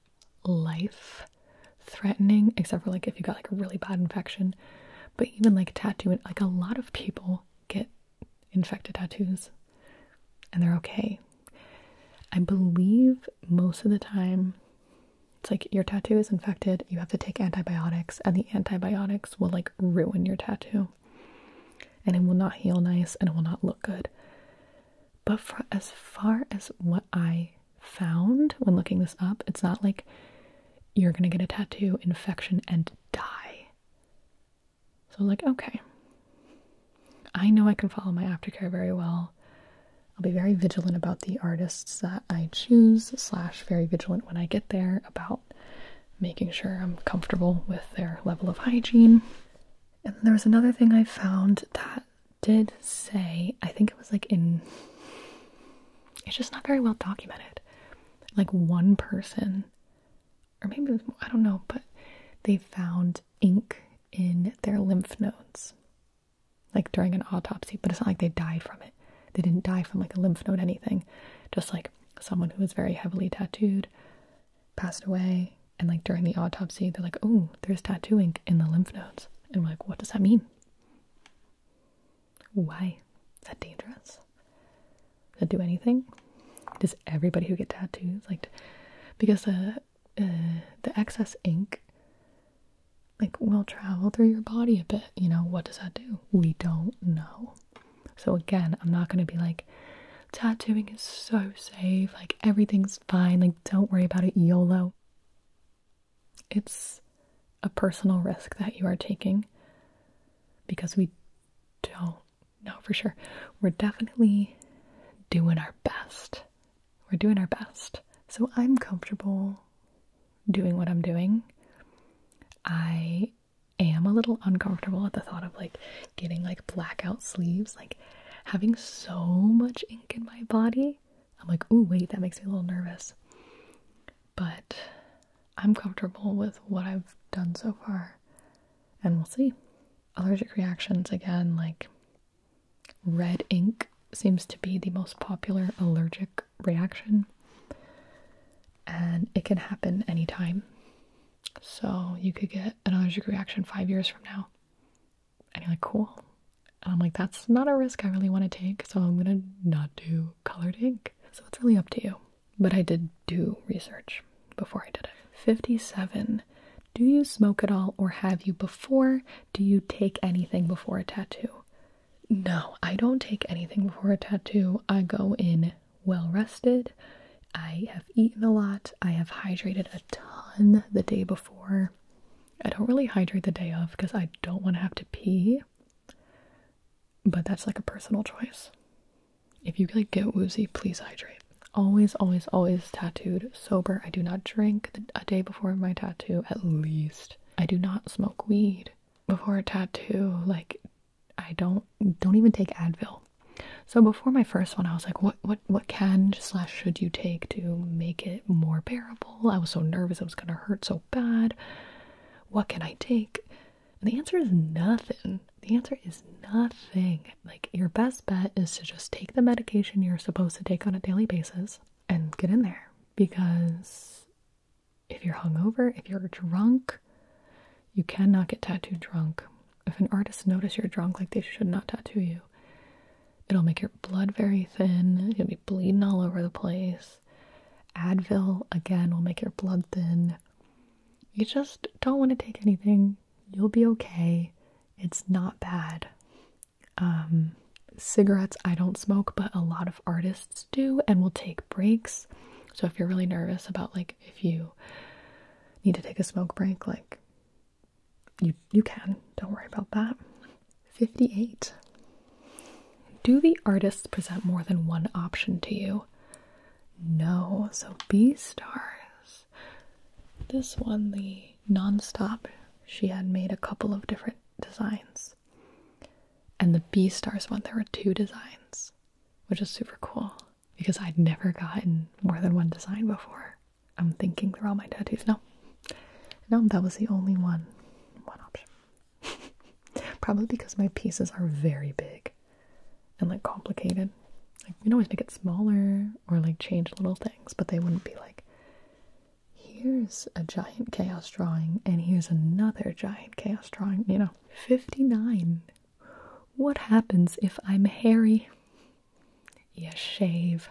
[SPEAKER 1] life threatening except for like if you got like a really bad infection. But even like tattooing, like a lot of people get infected tattoos and they're okay. I believe most of the time it's like your tattoo is infected, you have to take antibiotics, and the antibiotics will like ruin your tattoo. And it will not heal nice and it will not look good. But for as far as what I found when looking this up, it's not like you're gonna get a tattoo infection and die. So like, okay, I know I can follow my aftercare very well. I'll be very vigilant about the artists that I choose, slash very vigilant when I get there about making sure I'm comfortable with their level of hygiene. And there was another thing I found that did say, I think it was like in, it's just not very well documented. Like one person, or maybe it was, I don't know, but they found ink in their lymph nodes, like during an autopsy, but it's not like they died from it. They didn't die from like a lymph node anything, just like someone who was very heavily tattooed passed away, and like during the autopsy they're like, oh, there's tattoo ink in the lymph nodes. And we're like, what does that mean? Why? Is that dangerous? Does it do anything? Does everybody who get tattoos, like, because the, uh, the excess ink, like, will travel through your body a bit, you know, what does that do? We don't know. So again, I'm not going to be like, tattooing is so safe, like, everything's fine, like, don't worry about it, YOLO. It's a personal risk that you are taking because we don't know for sure. We're definitely doing our best. We're doing our best. So I'm comfortable doing what I'm doing. I am a little uncomfortable at the thought of like getting like blackout sleeves, like having so much ink in my body. I'm like, ooh, wait, that makes me a little nervous. But I'm comfortable with what I've done so far, and we'll see. Allergic reactions, again, like red ink seems to be the most popular allergic reaction, and it can happen anytime. So you could get an allergic reaction five years from now, and you're like, cool. And I'm like, that's not a risk I really want to take, so I'm gonna not do colored ink. So it's really up to you. But I did do research before I did it. fifty-seven. Do you smoke at all, or have you before? Do you take anything before a tattoo? No, I don't take anything before a tattoo. I go in well rested. I have eaten a lot. I have hydrated a ton the day before. I don't really hydrate the day of because I don't want to have to pee. But that's like a personal choice. If you like get woozy, please hydrate. Always, always, always tattooed sober. I do not drink a day before my tattoo, at least. I do not smoke weed before a tattoo. Like, I don't don't even take Advil. So before my first one, I was like, what what what can slash should you take to make it more bearable? I was so nervous it was gonna hurt so bad. What can I take? And the answer is nothing. The answer is nothing. Like, your best bet is to just take the medication you're supposed to take on a daily basis and get in there. Because if you're hungover, if you're drunk, you cannot get tattooed drunk. If an artist notices you're drunk, like, they should not tattoo you. It'll make your blood very thin. You'll be bleeding all over the place. Advil, again, will make your blood thin. You just don't want to take anything. You'll be okay. It's not bad. Um, cigarettes, I don't smoke, but a lot of artists do and will take breaks. So if you're really nervous about, like, if you need to take a smoke break, like, you, you can. Don't worry about that. fifty-eight. Do the artists present more than one option to you? No. So B stars. This one, the nonstop, she had made a couple of different designs. And the B stars one, there were two designs, which is super cool because I'd never gotten more than one design before. I'm thinking through all my tattoos. No. No, that was the only one. One option. Probably because my pieces are very big and, like, complicated. Like, we can always make it smaller or, like, change little things, but they wouldn't be like, here's a giant chaos drawing and here's another giant chaos drawing, you know. fifty-nine. What happens if I'm hairy? You shave.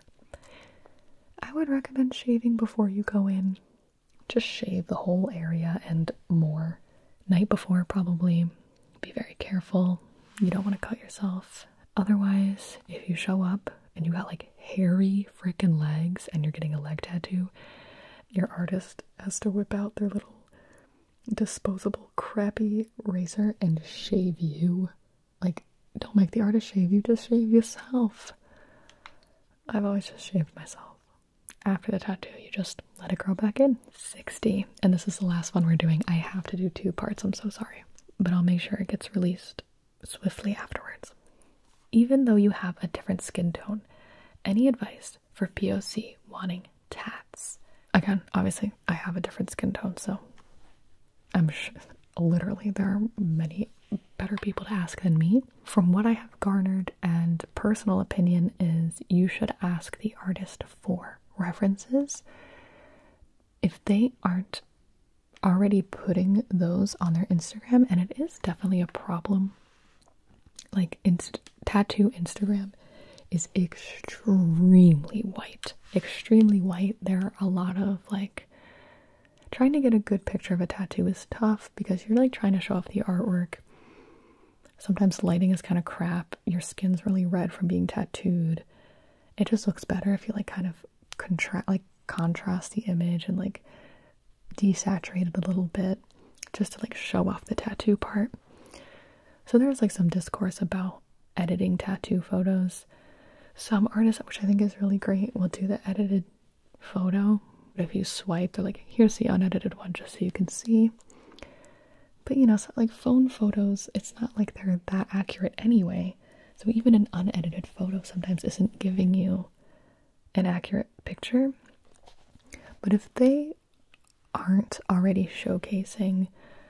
[SPEAKER 1] I would recommend shaving before you go in. Just shave the whole area and more. Night before, probably. Be very careful. You don't want to cut yourself. Otherwise, if you show up and you got, like, hairy freaking legs and you're getting a leg tattoo, your artist has to whip out their little disposable crappy razor and shave you. Like, don't make the artist shave you, just shave yourself. I've always just shaved myself. After the tattoo, you just let it grow back in. sixty. And this is the last one we're doing. I have to do two parts, I'm so sorry. But I'll make sure it gets released swiftly afterwards. Even though you have a different skin tone, any advice for P O C wanting tats? Again, obviously, I have a different skin tone, so I'm sure, literally, there are many better people to ask than me. From what I have garnered, and personal opinion is you should ask the artist for references. If they aren't already putting those on their Instagram, and it is definitely a problem, like, inst tattoo Instagram is extremely white. Extremely white. There are a lot of, like, trying to get a good picture of a tattoo is tough because you're, like, trying to show off the artwork. Sometimes lighting is kind of crap. Your skin's really red from being tattooed. It just looks better if you, like, kind of contra like contrast the image and, like, desaturate it a little bit just to, like, show off the tattoo part. So there's, like, some discourse about editing tattoo photos. Some artists, which I think is really great, will do the edited photo. But if you swipe, they're like, here's the unedited one just so you can see. But, you know, so, like, phone photos, it's not like they're that accurate anyway. So even an unedited photo sometimes isn't giving you an accurate picture. But if they aren't already showcasing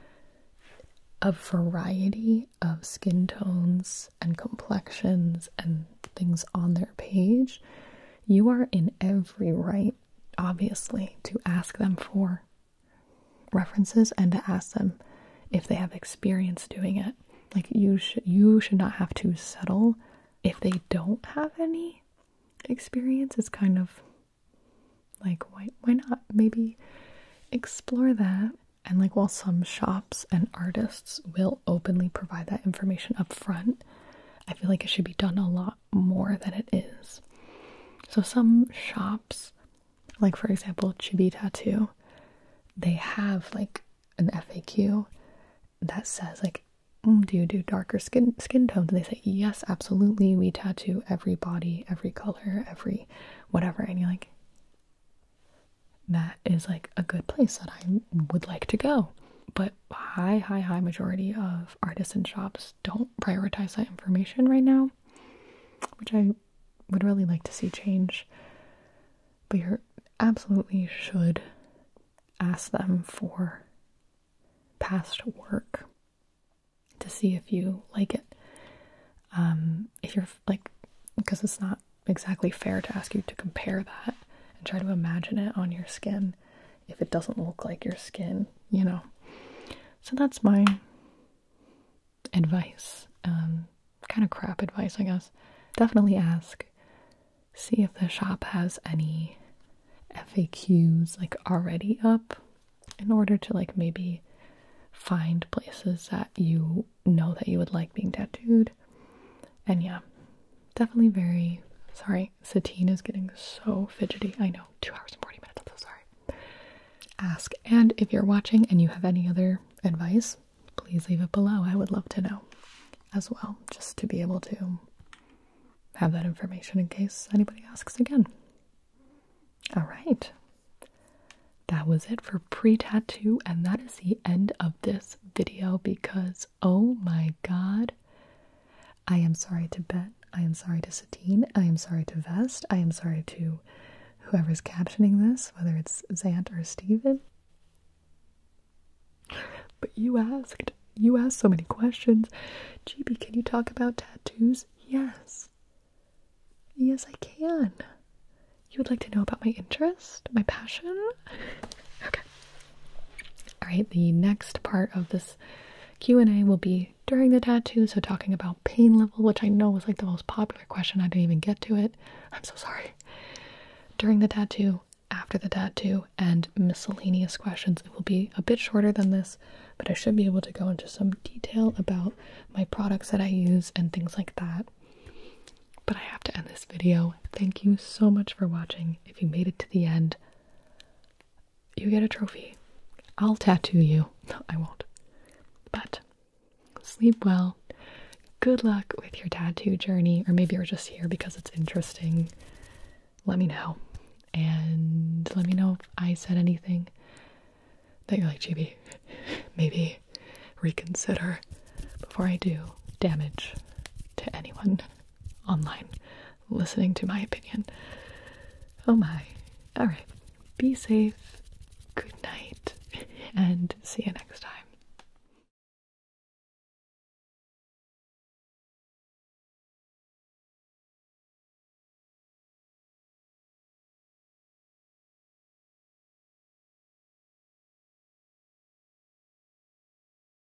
[SPEAKER 1] a variety of skin tones and complexions and things on their page, you are in every right, obviously, to ask them for references and to ask them if they have experience doing it. Like, you should you should not have to settle if they don't have any experience. It's kind of like, why why not maybe explore that? And, like, while some shops and artists will openly provide that information up front, I feel like it should be done a lot more than it is. So some shops, like, for example, Gibi Tattoo, they have, like, an F A Q that says, like, mm, do you do darker skin skin tones? And they say, yes, absolutely, we tattoo every body, every color, every whatever. And you're like, that is, like, a good place that I would like to go. But high, high, high majority of artists and shops don't prioritize that information right now, which I would really like to see change. But you absolutely should ask them for past work to see if you like it. Um, if you're, like, because it's not exactly fair to ask you to compare that and try to imagine it on your skin. if it doesn't look like your skin, you know. So that's my advice. Um, kind of crap advice, I guess. Definitely ask. See if the shop has any F A Qs like already up in order to like maybe find places that you know that you would like being tattooed. And yeah, definitely very sorry. Satine is getting so fidgety. I know, two hours and forty minutes. I'm so sorry. Ask. And if you're watching and you have any other advice, please leave it below. I would love to know as well, just to be able to have that information in case anybody asks again. All right. That was it for pre-tattoo, and that is the end of this video because, oh my god, I am sorry to Bet, I am sorry to Satine, I am sorry to Vest, I am sorry to whoever's captioning this, whether it's Zant or Steven. But you asked, you asked so many questions. Gibi, can you talk about tattoos? Yes. Yes, I can. You would like to know about my interest? My passion? Okay. Alright, the next part of this Q and A will be during the tattoo, so talking about pain level, which I know was like the most popular question. I didn't even get to it. I'm so sorry. During the tattoo, after the tattoo, and miscellaneous questions. It will be a bit shorter than this, but I should be able to go into some detail about my products that I use and things like that. But I have to end this video. Thank you so much for watching. If you made it to the end, you get a trophy. I'll tattoo you. No, I won't. But sleep well. Good luck with your tattoo journey, or maybe you're just here because it's interesting. Let me know. And let me know if I said anything that you're like, Gibi, maybe reconsider before I do damage to anyone online listening to my opinion. Oh my. Alright. Be safe. Good night. And see you next time.